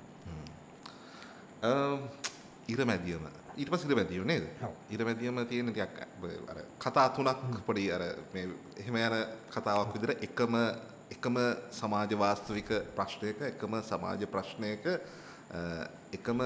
ඉරමැදියම ඊට පස්සේ ඉරමැදියම නේද? ඉරමැදියම තියෙන ටිකක් අර කතා තුනක් පොඩි අර මේ එහෙම යන කතාවක් විදිහට එකම එකම සමාජ වාස්තවික ප්‍රශ්නයක එකම සමාජ ප්‍රශ්නයක එකම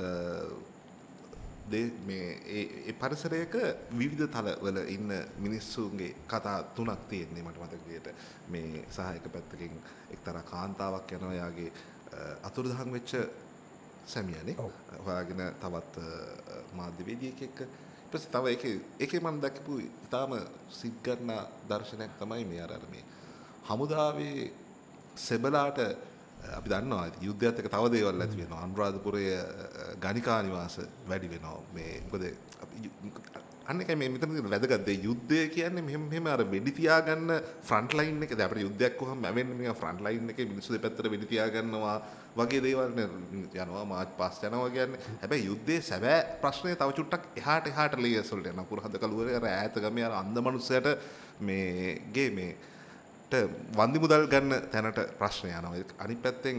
මේ ඒ පරිසරයක විවිධ තලවල ඉන්න මිනිස්සුන්ගේ කතා තුනක් තියෙන්නේ මට මතක විදිහට මේ සහ එක පැත්තකින් එක්තරා කාන්තාවක් යනවා යාගේ අතුරුදහන් වෙච්ච සැමියානේ හොයාගෙන තවත් මාධ්‍යවේදියෙක් එක්ක ඊට පස්සේ තව ඒකේ ඒකේ මම දැක්කපු ඉතාලම සිග්ගන්න දර්ශනයක් තමයි මේ අර මේ හමුදාවේ සෙබලාට අපි දන්නවා යුද්ධයත් එක්ක තව දේවල් ඇති වෙනවා අනුරාධපුරයේ ගණිකා නිවාස වැඩි වෙනවා මේ මොකද අන්න එකයි මේ මෙතන තියෙන වැදගත් දේ යුද්ධය කියන්නේ මෙහෙම මෙහෙම අර වෙඩි තියාගන්න ෆ්‍රන්ට් ලයින් එකේ දැන් අපිට යුද්ධයක් කොහොම මැවෙන්නේ මේ ෆ්‍රන්ට් ලයින් එකේ මිනිස්සු දෙපැත්තට වෙඩි තියාගන්නවා වගේ දේවල් යනවා මාච් පාස් යනවා කියන්නේ හැබැයි යුද්ධයේ සැබෑ ප්‍රශ්නේ තව චුට්ටක් එහාට එහාට ලේයර්ස් වලට යනවා පුරහඳ කලුවරේ අර ඈත ගමේ අර අන්ධ මනුස්සයට මේ ගේ මේ වන්දි මුදල් ගන්න තැනට ප්‍රශ්න යනවා. අනිත් පැත්තෙන්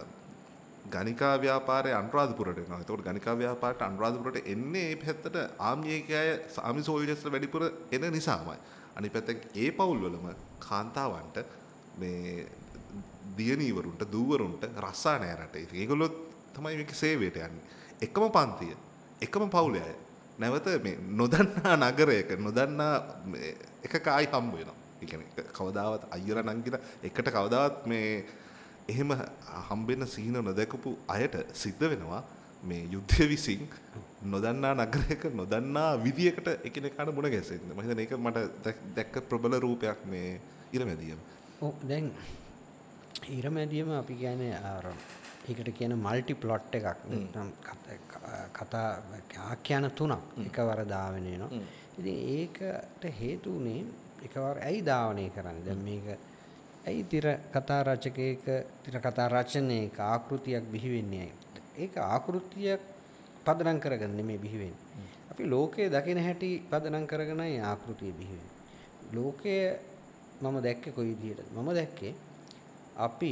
ගණිකා ව්‍යාපාරයේ අනුරාධපුරට එනවා. ඒතකොට ගණිකා ව්‍යාපාරයට අනුරාධපුරට එන්නේ මේ පැත්තට ආම්‍යේකය ආමි සෝල්ජර්ස්ලා වැඩිපුර එන නිසාමයි. අනිත් පැත්තෙන් ඒ පවුල් වලම කාන්තාවන්ට මේ දියණීවරුන්ට දූවරුන්ට රස්සා නෑ රටේ. ඉතින් ඒගොල්ලෝ තමයි මේක සේවයට යන්නේ. එකම පන්තිය, එකම පවුලේ අය. නැවත මේ නොදන්නා නගරයක නොදන්නා එකක ආයි හම්බ වෙනවා. ඒ කියන්නේ කවදාවත් අයියලා නංගිලා එකට කවදාවත් මේ එහෙම හම්බෙන්න සීන නොදකපු අයට සිද්ධ වෙනවා මේ යුද්ධය විසින් නොදන්නා නගරයක නොදන්නා විදියකට එකිනෙකාට මුණ ගැසෙන්න. මම හිතන්නේ ඒක මට දැක්ක ප්‍රබල රූපයක් මේ ඉරමැදියම. ඔව් දැන් ඉරමැදියම අපි කියන්නේ අර ඒකට කියන මල්ටි ප්ලොට් එකක්. නැත්නම් කතා ආඛ්‍යාන තුනක් එකවර දාවෙන වෙනවා. ඉතින් ඒකට හේතු උනේ එකවර ඇයි ධාවනය කරන්නේ? දැන් මේක ඇයි තිර කතා රචකයක තිර කතා රචනයක ආකෘතියක් බිහි වෙන්නේ ඇයි? ඒක ආකෘතියක් පදනම් කරගෙන නෙමෙයි බිහි වෙන්නේ. අපි ලෝකයේ දකින හැටි පදනම් කරගෙනයි ආකෘතිය බිහි වෙන්නේ. ලෝකයේ මම දැක්කේ කොයි විදිහටද? මම දැක්කේ අපි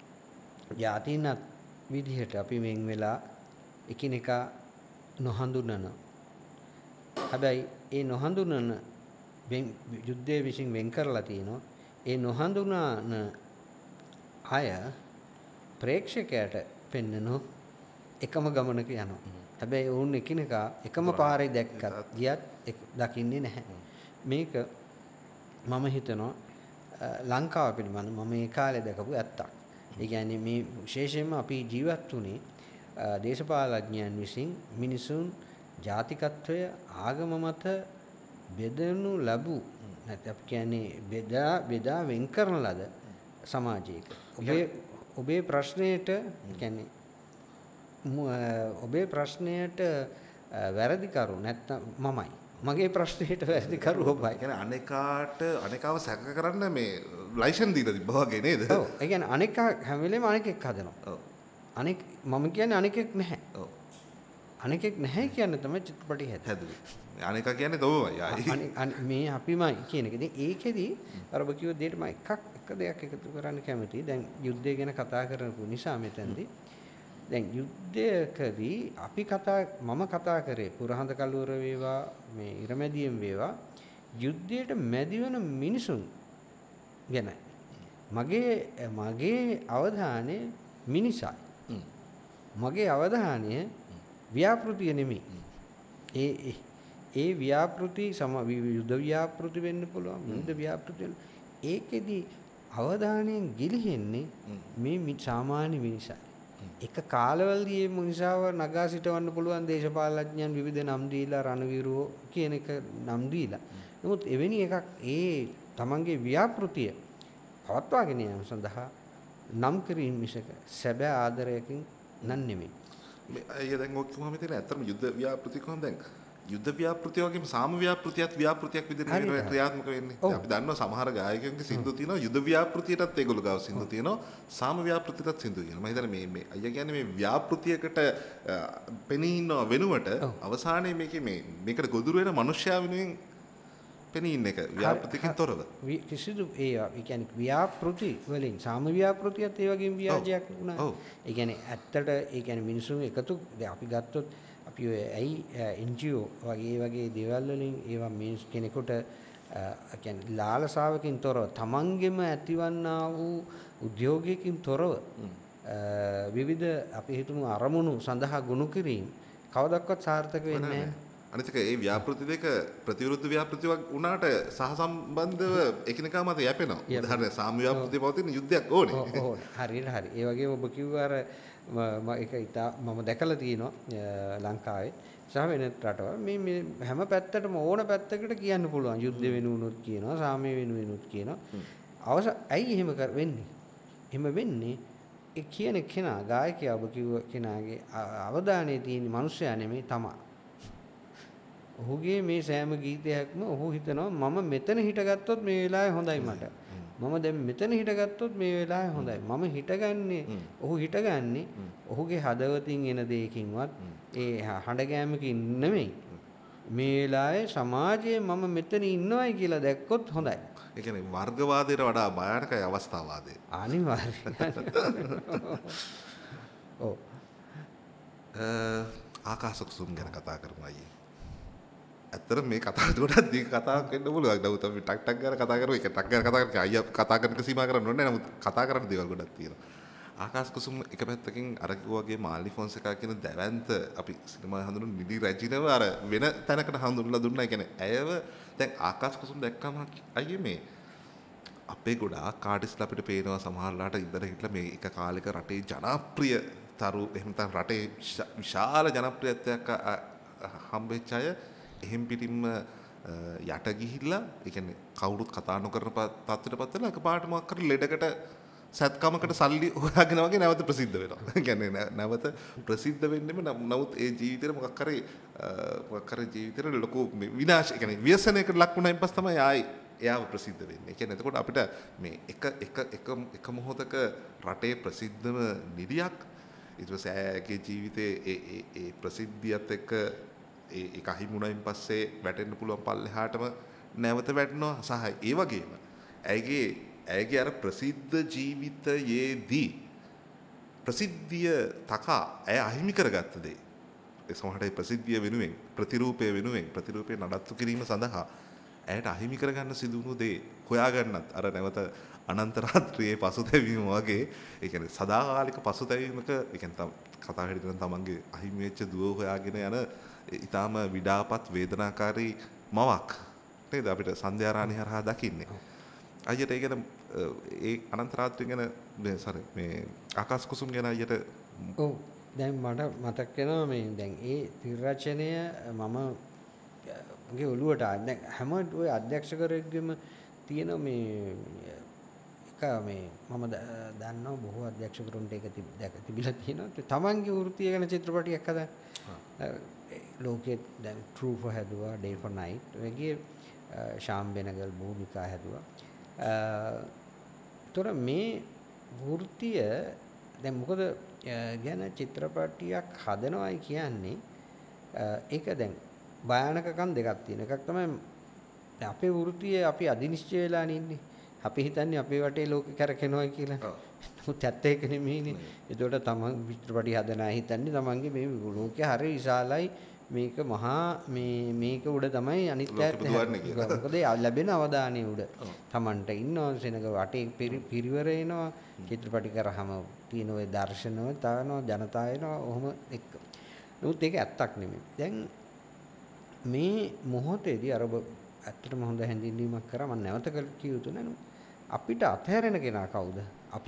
යටිනත් විදිහට අපි වෙන් වෙලා එකිනෙකා නොහඳුනන. හැබැයි ඒ නොහඳුනන යුද්ධයේ විසින් වෙන් කරලා තිනවා. ඒ නොහඳුනන අය ප්‍රේක්ෂකයාට පෙන්වන එකම ගමනක යනවා. හැබැයි වුන් එකිනෙකා එකම පාරේ දැක්කත් ගියත් දකින්නේ නැහැ. මේක මම හිතනවා ලංකාව පිළිබඳ මම ඒ කාලේ දැකපු ඇත්තක්. ඒ කියන්නේ මේ විශේෂයෙන්ම අපි ජීවත් වුණේ දේශපාලඥයන් විසින් මිනිසුන් ජාතිකත්වය ආගම මත බෙදනු ලැබූ නැත්නම් අපි කියන්නේ බෙදා බෙදා වෙන් කරන ලද සමාජයක ඔබේ ඔබේ ප්‍රශ්නයට කියන්නේ ඔබේ ප්‍රශ්නයට වැරදිකරු නැත්නම් මමයි මගේ ප්‍රශ්නයට වැරදිකරු ඔබයි. කියන්නේ අනේකාට අනේකාව සැක කරන්න මේ ලයිසන් දීලා තිබ්බා වගේ නේද? ඔව්. ඒ කියන්නේ අනේකා හැම වෙලේම අනේකෙක් හදනවා. ඔව්. අනේක මම කියන්නේ අනේකෙක් නැහැ. ඔව්. අනේකෙක් නැහැ කියන්නේ තමයි චිත්‍රපටි හැදුවේ. අනේකා කියන්නේ තෝමයි. මේ අපිමයි කියන එක. ඉතින් ඒකෙදි අර ඔබ කිව්ව දෙයට මම එකක් එක දෙයක් එකතු කරන්න කැමතියි. දැන් යුද්ධය ගැන කතා කරපු නිසා මෙතනදී දැන් යුද්ධයකදී අපි කතා මම කතා කරේ පුරහඳ කලුවර වේවා මේ ඉරමැදියම් වේවා යුද්ධයට මැදි වෙන මිනිසුන් ගැන මගේ මගේ අවධානය මිනිසයි. මගේ අවධානය ව්‍යාපෘතිය නෙමෙයි. ඒ ඒ ව්‍යාපෘති සම යුද්ධ ව්‍යාපෘති වෙන්න පුළුවන්. විවිධ ව්‍යාපෘති වෙන. ඒකෙදි අවධානයෙන් ගිලිහෙන්නේ මේ සාමාන්‍ය මිනිසා. එක කාලවලදී මේ මිනිසාව නගා සිටවන්න පුළුවන් දේශපාලඥයන් විවිධ නම් දීලා රණවිරුවෝ කියන එක නම් දීලා. නමුත් එවැනි එකක් ඒ තමන්ගේ ව්‍යාපෘතිය පවත්වාගෙන යාම සඳහා නම් කිරීම මිසක සැබෑ ආදරයකින් නන් නෙමෙයි. මේ අය දැන් ඔක් කොහොමද තියෙන්නේ? ඇත්තටම යුද්ධ ව්‍යාපෘති කොහොමද දැන්? යුද්ධ ව්‍යාපෘතිය වගේම සාම ව්‍යාපෘතියත් ව්‍යාපෘතියක් විදිහට ක්‍රියාත්මක වෙන්නේ. අපි දන්නවා සමහර ගායකයන්ගේ සින්දු තියෙනවා යුද්ධ ව්‍යාපෘතියටත් ඒගොල්ලෝ ගාව සින්දු තියෙනවා සාම ව්‍යාපෘතියටත් සින්දු කියනවා. මම හිතන්නේ මේ මේ අයියා කියන්නේ මේ ව්‍යාපෘතියකට පෙනී ඉන්නව වෙනුවට අවසානයේ මේකේ මේ මේකට ගොදුරු වෙන මිනිස්යා වෙනුවෙන් පෙනී ඉන්න එක ව්‍යාපෘතියකින් තොරව. කිසිදු ඒ ඒ කියන්නේ ව්‍යාපෘති වලින් සාම ව්‍යාපෘතියත් ඒ වගේම ව්‍යාජයක් වුණා. ඒ කියන්නේ ඇත්තට ඒ කියන්නේ මිනිසුන් එකතු දැන් අපි ගත්තොත් අපි ඔය ඇයි එන් ජී ඕ වගේ වගේ දේවල් වලින් ඒවා මිනිස් කෙනෙකුට කියන්නේ ලාලසාවකින් තොරව තමන්ගෙම ඇතිවන්නා වූ උද්‍යෝගයකින් තොරව විවිධ අපි හිතමු අරමුණු සඳහා ගොනු කිරීම කවදක්වත් සාර්ථක වෙන්නේ නැහැ. අනිත් එක ඒ ව්‍යාපෘති දෙක ප්‍රතිවිරුද්ධ ව්‍යාපෘති වුණාට සහසම්බන්ධව එකිනෙකා මත යැපෙනවා. උදාහරණ සාම ව්‍යාපෘතිය පවතින යුද්ධයක් ඕනේ. ඔව් හරියට හරි. ඒ වගේම ඔබ කිව්වා අර මම ඒක ඉතා මම දැකලා තියෙනවා ලංකාවේ සහ වෙන රටවල් මේ මේ හැම පැත්තටම ඕන පැත්තකට කියන්න පුළුවන් යුද්ධ වෙනුනොත් කියනවා සාමය වෙනුවෙනුත් කියනවා අවස ඇයි එහෙම වෙන්නේ එහෙම වෙන්නේ ඒ කියන කෙනා ගායකයා ඔබ කිව්ව කෙනාගේ අවධානයේ තියෙන මිනිස්සයා නෙමෙයි තමා ඔහුගේ මේ සෑම ගීතයක්ම ඔහු හිතනවා මම මෙතන හිටගත්තොත් මේ වෙලාවේ හොඳයි මට මම දැන් මෙතන හිටගත්තොත් මේ වෙලාවේ හොඳයි. මම හිටගන්නේ ඔහු හිටගන්නේ ඔහුගේ හදවතින් එන දෙයකින්වත් ඒ හඬ ගෑමකින් නෙමෙයි. මේ වෙලාවේ සමාජයේ මම මෙතන ඉන්නවයි කියලා දැක්කොත් හොඳයි. ඒ කියන්නේ වර්ගවාදයට වඩා භයානකයි අවස්ථාවාදය. අනිවාර්යයෙන්. ඔව්. ආකාශ කුසුම් ගැන කතා කරමු අයියේ. ඇත්තට මේ කතාව ගොඩක් දීර්ඝ කතාවක් වෙන්න පුළුවන්. නමුත් අපි ටක් ටක් ගාලා කතා කරමු. ඒක ටක් ගාලා කතා කරලා අයියා කතා කරන එක සීමා කරන්න ඕනේ නැහැ. නමුත් කතා කරන්න දේවල් ගොඩක් තියෙනවා. ආකාශ කුසුම් එක පැත්තකින් අර කිව්වාගේ මාල්නි ෆොන්සේකා කියන දැවැන්ත අපි සිනමාවේ හඳුනන නිදි රැජිනව අර වෙන තැනකට හඳුන්වලා දුන්නා. ඒ කියන්නේ ඇයව දැන් ආකාශ කුසුම් දැක්කම අයියේ මේ අපේ ගොඩාක් ආටිස්ට්ලා අපිට පේනවා සමහරලාට ඉඳලා හිටලා මේ එක කාලෙක රටේ ජනප්‍රිය තරු එහෙම නැත්නම් රටේ විශාල ජනප්‍රියත්වයක් හම්බෙච්ච අය එහෙම් පිටින්ම යට ගිහිල්ලා ඒ කියන්නේ කවුරුත් කතා නොකරන තත්ත්වයටපත් වෙලා එකපාරට මොකක් කර ලෙඩකට සත්කමකට සල්ලි හොයාගෙන වගේ නැවත ප්‍රසිද්ධ වෙනවා. ඒ කියන්නේ නැවත ප්‍රසිද්ධ වෙන්නෙම නමුත් ඒ ජීවිතේට මොකක් කරේ මොකක් කරේ ජීවිතේට ලොකු විනාශ ඒ කියන්නේ ව්‍යසනයකට ලක් වුණායින් පස්සේ තමයි ආයි එයාව ප්‍රසිද්ධ වෙන්නේ. ඒ කියන්නේ එතකොට අපිට මේ එක එක එක එක මොහොතක රටේ ප්‍රසිද්ධම නිලියක් ඊට පස්සේ ආයේ ජීවිතේ ඒ ඒ ප්‍රසිද්ධියත් එක්ක ඒ ඒක අහිමුණයින් පස්සේ වැටෙන්න පුළුවන් පල්ලෙහාටම නැවත වැටෙනවා සහ ඒ වගේම ඇයගේ ඇයගේ අර ප්‍රසිද්ධ ජීවිතයේදී ප්‍රසිද්ධිය තකා ඇය අහිමි කරගත්ත දේ ඒ සමහරට ප්‍රසිද්ධිය වෙනුවෙන් ප්‍රතිරූපය වෙනුවෙන් ප්‍රතිරූපේ නඩත්තු කිරීම සඳහා ඇයට අහිමි කරගන්න සිදු වුණු දේ හොයාගන්නත් අර නැවත අනන්ත රාත්‍රියේ පසුතැවීම වගේ ඒ කියන්නේ සදාකාලික පසුතැවීමක ඒ කියන්නේ කතා හිටින තමන්ගේ අහිමි වෙච්ච දුව හොයාගෙන යන ඊටාම විඩාපත් වේදනාකාරී මවක් නේද අපිට සන්ධ්‍යාරාණි හරහා දකින්නේ. අයියට ඒ ගැන ඒ අනන්ත රාත්‍රිය ගැන මේ සරි මේ ආකාශ කුසුම් ගැන අයියට ඔව් දැන් මට මතක් වෙනවා මේ දැන් ඒ තිරරචනය මම මගේ ඔළුවට දැන් හැම ඔය අධ්‍යක්ෂකවරයෙක්ගෙම තියෙන මේ එක මේ මම දන්නවා බොහෝ අධ්‍යක්ෂකවරුන්ට ඒක දැක තිබිලා තියෙනවා. තමන්ගේ වෘත්තිය ගැන චිත්‍රපටයක් හදන්න. ලෝකෙත් දැන් True for හැදුවා Day for Night වගේ ශාම් බෙනගල් භූමිකා හැදුවා. ඒතර මේ වෘත්තිය දැන් මොකද ගැන චිත්‍රපටියක් හදනවායි කියන්නේ ඒක දැන් භයානකකම් දෙකක් තියෙන. එකක් තමයි අපේ වෘත්තිය අපි අදිනිශ්චය වෙලා ඉන්නේ. අපි හිතන්නේ අපේ වටේ ලෝකෙ කරකිනවා කියලා. නමුත් ඇත්ත ඒක නෙමෙයිනේ. ඒකට තමන් චිත්‍රපටි හදන අය හිතන්නේ තමන්ගේ මේ ලෝකෙ හරිය විශාලයි මේක මහා මේ මේක උඩ තමයි අනිත් පැත්ත මොකද ලැබෙන අවධානය උඩ තමන්ට ඉන්නවා සෙනග වටේ පිරිවර එනවා චිත්‍රපටි කරාම තියෙන ওই දර්ශනව තානවා ජනතාව එනවා ඔහොම එක්ක නමුත් ඒක ඇත්තක් නෙමෙයි. දැන් මේ මොහොතේදී අර ඔබ ඇත්තටම හොඳ හැඳින්වීමක් කරා මම නැවත කිය යුතු නෑ. අපිට අතහැරෙන කෙනා කවුද? අපි.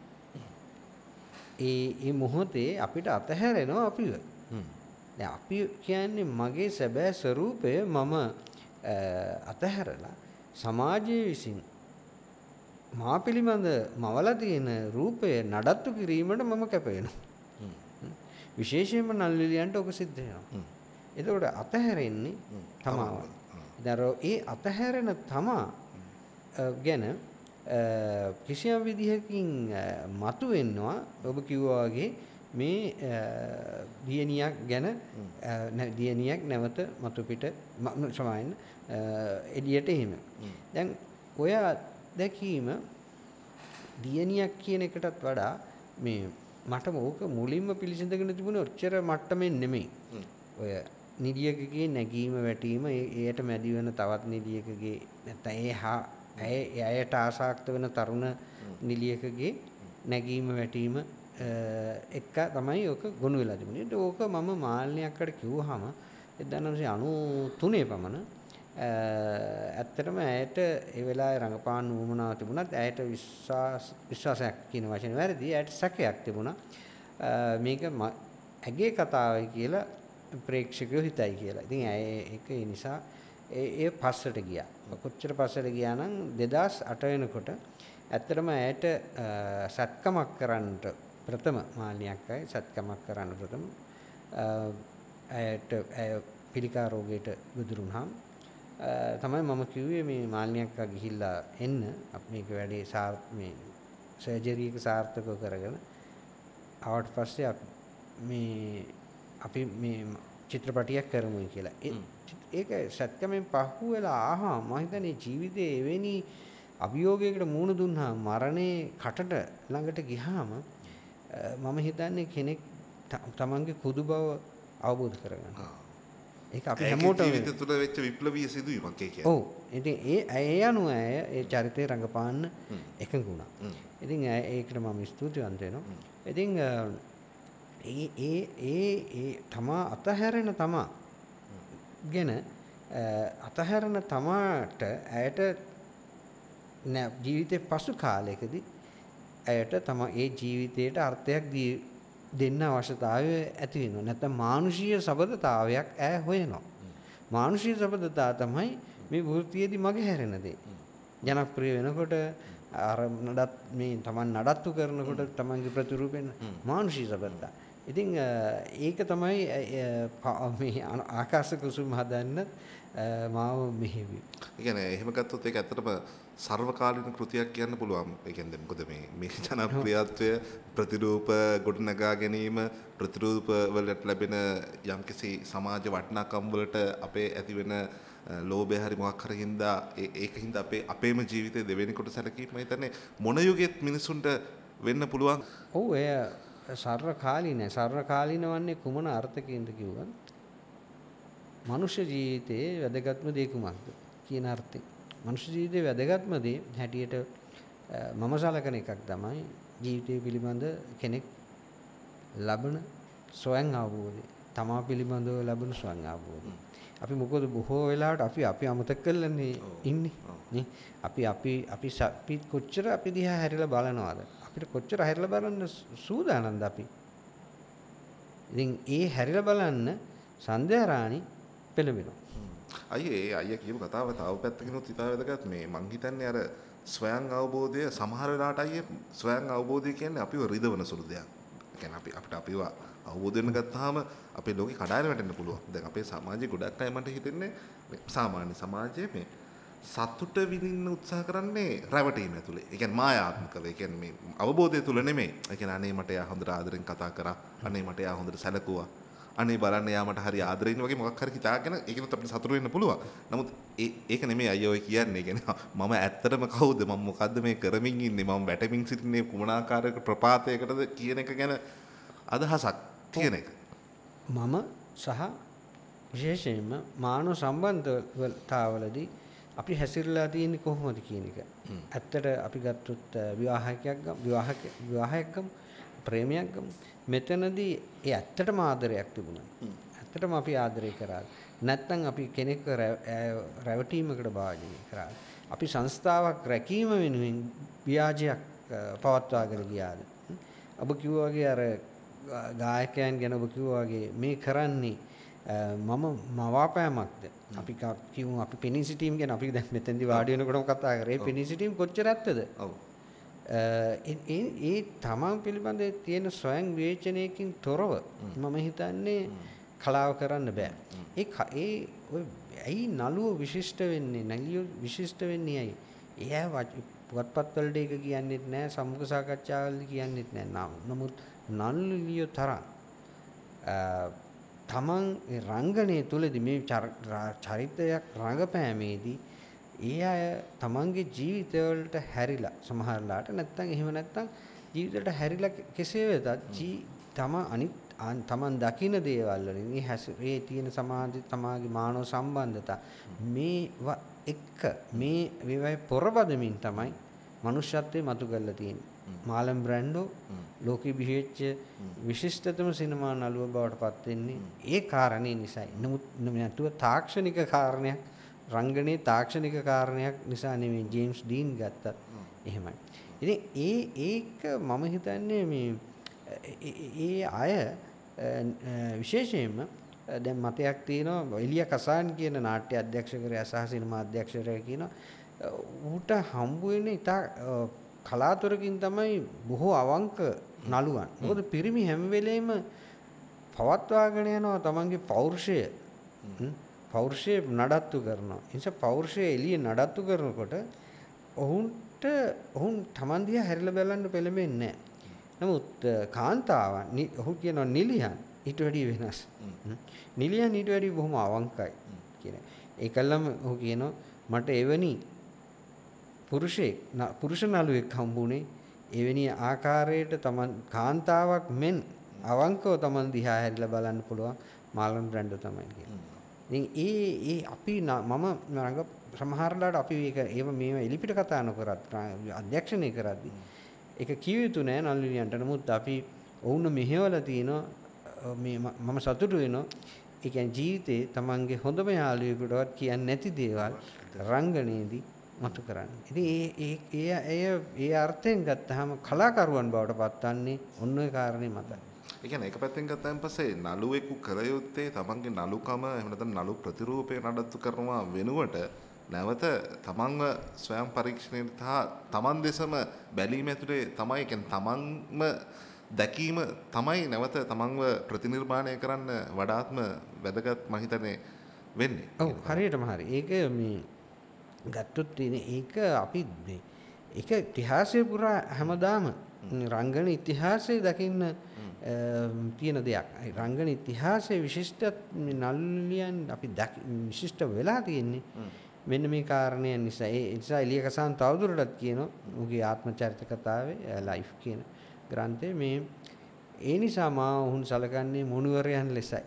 ඒ ඒ මොහොතේ අපිට අතහැරෙනවා අපිව. දැන් අපි කියන්නේ මගේ සැබෑ ස්වરૂපය මම අතහැරලා සමාජයේ විසින් මා පිළිබඳ මවලා තියෙන රූපය නඩත්තු කිරීමට මම කැප වෙනවා. විශේෂයෙන්ම නල්ලිලියන්ට ඔක සිද්ධ වෙනවා. එතකොට අතහැරෙන්නේ තමා. දැන් ඒ අතහැරෙන තමා ගැන කිසියම් විදිහකින් මතුවෙනවා ඔබ කිව්වා වගේ මේ දියණියක් ගැන දියණියක් නැවත මතු පිට සමායන එළියට එහෙම. දැන් ඔය දැකීම දියණියක් කියන එකටත් වඩා මේ මට ඕක මුලින්ම පිළිසිඳගෙන තිබුණේ ඔච්චර මට්ටමින් නෙමෙයි. ඔය නිදියකගේ නැගීම වැටීම ඒයට මැදි වෙන තවත් නිදියකගේ නැත්නම් ඒ හා ඇයට ආසාක්ත වෙන තරුණ නිලියකගේ නැගීම වැටීම එක තමයි ඕක ගොනු වෙලා තිබුණේ. ඒක මම මාල්නියක්කට කිව්වහම එක්දහස් නවසිය අනූ තුනේ පමණ ඇත්තටම ඇයට ඒ වෙලාවේ රංගපාන උවමනාව තිබුණත් ඇයට විශ්වාස විශ්වාසයක් කියන වචනේ වැරදි. ඇයට සැකයක් තිබුණා. මේක ඇගේ කතාවයි කියලා ප්‍රේක්ෂකයෝ හිතයි කියලා. ඉතින් ඒක ඒ නිසා ඒ ඒ පස්සට ගියා. කොච්චර පස්සට ගියා නම් දෙදාස් අට වෙනකොට ඇත්තටම ඇයට සත්කමක් කරන්නට ප්‍රථම මාළිනියක් අය සත්කමක් කරන්න ප්‍රථම ඇයට ඇය පිළිකා රෝගයට බුදුරුණාම තමයි මම කිව්වේ මේ මාළිනියක් ගිහිල්ලා එන්න අපි මේක වැඩේ මේ සර්ජරි එක සාර්ථකව කරගෙන ආවට පස්සේ මේ අපි මේ චිත්‍රපටියක් කරමුයි කියලා. ඒක සත්‍යමෙන් පහු වෙලා ආහා මම හිතන්නේ ජීවිතේ එවැනි අභියෝගයකට මුහුණ දුන්නා මරණේ කටට ළඟට ගියාම මම හිතන්නේ කෙනෙක් තමන්ගේ කුදු බව අවබෝධ කරගන්න. ඒක අපි හැමෝටම ජීවිතය තුළ වෙච්ච විප්ලවීය සිදුවීමක් ඒ කියන්නේ. ඔව්. ඉතින් ඒ ඒ අනුව ඒ චරිතේ රඟපාන්න එකඟ වුණා. ඉතින් ඒකට මම ස්තුතිවන්ත වෙනවා. ඉතින් ඒ ඒ ඒ ඒ තමා අතහැරෙන තමා ගැන අතහැරෙන තමාට ඇයට ජීවිතේ පසු කාලයකදී ඇයට තම ඒ ජීවිතයට අර්ථයක් දෙන්න අවශ්‍යතාවය ඇති වෙනවා. නැත්නම් මානුෂීය සබඳතාවයක් ඈ හොයනවා. මානුෂීය සබඳතාව තමයි මේ වෘත්තියේදී මගේ හැරෙන දේ. ජනප්‍රිය වෙනකොට අර නඩත් මේ Taman නඩත්තු කරනකොට Tamanගේ ප්‍රතිරූපෙන් මානුෂීය සබඳතාව. ඉතින් ඒක තමයි මේ ආකාශ කුසුම හදන්න මාව මෙහෙවි. ඒ කියන්නේ එහෙම ගත්තොත් ඒක ඇත්තටම සර්වකාලීන කෘතියක් කියන්න පුළුවන්. ඒ කියන්නේ මොකද මේ මේ ජනප්‍රියත්වය ප්‍රතිරූප ගොඩනගා ගැනීම ප්‍රතිරූප වලට ලැබෙන යම්කිසි සමාජ වටිනාකම් වලට අපේ ඇති වෙන ලෝභය හරි මොකක් හරි හින්දා ඒකින්ද අපේ අපේම ජීවිතේ දෙවෙනි කොට සැලකීම මම හිතන්නේ මොන යුගෙත් මිනිසුන්ට වෙන්න පුළුවන්. ඔව් එය සර්වකාලීන සර්වකාලීන වන්නේ කුමන අර්ථකින්ද කිව්වොත් මනුෂ්‍ය ජීවිතයේ වැදගත්ම දේ කුමක්ද කියන අර්ථයෙන්. මනුෂ්‍ය ජීවිතයේ වැදගත්ම දේ හැටියට මම සලකන එකක් තමයි ජීවිතය පිළිබඳ කෙනෙක් ලබන ස්වයං අවබෝධය. තමා පිළිබඳව ලබන ස්වයං අවබෝධය. අපි මොකද බොහෝ වෙලාවට අපි අපි අමතක කරලානේ ඉන්නේ නේ. අපි අපි අපි අපි කොච්චර අපි දිහා හැරිලා බලනවාද? අපිට කොච්චර හැරිලා බලන්න සූදානම්ද අපි? ඉතින් ඒ හැරිලා බලන්න සන්ධ්‍යාරාණි පෙළඹෙනවා. අයියේ අයියා කියපු කතාව තව පැත්තකිනුත් ඉතාල වැදගත්. මේ මං හිතන්නේ අර ස්වයං අවබෝධය සමහර වෙලාවට අයියේ ස්වයං අවබෝධය කියන්නේ අපිව රිදවන සුළු දෙයක්. ඒ කියන්නේ අපි අපිට අපිව අවබෝධ වෙන්න ගත්තාම අපේ ලෝකේ කඩාගෙන වැටෙන්න පුළුවන්. දැන් අපේ සමාජයේ ගොඩක් අය මට හිතෙන්නේ සාමාන්‍ය සමාජයේ මේ සතුට විඳින්න උත්සාහ කරන්නේ රැවටීම ඇතුලේ. ඒ කියන්නේ මායාත්මකව. ඒ කියන්නේ මේ අවබෝධය තුල නෙමෙයි. ඒ කියන්නේ අනේ මට එයා හොඳට ආදරෙන් කතා කරා. අනේ මට එයා හොඳට සැලකුවා. අනේ බලන්න එයා මට හරි ආදරෙන් වගේ මොකක් හරි හිතාගෙන ඒකෙනුත් අපිට සතුට වෙන්න පුළුවන්. නමුත් ඒ ඒක නෙමෙයි අයියෝ ඔය කියන්නේ. ඒ කියන්නේ මම ඇත්තටම කවුද? මම මොකද්ද මේ කරමින් ඉන්නේ? මම වැටමින් සිටින්නේ කුමනාකාරයක ප්‍රපාතයකටද කියන එක ගැන අදහසක් තියෙන එක. මම සහ විශේෂයෙන්ම මානව සම්බන්ධතාවලදී අපි හැසිරලා තියෙන්නේ කොහොමද කියන එක. ඇත්තට අපි ගත්තොත් විවාහකයක් ගමු විවාහක විවාහයක් ගමු. ප්‍රේමයක් ගමු. මෙතනදී ඒ ඇත්තටම ආදරයක් තිබුණා. ඇත්තටම අපි ආදරය කරා. නැත්නම් අපි කෙනෙක්ව රැවටීමකට භාජනය කරා. අපි සංස්ථාවක් රැකීම වෙනුවෙන් ව්‍යාජයක් පවත්වාගෙන ගියාද? ඔබ කිව්වා වගේ අර ගායකයන් ගැන ඔබ කිව්වා වගේ මේ කරන්නේ මම මවාපෑමක්ද? අපි කියමු අපි පෙනී සිටීම ගැන අපි දැන් මෙතෙන්දි වාඩි වෙනකොටම කතා කරේ. පෙනී සිටීම කොච්චර ඇත්තද? ඔව්. ඒ ඒ තමන් පිළිබඳ තියෙන ස්වයං විවේචනයකින් තොරව මම හිතන්නේ කලාව කරන්න බෑ. ඒ ඒ ඔය ඇයි නළුව විශිෂ්ට වෙන්නේ? නලිය විශිෂ්ට වෙන්නේ ඇයි? එයා පුවත්පත් වලට ඒක කියන්නේත් නෑ, සමුඛ සාකච්ඡාවලදී කියන්නේත් නෑ. නමුත් නළුලිය තරම් තමන් රංගනයේ තුලදී මේ චරිතයක් රඟපෑමේදී ඒ අය තමන්ගේ ජීවිතවලට හැරිලා සමහරලාට නැත්තම් එහෙම නැත්තම් ජීවිතවලට හැරිලා කෙසේ වෙතත් තම අනිත් තමන් දකින දේවල් වලින් මේ හැසිරේ තියෙන සමාජ තමාගේ මානව සම්බන්ධතා මේ එක්ක මේ වේවයි පොරබදමින් තමයි මනුෂ්‍යත්වයේ මතු කරලා තියෙන්නේ. මාලම් බ්‍රැන්ඩෝ ලෝකෙ බිහිවෙච්ච විශිෂ්ටතම සිනමා නළුව බවට පත් වෙන්නේ ඒ කාරණේ නිසායි. නමුත් නැතුව තාක්ෂණික කාරණයක් රංගනයේ තාක්ෂණික කාරණයක් නිසා නෙමෙයි ජේම්ස් ඩීන් ගත්තත් එහෙමයි. ඉතින් ඒ ඒක මම හිතන්නේ මේ ඒ අය විශේෂයෙන්ම දැන් මතයක් තියෙනවා එලියා කසාන් කියන නාට්‍ය අධ්‍යක්ෂකරයා සහ සිනමා අධ්‍යක්ෂකරයා කියනවා ඌට හම්බ වෙන්නේ ඉතා කලාතුරකින් තමයි බොහෝ අවංක නළුවන්. මොකද පිරිමි හැම වෙලෙම පවත්වාගෙන යනවා තමන්ගේ පෞරුෂය. පෞරුෂය නඩත්තු කරනවා. ඒ නිසා පෞරුෂය එළිය නඩත්තු කරනකොට ඔවුන්ට ඔවුන් තමන් දිහා හැරිලා බලන්න පෙළඹෙන්නේ නැහැ. නමුත් කාන්තාවන් ඔහු කියනවා නිලියන් ඊට වැඩිය වෙනස්. නිලියන් ඊට වැඩිය බොහොම අවංකයි කියන. ඒකලම ඔහු කියනවා මට එවැනි පුරුෂයෙක් පුරුෂ නළුවෙක් හම්බුනේ එවැනි ආකාරයට තමන් කාන්තාවක් මෙන් අවංකව තමන් දිහා හැරිලා බලන්න පුළුවන් මාලන් බ්‍රැන්ඩෝ තමයි කියන්නේ. ඉතින් ඒ ඒ අපි මම රංග සමහරලාට අපි ඒක ඒව මේව එලිපිට කතා නොකරත් අධ්‍යක්ෂණය කරද්දී ඒක කිය යුතු නෑ නළුනියන්ට. නමුත් අපි වුණ මෙහෙවලා තිනවා මේ මම සතුටු වෙනවා. ඒ කියන්නේ ජීවිතේ තමන්ගේ හොඳම යාළුවෙකුටවත් කියන්නේ නැති දේවල් රංගනයේදී මතු කරන්නේ. ඉතින් ඒ ඒ ඒ ඒ අර්ථයෙන් ගත්තාම කලාකරුවන් බවට පත්වන්නේ ඔන්න ඔය කාරණේ මතයි. ඒ කියන්නේ එක පැත්තෙන් ගත්තාන් පස්සේ නළුවෙකු කර යුත්තේ තමන්ගේ නළුකම එහෙම නැත්නම් නළු ප්‍රතිරූපය නඩත්තු කරනවා වෙනුවට නැවත තමන්ව ස්වයං පරීක්ෂණයට තහ තමන් දෙසම බැලීම ඇතුලේ තමයි කියන්නේ තමන්ම දැකීම තමයි නැවත තමන්ව ප්‍රතිනිර්මාණය කරන්න වඩාත්ම වැදගත් මම හිතන්නේ වෙන්නේ. ඔව් හරියටම හරි. ඒක මේ ගත්තොත් ඒක අපි ඒක ඉතිහාසය පුරා හැමදාම රංගන ඉතිහාසය දකින්න තියෙන දෙයක්. රංගන ඉතිහාසයේ විශිෂ්ට නළුලියන් අපි විශිෂ්ට වෙලා තියෙන්නේ මෙන්න මේ කාරණයන් නිසා. ඒ නිසා එලියා කසාන් තවදුරටත් කියනවා උගේ ආත්ම චරිත කතාවේ ලයිෆ් කියන ග්‍රන්ථයේ මේ ඒ නිසා මා ඔවුන් සලකන්නේ මොණුවරයන් ලෙසයි.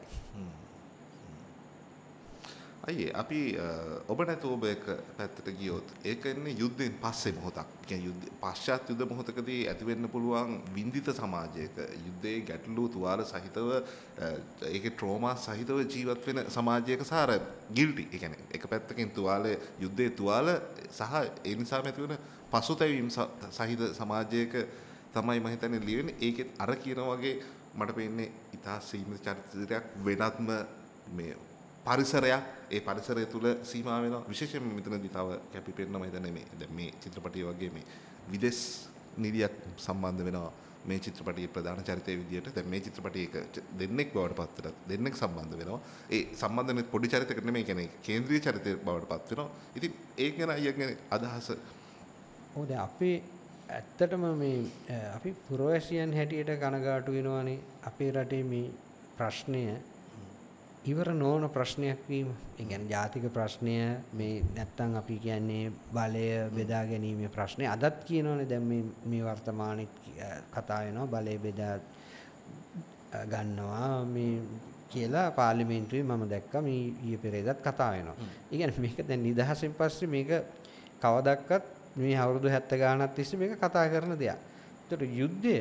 අයියේ අපි ඔබ නැතුව ඔබ එක පැත්තට ගියොත් ඒක ඉන්නේ යුද්ධෙන් පස්සේ මොහොතක්. කියන්නේ යුද්ධ පශ්චාත් යුද්ධ මොහොතකදී ඇති වෙන්න පුළුවන් විඳිත සමාජයක යුද්ධයේ ගැටලු තුවාල සහිතව ඒකේ ට්‍රෝමා සහිතව ජීවත් වෙන සමාජයක සාර ගිල්ටි. ඒ කියන්නේ එක පැත්තකින් තුවාලේ යුද්ධයේ තුවාල සහ ඒ නිසා ඇති වෙන පසුතැවීම් සහිත සමාජයක තමයි මම හිතන්නේ ලියවෙන්නේ. ඒකෙත් අර කියන වගේ මට පේන්නේ ඉතා සීමිත චරිතයක් වෙනත්ම මේ පරිසරයක් ඒ පරිසරය තුල සීමා වෙනවා. විශේෂයෙන්ම මෙතනදී තව කැපිපෙන්නම හිතන්නේ මේ දැන් මේ චිත්‍රපටිය වගේ මේ විදේශ නිලියක් සම්බන්ධ වෙනවා මේ චිත්‍රපටියේ ප්‍රධාන චරිතයේ විදියට. දැන් මේ චිත්‍රපටියක දෙන්නෙක් බවට පත් වෙනවා. දෙන්නෙක් සම්බන්ධ වෙනවා. ඒ සම්බන්ධනේ පොඩි චරිතයකට නෙමෙයි කියන්නේ කේන්ද්‍රීය චරිතයක් බවට පත් වෙනවා. ඉතින් ඒක ගැන අයියගේ අදහස. ඔව් දැන් අපේ ඇත්තටම මේ අපි පුරවැසියන් හැටියට කනගාටු වෙනවානේ අපේ රටේ මේ ප්‍රශ්නය ඉවර නොවන ප්‍රශ්නයක් වීම. ඒ කියන්නේ ජාතික ප්‍රශ්නය මේ නැත්තම් අපි කියන්නේ බලය බෙදා ගැනීමේ ප්‍රශ්නය. අදත් කියනවනේ දැන් මේ මේ වර්තමානයේ කතා වෙනවා බලය බෙදා ගන්නවා මේ කියලා පාර්ලිමේන්තුවේ මම දැක්කා මේ ඊයේ පෙරේදත් කතා වෙනවා. ඒ කියන්නේ මේක දැන් නිදහසෙන් පස්සේ මේක කවදක්වත් මේ අවුරුදු හැත්තෑ ගානක් තිස්සේ මේක කතා කරන දෙයක්. ඒතර යුද්ධය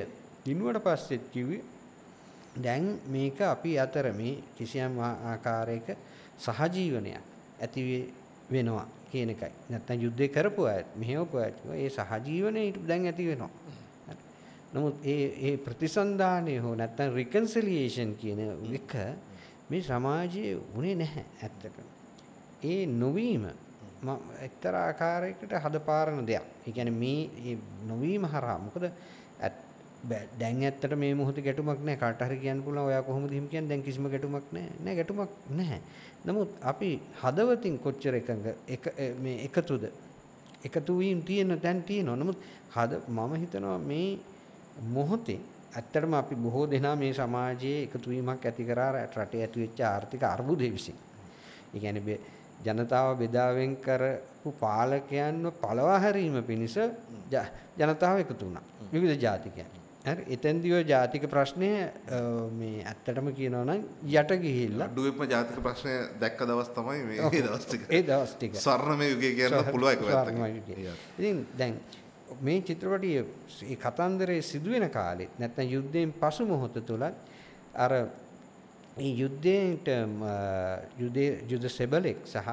දිනුවට පස්සෙත් කිව්වේ දැන් මේක අපි අතර මේ කිසියම් ආකාරයක සහජීවනයක් ඇති වෙනවා කියන එකයි. නැත්නම් යුද්ධේ කරපු අය මෙහෙවපු අය ඒ සහජීවනයේ දැන් ඇති වෙනවා. නමුත් ඒ ඒ ප්‍රතිසන්දානය හෝ නැත්නම් රිකන්සිලියේෂන් කියන එක මේ සමාජයේ උනේ නැහැ ඇත්තටම. ඒ නොවීම එක්තරා ආකාරයකට හදපාරන දෙයක්. ඒ කියන්නේ මේ මේ නොවීම හරහා මොකද දැන් ඇත්තට මේ මොහොතේ ගැටුමක් නැහැ. කාට හරි කියන්න පුළුවන් ඔයා කොහොමද එහෙම කියන්නේ දැන් කිසිම ගැටුමක් නැහැ. නෑ ගැටුමක් නැහැ. නමුත් අපි හදවතින් කොච්චර එකඟ එක මේ එකතුද එකතු වීම තියෙන තැන් තියෙනවා. නමුත් හද මම හිතනවා මේ මොහොතේ ඇත්තටම අපි බොහෝ දෙනා මේ සමාජයේ එකතු වීමක් ඇති කරා රටේ ඇති වෙච්ච ආර්ථික අර්බුදය විසින්. ඒ කියන්නේ ජනතාව බෙදාවෙන් කරපු පාලකයන්ව පළවා හැරීම පිණිස ජනතාව එකතු වුණා. විවිධ ජාතිකයන්. හරි එතෙන්දී ඔය ජාතික ප්‍රශ්නය මේ ඇත්තටම කියනවා නම් යට ගිහිල්ලා අඩුවෙන්ම ජාතික ප්‍රශ්නය දැක්ක දවස් තමයි මේ දවස් ටික. ඒ දවස් ටික. ස්වර්ණමය යුගය කියන්න පුළුවන් එක පැත්තකින්. ඉතින් දැන් මේ චිත්‍රපටියේ මේ කතන්දරේ සිදුවෙන කාලෙත් නැත්නම් යුද්ධයෙන් පසු මොහොත තුල අර මේ යුද්ධයට යුදේ යුද සෙබලෙක් සහ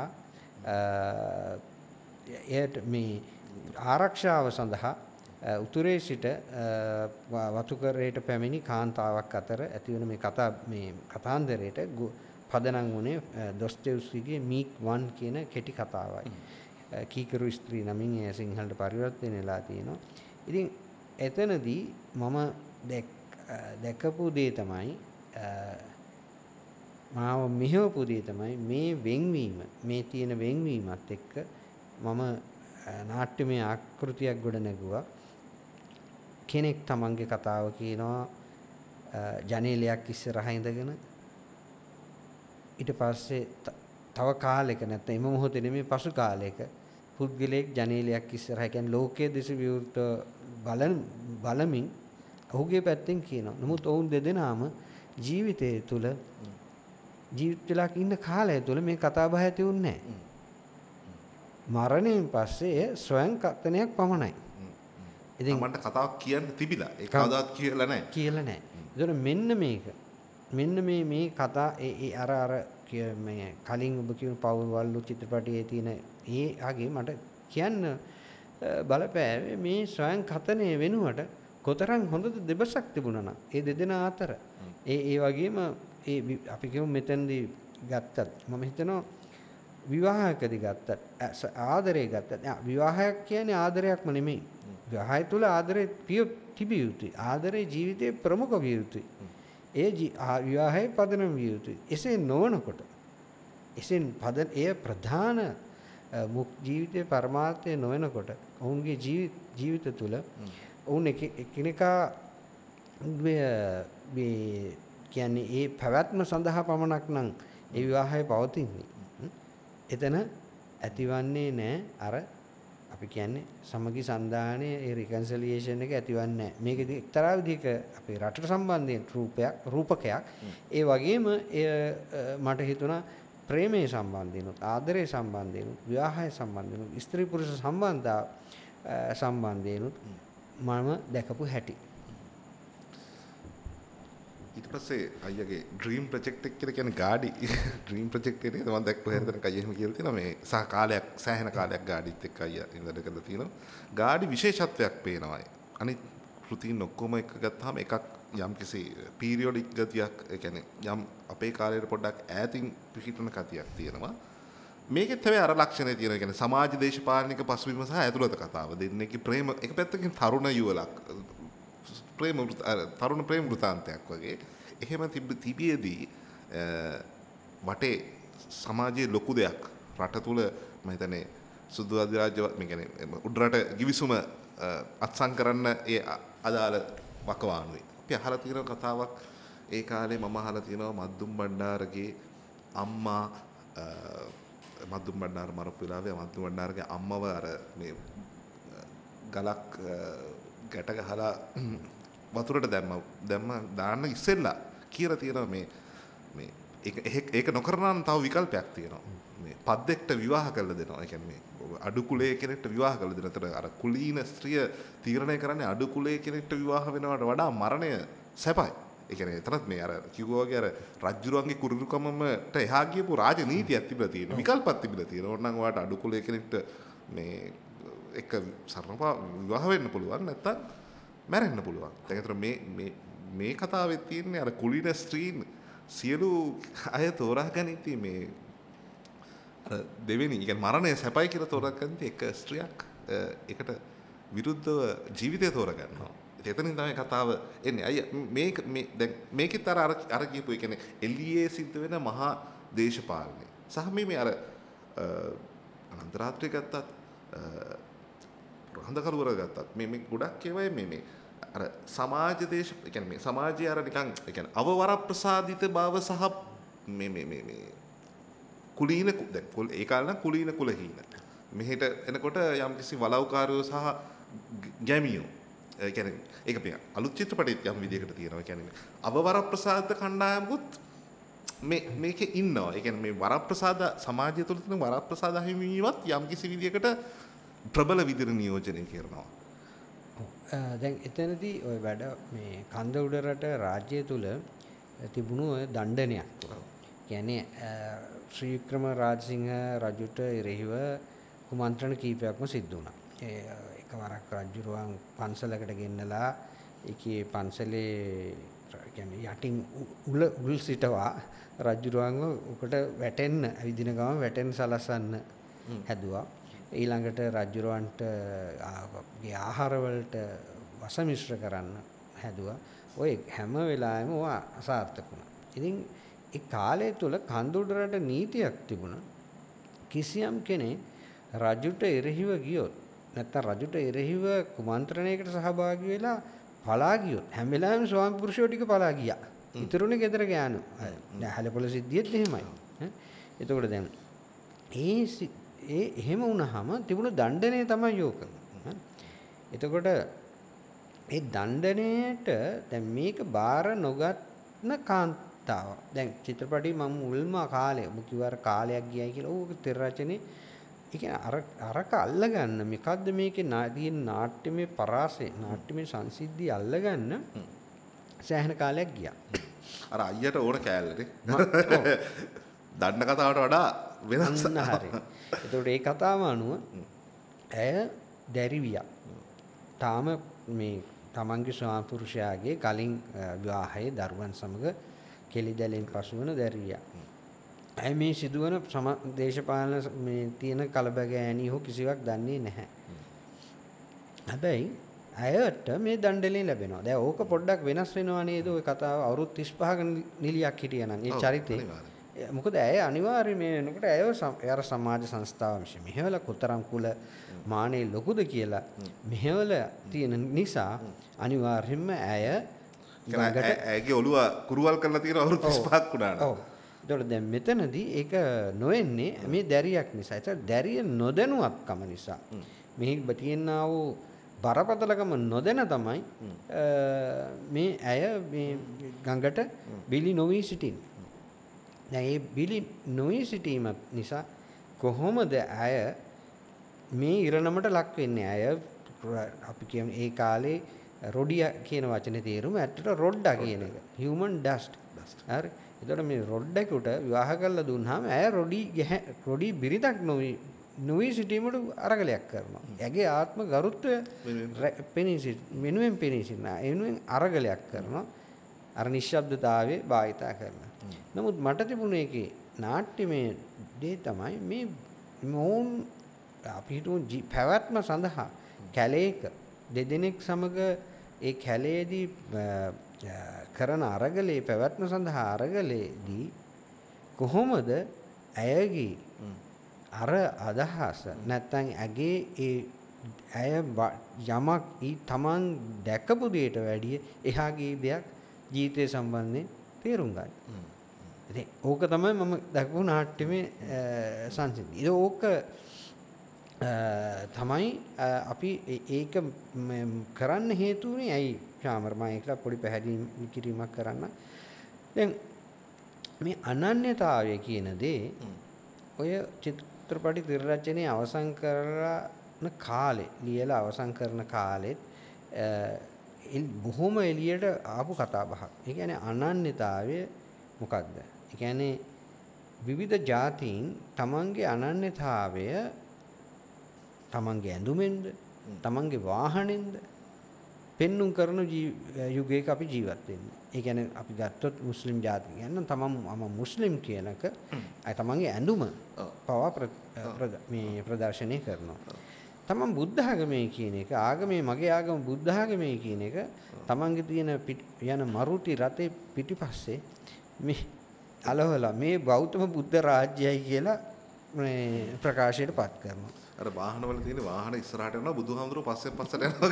එයට මේ ආරක්ෂාව සඳහා උතුරේ සිට වතුකරයට පැමිණි කාන්තාවක් අතර ඇතිවන මේ කතා මේ කතාන්දරයට පදනම් වුණේ දොස්තෙව්ස්කිගේ මීක් වන් කියන කෙටි කතාවයි. කීකරු ස්ත්‍රී නමින් ඒ සිංහලට පරිවර්තනය වෙලා තියෙනවා. ඉතින් එතනදී මම දැකපු දේ තමයි මාව මෙහෙවපු දේ තමයි මේ වෙන්වීම මේ තියෙන වෙන්වීමත් එක්ක මම නාට්‍යමය ආකෘතියක් ගොඩ නැගුවා. කෙනෙක් තමන්ගේ කතාව කියනවා ජනේලයක් ඉස්සරහා ඉඳගෙන ඊට පස්සේ තව කාලයක නැත්නම් එම මොහොතේ නෙමෙයි පසු කාලයක පුද්ගලයෙක් ජනේලයක් ඉස්සරහා කියන්නේ ලෝකයේ දෙස විවෘත බලන බලමින් ඔහුගේ පැත්තෙන් කියනවා. නමුත් ඔවුන් දෙදෙනාම ජීවිතය තුළ ජීවිත වෙලා ඉන්න කාලය තුළ මේ කතා බහ ඇති වුණේ නැහැ. මරණයෙන් පස්සේ ස්වයං කතනයක් පමණයි. ඉතින් මන්ට කතාවක් කියන්න තිබිලා ඒ කවදාවත් කියලා නැහැ. කියලා නැහැ. ඒතකොට මෙන්න මේක මෙන්න මේ මේ කතා ඒ ඒ අර අර මේ කලින් ඔබ කියන පවුල් වල්ලු චිත්‍රපටයේ තියෙන ඒ ආගේ මට කියන්න බලපෑවේ මේ ස්වයං කතනයේ වෙනුවට කොතරම් හොඳ දෙබසක් තිබුණා නම් ඒ දෙදෙනා අතර ඒ ඒ වගේම ඒ අපි කියමු මෙතෙන්දී ගත්තත් මම හිතනවා විවාහයකදී ගත්තත් ආදරය ගත්තත් විවාහයක් කියන්නේ ආදරයක්ම නෙමෙයි. විවාහය තුල ආදරේ තිබිය යුතුයි. ආදරේ ජීවිතයේ ප්‍රමුඛ විය යුතුයි. ඒ විවාහයේ පදනම් විය යුතුයි. එසේ නොවනකොට එසෙන් පද එය ප්‍රධාන මුක් ජීවිතයේ පරමාර්ථය නොවනකොට ඔවුන්ගේ ජීවිත තුල ඔවුන් එකිනෙකා මේ කියන්නේ ඒ පැවැත්ම සඳහා පමණක් නම් ඒ විවාහය පවතින්නේ. එතන ඇතිවන්නේ නැහැ අර අපි කියන්නේ සමගි සන්දානයේ ඒ රිකන්සිලියේෂන් එක ඇතිවන්නේ නැහැ. මේකදී එක්තරා විදිහක අපේ රටට සම්බන්ධයෙන් රූපයක් රූපකයක් ඒ වගේම මට හිතුණා ප්‍රේමයේ සම්බන්ධයෙන් ආදරයේ සම්බන්ධයෙන් විවාහය සම්බන්ධයෙන් ස්ත්‍රී පුරුෂ සම්බන්ධතාව සම්බන්ධයෙන් මම දැකපු හැටි. ඊට පස්සේ අයියාගේ ඩ්‍රීම් ප්‍රොජෙක්ට් එක කියලා කියන්නේ ගාඩි ඩ්‍රීම් ප්‍රොජෙක්ට් එකේ මම දැක්ක හැරෙතන අයියා එහෙම කියලා තියෙනවා මේ සහ කාලයක් සෑහෙන කාලයක් ගාඩිත් එක්ක අයියා ඉඳලා කරලා තියෙනවා. ගාඩි විශේෂත්වයක් පේනවා. අනිත් කෘතීන් ඔක්කොම එක ගත්තාම එකක් යම්කිසි පීරියොඩික් ගතියක් ඒ කියන්නේ යම් අපේ කාලයට පොඩ්ඩක් ඈතින් පිහිටන කතියක් තියෙනවා. මේකෙත් හැබැයි අර ලක්ෂණේ තියෙනවා. කියන්නේ සමාජ දේශපාලනික පසුබිම සහ ඇතුළත කතාව දෙන්නේකි ප්‍රේම එක පැත්තකින් තරුණ යුවලක් ප්‍රේම තරුණ ප්‍රේම වෘතාන්තයක් වගේ එහෙම තිබියදී වටේ සමාජයේ ලොකු දෙයක් රට තුල මම හිතන්නේ සුදු අධිරාජ්‍ය මේ කියන්නේ උඩරට givisuma අත්සන් කරන්න ඒ අදාළ වකවානුවේ අපි අහලා තියෙන කතාවක් ඒ කාලේ මම අහලා තියෙනවා මද්දුම් බණ්ඩාරගේ අම්මා මද්දුම් බණ්ඩාර මරපු වෙලාවේ මද්දුම් බණ්ඩාරගේ අම්මව අර මේ ගලක් ගැට ගහලා වතුරට දැම්ම දැම්ම දාන්න ඉස්සෙල්ලා කියලා තියෙනවා මේ මේ ඒක ඒක නොකරනවා නම් තව විකල්පයක් තියෙනවා. මේ පද්දෙක්ට විවාහ කරලා දෙනවා. ඒ කියන්නේ මේ අඩු කුලයේ කෙනෙක්ට විවාහ කරලා දෙනවා. ඒතර අර කුලීන ස්ත්‍රිය තීරණය කරන්නේ අඩු කුලයේ කෙනෙක්ට විවාහ වෙනවට වඩා මරණය සැපයි. ඒ කියන්නේ එතනත් මේ අර කිව්වා වගේ අර රජ්ජුරුවන්ගේ කුරුරුකමට එහා ගියපු රාජනීතියක් තිබිලා තියෙනවා. විකල්පයක් තිබිලා තියෙනවා. ඕනනම් ඔයාලට අඩු කුලයේ කෙනෙක්ට මේ එක සරණපා විවාහ වෙන්න පුළුවන් නැත්තම් මැරෙන්න පුළුවන්. දැන් ඒතර මේ මේ මේ කතාවේ තියෙන්නේ අර කුලීන ස්ත්‍රීන් සියලු අය තෝරා ගනිද්දී මේ අර දෙවෙනි يعني මරණය සැපයි කියලා තෝරා ගනිද්දී එක ස්ත්‍රියක් ඒකට විරුද්ධව ජීවිතය තෝරා ගන්නවා. එතනින් තමයි කතාව එන්නේ. අයියා මේක මේ දැන් මේකෙත් අර අර කියපු ඒ කියන්නේ එළියේ සිද්ධ වෙන මහා දේශපාලනය. සහ මේ මේ අර අනන්තරාත්‍රි ගත්තත් රහඳකරුවර ගත්තත් මේ මේ ගොඩක් ඒවායි මේ මේ අර සමාජ දේශ ඒ කියන්නේ මේ සමාජයේ අර නිකන් ඒ කියන්නේ අවවරප්‍රසාදිත බව සහ මේ මේ මේ මේ කුලීන දැන් ඒ කාලේ නම් කුලීන කුලහීන මෙහෙට එනකොට යම්කිසි වලව්කාරයෝ සහ ගැමියෝ ඒ කියන්නේ ඒක පිය අලුත් චිත්‍රපටයත් යම් විදිහකට තියෙනවා. ඒ කියන්නේ අවවරප්‍රසාදිත කණ්ඩායමකුත් මේ මේකේ ඉන්නවා. ඒ කියන්නේ මේ වරප්‍රසාද සමාජය තුළ තියෙන වරප්‍රසාද හිමිවීමත් යම්කිසි විදිහකට ප්‍රබල විදිහට නියෝජනය කරනවා. දැන් එතනදී ওই වැඩ මේ කන්ද උඩරට රාජ්‍ය තුල තිබුණු ඔය දණ්ඩනයක්. කියන්නේ ශ්‍රී වික්‍රම රාජසිංහ රජුට එරෙහිව කුමන්ත්‍රණ කීපයක්ම සිද්ධ වුණා. ඒ එකවරක් රජුරුවන් පන්සලකට ගෙන්නලා ඒකේ පන්සලේ කියන්නේ යටින් උල උල් සිටවා රජුරුවන්ව උකට වැටෙන්න ඇවිදින ගමන් වැටෙන්න සලසන්න හැදුවා. ඊළඟට රජුරවන්ට ආහාර වලට වස මිශ්‍ර කරන්න හැදුවා. ඔය හැම වෙලාවෙම ඕවා අසාර්ථක වුණා. ඉතින් ඒ කාලය තුල කන්දුඩරට නීතියක් තිබුණා. කිසියම් කෙනෙක් රජුට එරෙහිව ගියොත් නැත්නම් රජුට එරෙහිව කුමන්ත්‍රණයකට සහභාගී වෙලා පලා ගියොත් හැම වෙලාවෙම ස්වාමි පුරුෂයෝ ටික පලා ගියා. ඉතුරුනේ ගෙදර ගෑනු. දැන් හැලපොළ සිද්ධියෙත් එහෙමයි. එතකොට දැන් ඒ ඒ එහෙම වුණාම තිබුණු දණ්ඩනය තමයි යෝක. එතකොට ඒ දණ්ඩනයට දැන් මේක බාර නොගත්න කාන්තාව. දැන් චිත්‍රපටි මම මුල්ම කාලේ ඔබ කිව්වාර කාලයක් ගියයි කියලා. ඕක තෙර රචනේ ඒ කියන්නේ අර අරක අල්ලගන්න මොකද්ද මේකේ තියෙන නාට්‍යමය පරාසය නාට්‍යමය සංසිද්ධිය අල්ලගන්න සෑහෙන කාලයක් ගියා. අර අයියට ඕන කෑල්ලනේ. දන්න කතාවට වඩා වෙනස් හරි. එතකොට ඒ කතාව අනුව ඇය දැරිවියා. තාම මේ තමන්ගේ ස්වාමි පුරුෂයාගේ කලින් විවාහයේ දරුවන් සමග කෙලිදැලෙන් පසු වෙන දැරිවියා. ඇය මේ සිදුවන සම දේශපාලන මේ තියෙන කලබගෑනි හෝ කිසිවක් දන්නේ නැහැ. හැබැයි ඇයට මේ දණ්ඩලෙන් ලැබෙනවා. දැන් ඕක පොඩ්ඩක් වෙනස් වෙනවා නේද? ওই කතාව අවුරුදු තිස් පහක නිලියක් හිටියනම් ඒ චරිතේ මොකද ඇය අනිවාර්යයෙන් මේ වෙනකොට ඇයව අර සමාජ සංස්ථාව විශ්ව මෙහෙवला කොතරම් කුල මානේ ලොකුද කියලා මෙහෙवला තියෙන නිසා අනිවාර්යයෙන්ම ඇය ගඟට ඇයගේ ඔළුව කුරුවල් කරලා තියෙන අවුරුදු තිස් පහක් වුණා. ඔව්. ඒතකොට දැන් මෙතනදී ඒක නොවෙන්නේ මේ දැරියක් නිසා. ඒක දැරිය නොදැනුවත්කම නිසා. මෙහි තියෙනා වූ බරපතලකම නොදැන තමයි මේ ඇය මේ ගඟට බිලි නොවි සිටින්නේ. දැන් මේ බිලි නොවි සිටීම නිසා කොහොමද ඇය මේ ඉරණමට ලක් වෙන්නේ? ඇය අපි කියන්නේ ඒ කාලේ රොඩියා කියන වචනේ තේරුම ඇත්තට රොඩ්ඩා කියන එක. human dust. හරි. ඒතකොට මේ රොඩ්ඩෙකුට විවාහ කරලා දුන්නාම ඇය රොඩි රොඩි බිරිඳක් නොවි නොවි සිටීමට අරගලයක් කරනවා. ඇගේ ආත්ම ගරුත්වය පෙනී සිට මෙනුවෙන් පෙනී සිටිනා. එනුවෙන් අරගලයක් කරනවා. අර නිශ්ශබ්දතාවයේ භාවිතා කරනවා. නමුත් මට තිබුණ එකේ නාට්‍යමය දේ තමයි මේ මොවුන් අපි හිතුව පැවැත්ම සඳහා කැලේක දෙදෙනෙක් සමග ඒ කැලේදී කරන අරගලේ පැවැත්ම සඳහා අරගලේදී කොහොමද ඇයගේ අර අදහස නැත්නම් ඇගේ ඒ ඇය යමක් ඊ තමන් දැකපු දෙයට වැඩිය එහාගේ දෙයක් ජීවිතය සම්බන්ධයෙන් තේරුම් ගන්න. ඉතින් ඕක තමයි මම දැකපු නාට්‍යමේ සංසිද්ධිය. ඒක ඕක තමයි අපි ඒක කරන්න හේතු වුණේ ඇයි ශාමර් මම ඒකට පොඩි පැහැදිලි කිරීමක් කරන්න. දැන් මේ අනන්‍යතාවය කියන දේ ඔය චිත්‍රපටි තිර රචනයේ අවසන් කරන කාලේ ලියලා අවසන් කරන කාලෙත් බොහොම එළියට ආපු කතා බහක්. ඒ කියන්නේ අනන්‍යතාවය මොකක්ද? ඒ කියන්නේ විවිධ ජාතීන් තමන්ගේ අනන්‍යතාවය තමන්ගේ ඇඳුමෙන්ද තමන්ගේ වාහනෙන්ද පෙන්눔 කරන යුගයක අපි ජීවත් වෙන්නේ. ඒ කියන්නේ අපි ගත්තොත් මුස්ලිම් ජාතිය කියන්න තමන් මම මුස්ලිම් කියනක අය තමන්ගේ ඇඳුම පවා මේ ප්‍රදර්ශනය කරනවා. තමන් බුද්ධ ආගමේ කියන එක ආගමේ මගේ ආගම බුද්ධ ආගමේ කියන එක තමන්ගේ තියෙන යන මරුටි රතේ පිටිපස්සේ මේ අලවලා මේ ගෞතම බුද්ධ රාජ්‍යයයි කියලා මේ ප්‍රකාශයට පත් කරනවා. අර වාහනවල තියෙන වාහන ඉස්සරහට යනවා බුදුහාමුදුරුවෝ පස්සෙන් පස්සට යනවා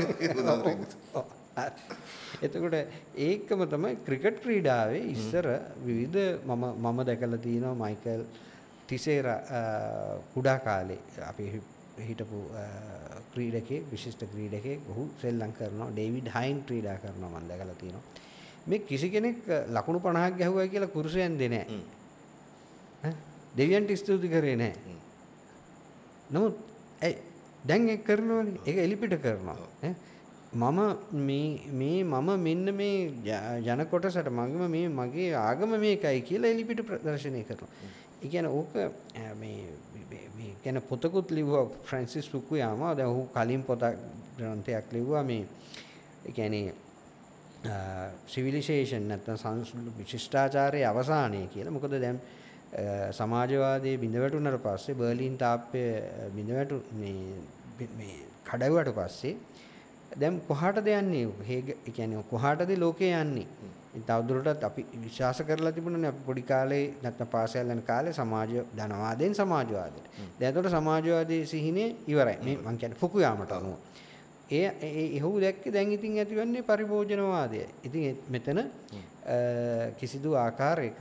වගේ. එතකොට ඒකම තමයි ක්‍රිකට් ක්‍රීඩාවේ ඉස්සර විවිධ මම මම දැකලා තියෙනවා මයිකල් ටිසේරා කුඩා කාලේ අපි හිටපු ක්‍රීඩකයෙක් විශිෂ්ට ක්‍රීඩකයෙක් ඔහු සෙල්ලම් කරනවා ඩේවිඩ් හයින් ක්‍රීඩා කරනවා මම දැකලා තියෙනවා. මේ කිසි කෙනෙක් ලකුණු පනහක් ගැහුවා කියලා කුරුසයෙන් දෙන්නේ නැහැ. දෙවියන්ට ස්තුති කරේ නැහැ. නමුත් ඒ දැන් ඒක කරනවනේ. ඒක එලිපිට කරනවා. මම මේ මේ මම මෙන්න මේ ජන කොටසට මගම මේ මගේ ආගම මේකයි කියලා එලිපිට ප්‍රදර්ශනය කරනවා. ඒ කියන්නේ ඕක මේ මේ කියන්නේ පොතකුත් ලිව්වා ෆ්‍රැන්සිස් ෆුකුයාමා. දැන් ඔහු කලින් පොත ග්‍රන්ථයක් ලිව්වා මේ ඒ කියන්නේ සිවිලිසේෂන් නැත්නම් සංස්කෘතික ශිෂ්ටාචාරයේ අවසානය කියලා. මොකද දැන් සමාජවාදයේ බිඳවැටුනට පස්සේ බර්ලින් තාප්පය බිඳවැටු මේ මේ කඩවුවට පස්සේ දැන් කොහාටද යන්නේ? ඒ කියන්නේ කොහාටද ලෝකේ යන්නේ? තවදුරටත් අපි විශ්වාස කරලා තිබුණානේ අපි පොඩි කාලේ නැත්නම් පාසල් යන කාලේ සමාජ ධනවාදයෙන් සමාජවාදයට. දැන් එතකොට සමාජවාදයේ සිහිනේ ඉවරයි. මේ මං කියන්නේ ෆුකුයාමට අනුව. ඒ ඒ එහෙව් දැක්කේ දැන් ඉතින් ඇතිවන්නේ පරිභෝජනවාදයයි. ඉතින් මෙතන කිසිදු ආකාරයක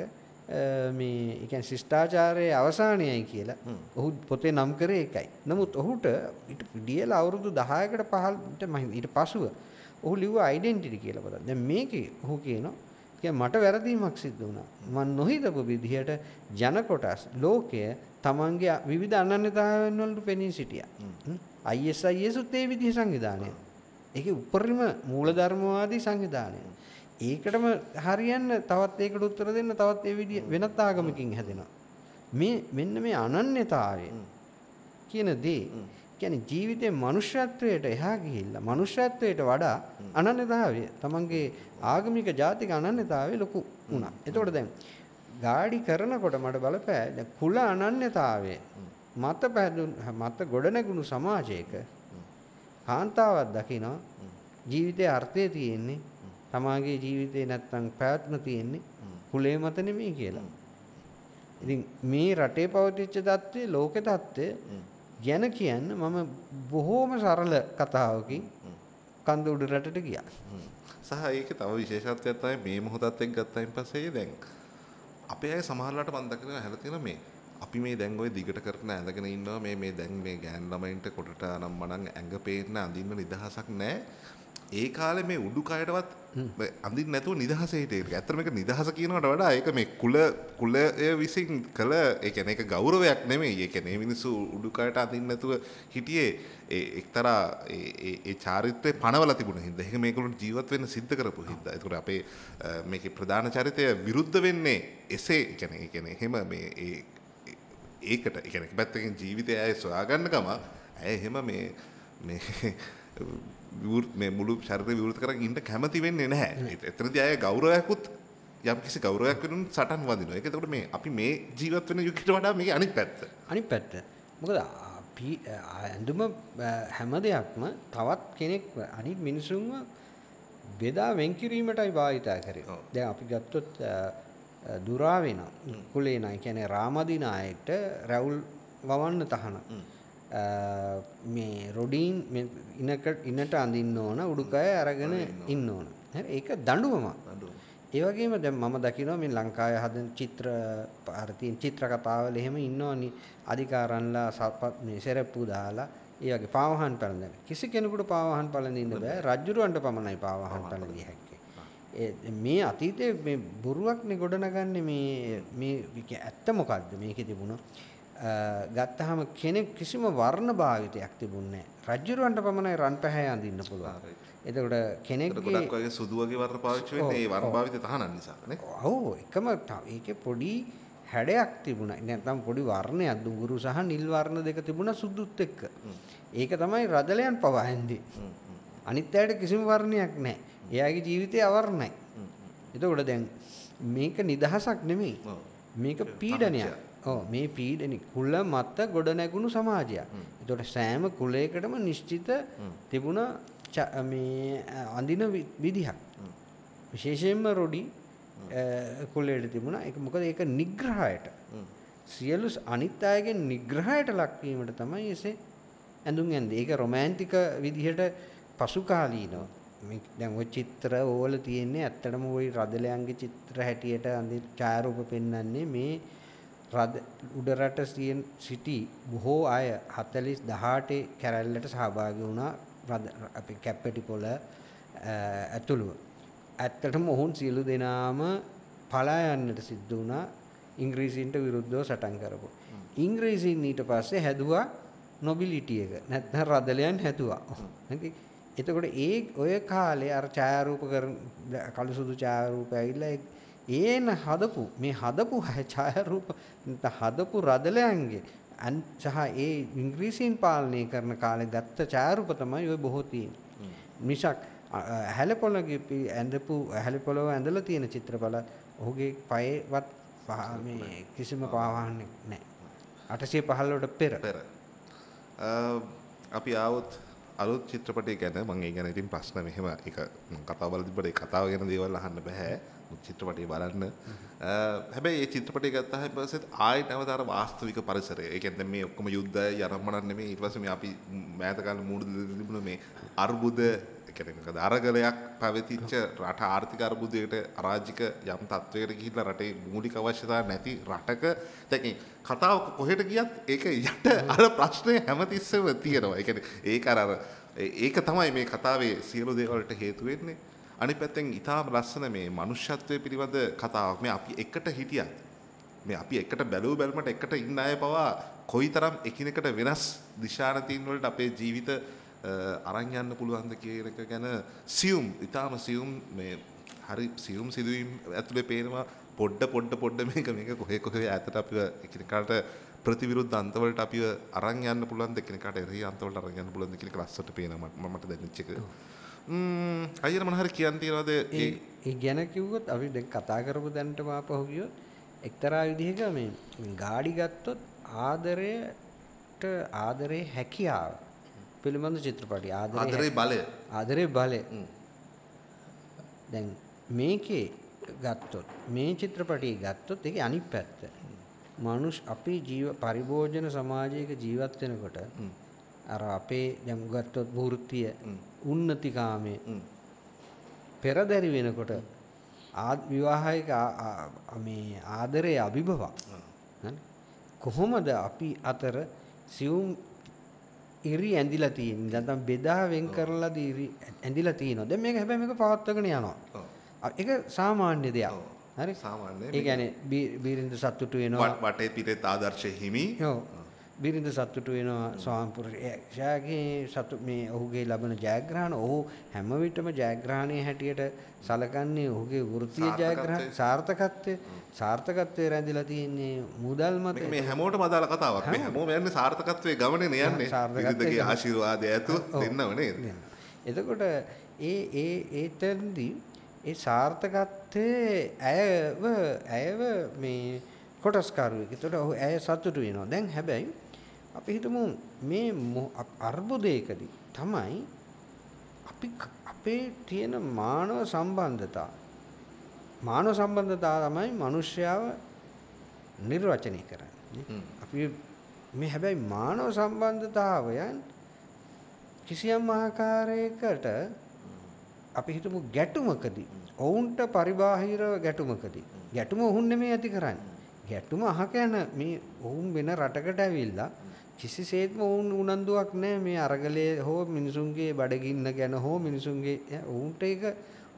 මේ ඒ කියන්නේ ශිෂ්ටාචාරයේ අවසානයයි කියලා ඔහු පොතේ නම් කරේ ඒකයි. නමුත් ඔහුට ඊට පිටියල අවුරුදු දහයකට පහළට ඊට පසුව ඔහු ලිව්වා ඩෙන්ටිටි කියලා පොතක්. දැන් මේකේ ඔහු කියනවා කියන්නේ මට වැරදීමක් සිද්ධ වුණා. මම නොහිතපු විදිහට ජන කොටස් ලෝකය තමන්ගේ විවිධ අනන්‍යතාවයන් වලට පෙනී සිටියා. I S I S උත් ඒ විදිහ සංවිධානය. ඒකේ උපරිම මූලධර්මවාදී සංවිධානය. ඒකටම හරියන්න තවත් ඒකට උත්තර දෙන්න තවත් ඒ විදිහ වෙනත් ආගමකින් හැදෙනවා. මේ මෙන්න මේ අනන්‍යතාවය කියන දේ කියන්නේ ජීවිතේ මනුෂ්‍යත්වයට එහා ගිහිල්ලා මනුෂ්‍යත්වයට වඩා අනන්‍යතාවය තමන්ගේ ආගමික ජාතික අනන්‍යතාවය ලොකු වුණා. එතකොට දැන් ගාඩි කරනකොට මට බලපෑ දැන් කුල අනන්‍යතාවය මත පැදුණු මත ගොඩනැගුණු සමාජයක කාන්තාවක් දකිනවා ජීවිතයේ අර්ථය තියෙන්නේ තමාගේ ජීවිතේ නැත්තම් පැවැත්ම තියෙන්නේ කුලේ මත නෙමෙයි කියලා. ඉතින් මේ රටේ පවතිච්ච தත්ත්වය ලෝකේ தත්ත්වය ගැන කියන්න මම බොහෝම සරල කතාවකින් කන්ද උඩ රටට ගියා. සහ ඒකේ තව විශේෂත්වයක් තමයි මේ මොහොතත් එක්ක ගත්තායින් පස්සේ දැන් අපේ අය සමහරලාට මම දකිනවා හැලා තියෙන මේ අපි මේ දැන් ওই දිගට කරන ඇඳගෙන ඉන්නවා මේ මේ දැන් මේ ගෑන් ළමයින්ට කොටට නම් මනම් ඇඟ පේන්න අඳින්න නිදහසක් නැහැ. ඒ කාලේ මේ උඩුකයටවත් අඳින්න නැතුව නිදහසේ හිටියේ. ඇත්තට මේක නිදහස කියනකට වඩා ඒක මේ කුල කුලය විසින් කළ ඒ කියන්නේ ඒක ගෞරවයක් නෙමෙයි. ඒ කියන්නේ මිනිස්සු උඩුකයට අඳින්න නැතුව හිටියේ ඒ එක්තරා ඒ ඒ චාරිත්‍රේ පනවලා තිබුණ හින්දා. ඒක මේගොල්ලෝ ජීවත් වෙන්න සිද්ධ කරපු හින්දා. ඒතකොට අපේ මේකේ ප්‍රධාන චරිතය විරුද්ධ වෙන්නේ එසේ ඒ කියන්නේ ඒ කියන්නේ එහෙම මේ ඒ ඒකට ඒ කියන්නේ පැත්තකින් ජීවිතය ඇය සොයා ගන්න ගම ඇය එහෙම මේ මේ මේ මුළු ශරීරය විවෘත කරගෙන ඉන්න කැමති වෙන්නේ නැහැ. එතනදී අය ගෞරවයක්වත් යම් කිසි ගෞරවයක් වෙනුන් සටන් වදිනවා. ඒක එතකොට මේ අපි මේ ජීවත් වෙන යුගයට වඩා මේකේ අනිත් පැත්ත. අනිත් පැත්ත. මොකද අපි ඇඳුම හැම දෙයක්ම තවත් කෙනෙක් අනිත් මිනිසුන්ව බෙදා වෙන් කිරීමටයි භාවිතා කරේ. දැන් අපි ගත්තොත් දුරා වෙන කුලේ නයි කියන්නේ රාමදිනායට රැවුල් වවන්න තහන. මේ රොඩින් ඉනක ඉනට අඳින්න ඕන උඩුකය අරගෙන ඉන්න ඕන. හරි ඒක දඬුවමක්. ඒ වගේම දැන් මම දකිනවා මේ ලංකාවේ හදන චිත්‍ර පාරතින් චිත්‍ර කතාවල එහෙම ඉන්නවනේ අධිකාරන්ලා සපත් මේ සෙරප්පු දාලා ඒ වගේ පාවහන් පැලඳන. කිසි කෙනෙකුට පාවහන් පැලඳින්න බෑ. රජුරවන්ට පමණයි පාවහන් පැලඳිය හැක්කේ. මේ අතීතයේ මේ බොරුවක්නේ ගොඩනගන්නේ මේ මේ ඇත්ත මොකද්ද මේකේ තිබුණ ගත්තාම කෙනෙක් කිසිම වර්ණ භාවිතයක් තිබුණේ නැහැ. රජුරවන්ට පමණයි රන් පැහැ අඳින්න පුළුවන්. එතකොට කෙනෙක්ගේ ගොඩක් වගේ සුදු වගේ වර්ණ පාවිච්චි වෙන්නේ ඒ වර්ණ භාවිතය තහනම් නිසා නේ. ඔව් එකම ඒකේ පොඩි හැඩයක් තිබුණා. නැත්නම් පොඩි වර්ණයක් දුඟුරු සහ නිල් වර්ණ දෙක තිබුණා සුදුත් එක්ක. ඒක තමයි රදලයන් පවා හැන්දේ. අනිත් ඇයට කිසිම වර්ණයක් නැහැ. එයාගේ ජීවිතය අවර්ණයි. එතකොට දැන් මේක නිදහසක් නෙමෙයි. මේක පීඩනයක්. ඔව් මේ පීඩනි කුල මත ගොඩ නැගුණු සමාජයක්. එතකොට සෑම කුලයකටම නිශ්චිත තිබුණ මේ අඳින විදිහක්. විශේෂයෙන්ම රොඩි කුලයට තිබුණා. ඒක මොකද ඒක නිග්‍රහයට සියලු අනිත් අයගේ නිග්‍රහයට ලක්වීමට තමයි එසේ ඇඳුම් ඇඳේ. ඒක රොමැන්ටික විදිහට පසු කාලීනව. මේ දැන් ওই චිත්‍ර ඕවල තියෙන්නේ ඇත්තටම ওই රදලයන්ගේ චිත්‍ර හැටියට අඳින ඡායාරූප පෙන්වන්නේ මේ රද උඩරට සිටි බොහෝ අය හතළිස් දහඅට කැරැල්ලට සහභාගී වුණා. අපි කැප්පෙටිපොළ ඇතුළුව. ඇත්තටම ඔවුන් සියලු දෙනාම පලා යන්නට සිද්ධ වුණා ඉංග්‍රීසීන්ට විරුද්ධව සටන් කරපු. ඉංග්‍රීසීන් ඊට පස්සේ හැදුවා නොබිලිටි එක. නැත්නම් රදලයන් හැදුවා. එතකොට ඒ ඔය කාලේ අර ඡායාරූප කරන කළු සුදු ඡායාරූප ඇවිල්ලා ඒන හදපු මේ හදපු ඡායාරූප හදපු රදලයන්ගේ සහ ඒ ඉංග්‍රීසීන් පාලනය කරන කාලේ ගත්ත ඡායාරූප තමයි ඔය බොහෝ තියෙන්නේ. මිසක් හැලපොළගේ ඇඳපු හැලපොළව ඇඳලා තියෙන චිත්‍රපල ඔහුගේ පයේවත් මේ කිසිම පාවහන්නේ නැහැ. අටසිය පහළොවට පෙර. අපි ආවොත් අලුත් චිත්‍රපටය ගැන මම ඒ ගැන ඉතින් ප්‍රශ්න මෙහෙම එක කතාව බලලා තිබ්බට ඒ කතාව ගැන දේවල් අහන්න බෑ. චිත්‍රපටය බලන්න. හැබැයි මේ චිත්‍රපටය ගත්තා ඊපස්සේ ආයෙත් නැවත අර වාස්තවික පරිසරය. ඒ කියන්නේ මේ ඔක්කොම යුද්ධය යරමණක් නෙමෙයි. ඊට පස්සේ මේ අපි මෑත කාලේ මූණ තිබුණ මේ අර්බුද ඒ කියන්නේ මොකද අරගලයක් පැවතිච්ච රට ආර්ථික අර්බුදයකට අරාජික යම් තත්වයකට ගිහිල්ලා රටේ මූලික අවශ්‍යතා නැති රටක දැන් කතාව කොහෙට ගියත් ඒක යට අර ප්‍රශ්නේ හැමතිස්සෙම තියෙනවා. ඒ කියන්නේ ඒක අර ඒක තමයි මේ කතාවේ සියලු දේවල්ට හේතු වෙන්නේ. අනිත් පැත්තෙන් ඊටාම ලස්සන මේ මනුෂ්‍යත්වයේ පිළිබඳ කතාවක්. මේ අපි එකට හිටියත් මේ අපි එකට බැලුව බැලමට එකට ඉන්න අය පවා කොයිතරම් එකිනෙකට වෙනස් දිශානතීන් වලට අපේ ජීවිත අරන් යන්න පුළුවන්ද කියන එක ගැන සියුම් ඊටාම සියුම් මේ හරි සියුම් සිදුවීම් ඇතුලේ පේනවා පොඩ පොඩ පොඩ මේක මේක කොහේ කොහේ ඈතට අපිව එකිනෙකාට ප්‍රතිවිරුද්ධ අන්තවලට අපිව අරන් යන්න පුළුවන්ද එකිනෙකාට එරෙහි අන්තවලට අරන් යන්න පුළුවන්ද කියන එක ලස්සට පේනවා මම මට දැනෙච්ච එක. ම්ම් අයියර මොන හරි කියන්න තියනවාද ඒ ඒ ගැන කිව්වොත් අපි දැන් කතා කරපු දැනට මාපහු ගියොත් එක්තරා විදිහක මේ ගාඩි ගත්තොත් ආදරයට ආදරේ හැකියාව පිළිබඳ චිත්‍රපටි ආදරේ බලය ආදරේ බලය දැන් මේකේ ගත්තොත් මේ චිත්‍රපටිය ගත්තොත් ඒකේ අනිත් පැත්ත මනුෂ්‍ය අපි ජීව පරිභෝජන සමාජයක ජීවත් වෙනකොට අර අපේ දැන් ගත්තොත් වෘත්තිය උන්නතිකාමයේ පෙරදරි වෙනකොට විවාහික මේ ආදරේ අභිභව කොහොමද අපි අතර සියුම් ඉරි ඇඳිලා තියෙන්නේ නැත්නම් බෙදා වෙන් කරලා ඉරි ඇඳිලා තියෙනවා. දැන් මේක හැබැයි මේක පවත්වාගෙන යනවා. ඒක සාමාන්‍ය දෙයක්. හරි සාමාන්‍ය. ඒ කියන්නේ බීරින්ද සතුටු වෙනවා. වටේ පිටේ ආදර්ශ හිමි. ඔව්. බීරින්ද සතුටු වෙනවා ස්වාමිපුරුෂයාගේ සතු මේ ඔහුගේ ලබන ජයග්‍රහණ ඔහු හැම විටම ජයග්‍රහණයේ හැටියට සලකන්නේ ඔහුගේ වෘත්තීය ජයග්‍රහණ සාර්ථකත්වය සාර්ථකත්වයේ රැඳිලා තියෙන්නේ මුදල් මත මේ හැමෝටම අදාළ කතාවක් මේ හැමෝම යන්නේ සාර්ථකත්වයේ ගමනේ යන්නේ විරුද්ධගේ ආශිර්වාදය ඇතු දෙන්නව නේද එතකොට ඒ ඒ ඒතෙන්දී ඒ සාර්ථකත්වයේ ඇයව ඇයව මේ කොටස්කාරුවෙක්. ඒතකොට ඔහු ඇය සතුටු වෙනවා. දැන් හැබැයි අපි හිතමු මේ අර්බුදයකදී තමයි අපි අපේ තියෙන මානව සම්බන්ධතා මානව සම්බන්ධතා තමයි මිනිස්යාව නිර්වචනය කරන්නේ. අපි මේ හැබැයි මානව සම්බන්ධතාවයන් කිසියම් ආකාරයකට අපි හිතමු ගැටුමකදී ඔවුන්ට පරිබාහිරව ගැටුමකදී ගැටුම ඔවුන් නෙමෙයි ඇති කරන්නේ. ගැටුම අහක යන මේ ඔවුන් වෙන රටකට ඇවිල්ලා කිසිසේත්ම ඔවුන් උනන්දුවක් නැහැ මේ අරගලයේ හෝ මිනිසුන්ගේ බඩගින්න ගැන හෝ මිනිසුන්ගේ ඔවුන්ට ඒක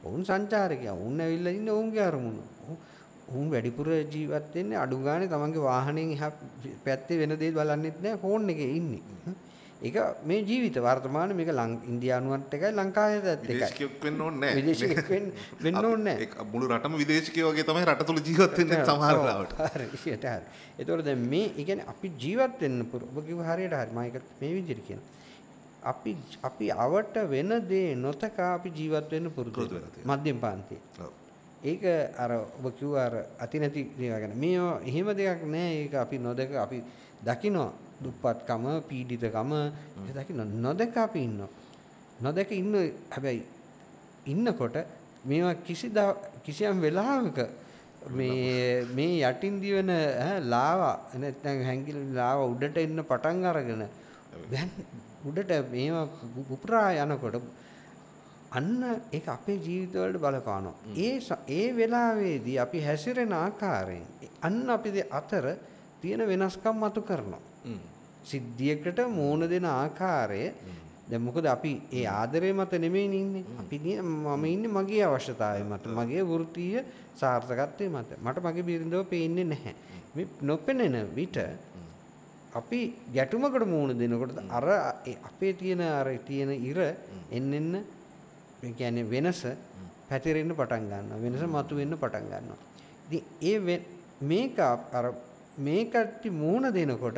ඔවුන් සංචාරකයා. ඔවුන් ඇවිල්ලා ඉන්නේ ඔවුන්ගේ අරමුණ. ඔවුන් වැඩිපුර ජීවත් වෙන්නේ අඩු ගානේ තමන්ගේ වාහනයෙන් එහා පැත්තේ වෙන දේ බලන්නෙත් නැහැ ෆෝන් එකේ ඉන්නේ. ඒක මේ ජීවිත වර්තමානයේ මේක ඉන්දියානුවත් එකයි ලංකාවේත් එකයි. විදේශිකයෙක් වෙන්න ඕනේ නැහැ. විදේශිකයෙක් වෙන්න වෙන්න ඕනේ නැහැ. ඒක මුළු රටම විදේශිකයෝ වගේ තමයි රට තුල ජීවත් වෙන්නේ සමහර වෙලාවට. හරි. ඒකට හරි. ඒතකොට දැන් මේ ඒ කියන්නේ අපි ජීවත් වෙන්න ඔබ කිව්ව හරියට හරි. මම ඒක මේ විදිහට කියනවා. අපි අපි අවට වෙන දේ නොතකා අපි ජීවත් වෙන්න පුරුදු වෙනවා. මධ්‍යම පන්තියේ. ඒක අර ඔබ කිව්ව අර අතිනැති දේවල් ගැන. මේ එහෙම දෙයක් නෑ. ඒක අපි නොදක අපි දකිනවා. දුප්පත්කම, පීඩිතකම දකින්න නොදක අපි ඉන්නවා. නොදක ඉන්න හැබැයි ඉන්නකොට මේවා කිසිදා කිසියම් වෙලාවක මේ මේ යටින් දිවෙන ලාවා නැත්නම් හැංගිලි ලාවා උඩට එන්න පටන් අරගෙන දැන් උඩට මේවා උපුරා යනකොට අන්න ඒක අපේ ජීවිතවලට බලපානවා. ඒ ඒ වෙලාවේදී අපි හැසිරෙන ආකාරයෙන් අන්න අපි අතර තියෙන වෙනස්කම් මතු කරනවා. සිද්ධියකට මූණ දෙන ආකාරය දැන් මොකද අපි ඒ ආදරය මත නෙමෙයි ඉන්නේ. අපි මම ඉන්නේ මගේ අවශ්‍යතාවය මත, මගේ වෘත්තීය සාර්ථකත්වය මත. මට මගේ බිරිඳව පේන්නේ නැහැ. මේ නොපෙනෙන විට අපි ගැටුමකට මූණ දෙනකොට අර අපේ තියෙන අර තියෙන ඉර එන්න එන්න ඒ කියන්නේ වෙනස පැතිරෙන්න පටන් ගන්නවා. වෙනස මතුවෙන්න පටන් ගන්නවා. ඉතින් ඒ මේක අර මේකට මූණ දෙනකොට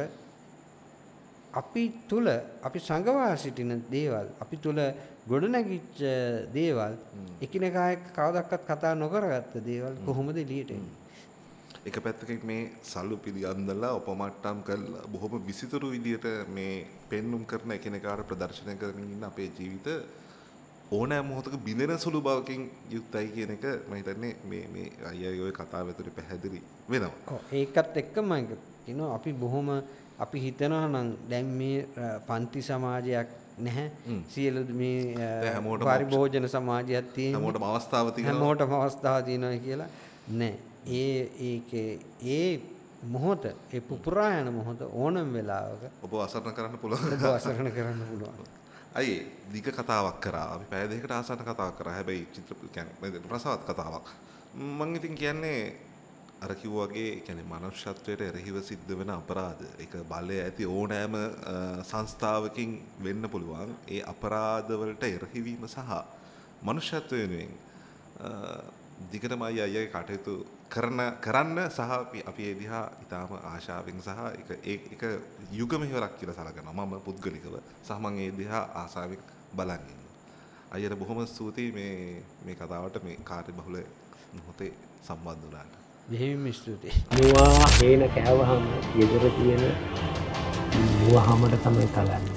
අපි තුල අපි සංගවා සිටින දේවල් අපි තුල ගොඩනැගිච්ච දේවල් එකිනෙකා එක්ක කවදාවත් කතා නොකරගත්ත දේවල් කොහොමද එළියට එන්නේ? එක පැත්තකින් මේ සල්ලු පිළිගන්දලා උපමට්ටම් කරලා බොහොම විසිතුරු විදියට මේ පෙන්눔 කරන එකිනෙකාට ප්‍රදර්ශනය කරමින් ඉන්න අපේ ජීවිත ඕනෑම මොහොතක බිඳෙන සුළු බවකින් යුක්තයි කියන එක මම හිතන්නේ මේ මේ අයියා ඔය කතාව ඇතුලේ පැහැදිලි වෙනවා. ඔව් ඒකත් එක්කම කියනවා අපි බොහොම අපි හිතනවා නම් දැන් මේ පන්ති සමාජයක් නැහැ. සියලු මේ පරිභෝජන සමාජයක් තියෙනවා. හැමෝටම අවස්ථාව තියෙනවා. හැමෝටම අවස්ථාව තියෙනවා කියලා නෑ. ඒ ඒකේ ඒ මොහොත ඒ පුපුරා යන මොහොත ඕනම වෙලාවක ඔබ අසරණ කරන්න පුළුවන්. ඔබ අසරණ කරන්න පුළුවන්. අයියේ දිග කතාවක් කරා. අපි පැය දෙකකට ආසන්න කතාවක් කරා. හැබැයි චිත්‍ර කියන්නේ රසවත් කතාවක්. මම ඉතින් කියන්නේ අර කිව්වා වගේ කියන්නේ මනුෂ්‍යත්වයට එරෙහිව සිද්ධ වෙන අපරාධ. ඒක බලය ඇති ඕනෑම සංස්ථාවකින් වෙන්න පුළුවන්. ඒ අපරාධ වලට එරෙහිවීම සහ මනුෂ්‍යත්වය වෙනුවෙන් දිගටම අයියාගේ කටයුතු කරන කරන්න සහ අපි අපි ඒ දිහා ඊටාම ආශාවෙන් සහ ඒක ඒක යුග මෙහෙවරක් කියලා සලකනවා මම පුද්ගලිකව සහ මම ඒ දිහා ආශාවෙන් බලන් ඉන්නවා. අයියට බොහොම ස්තුතියි මේ මේ කතාවට මේ කාර්යබහුල මොහොතේ සම්බන්ධ වුණාට. බෙහෙවින්ම ස්තුතියි. මුවා හේන කෑවහම ගෙදර තියෙන මුවහමඩ තමයි තලන්නේ.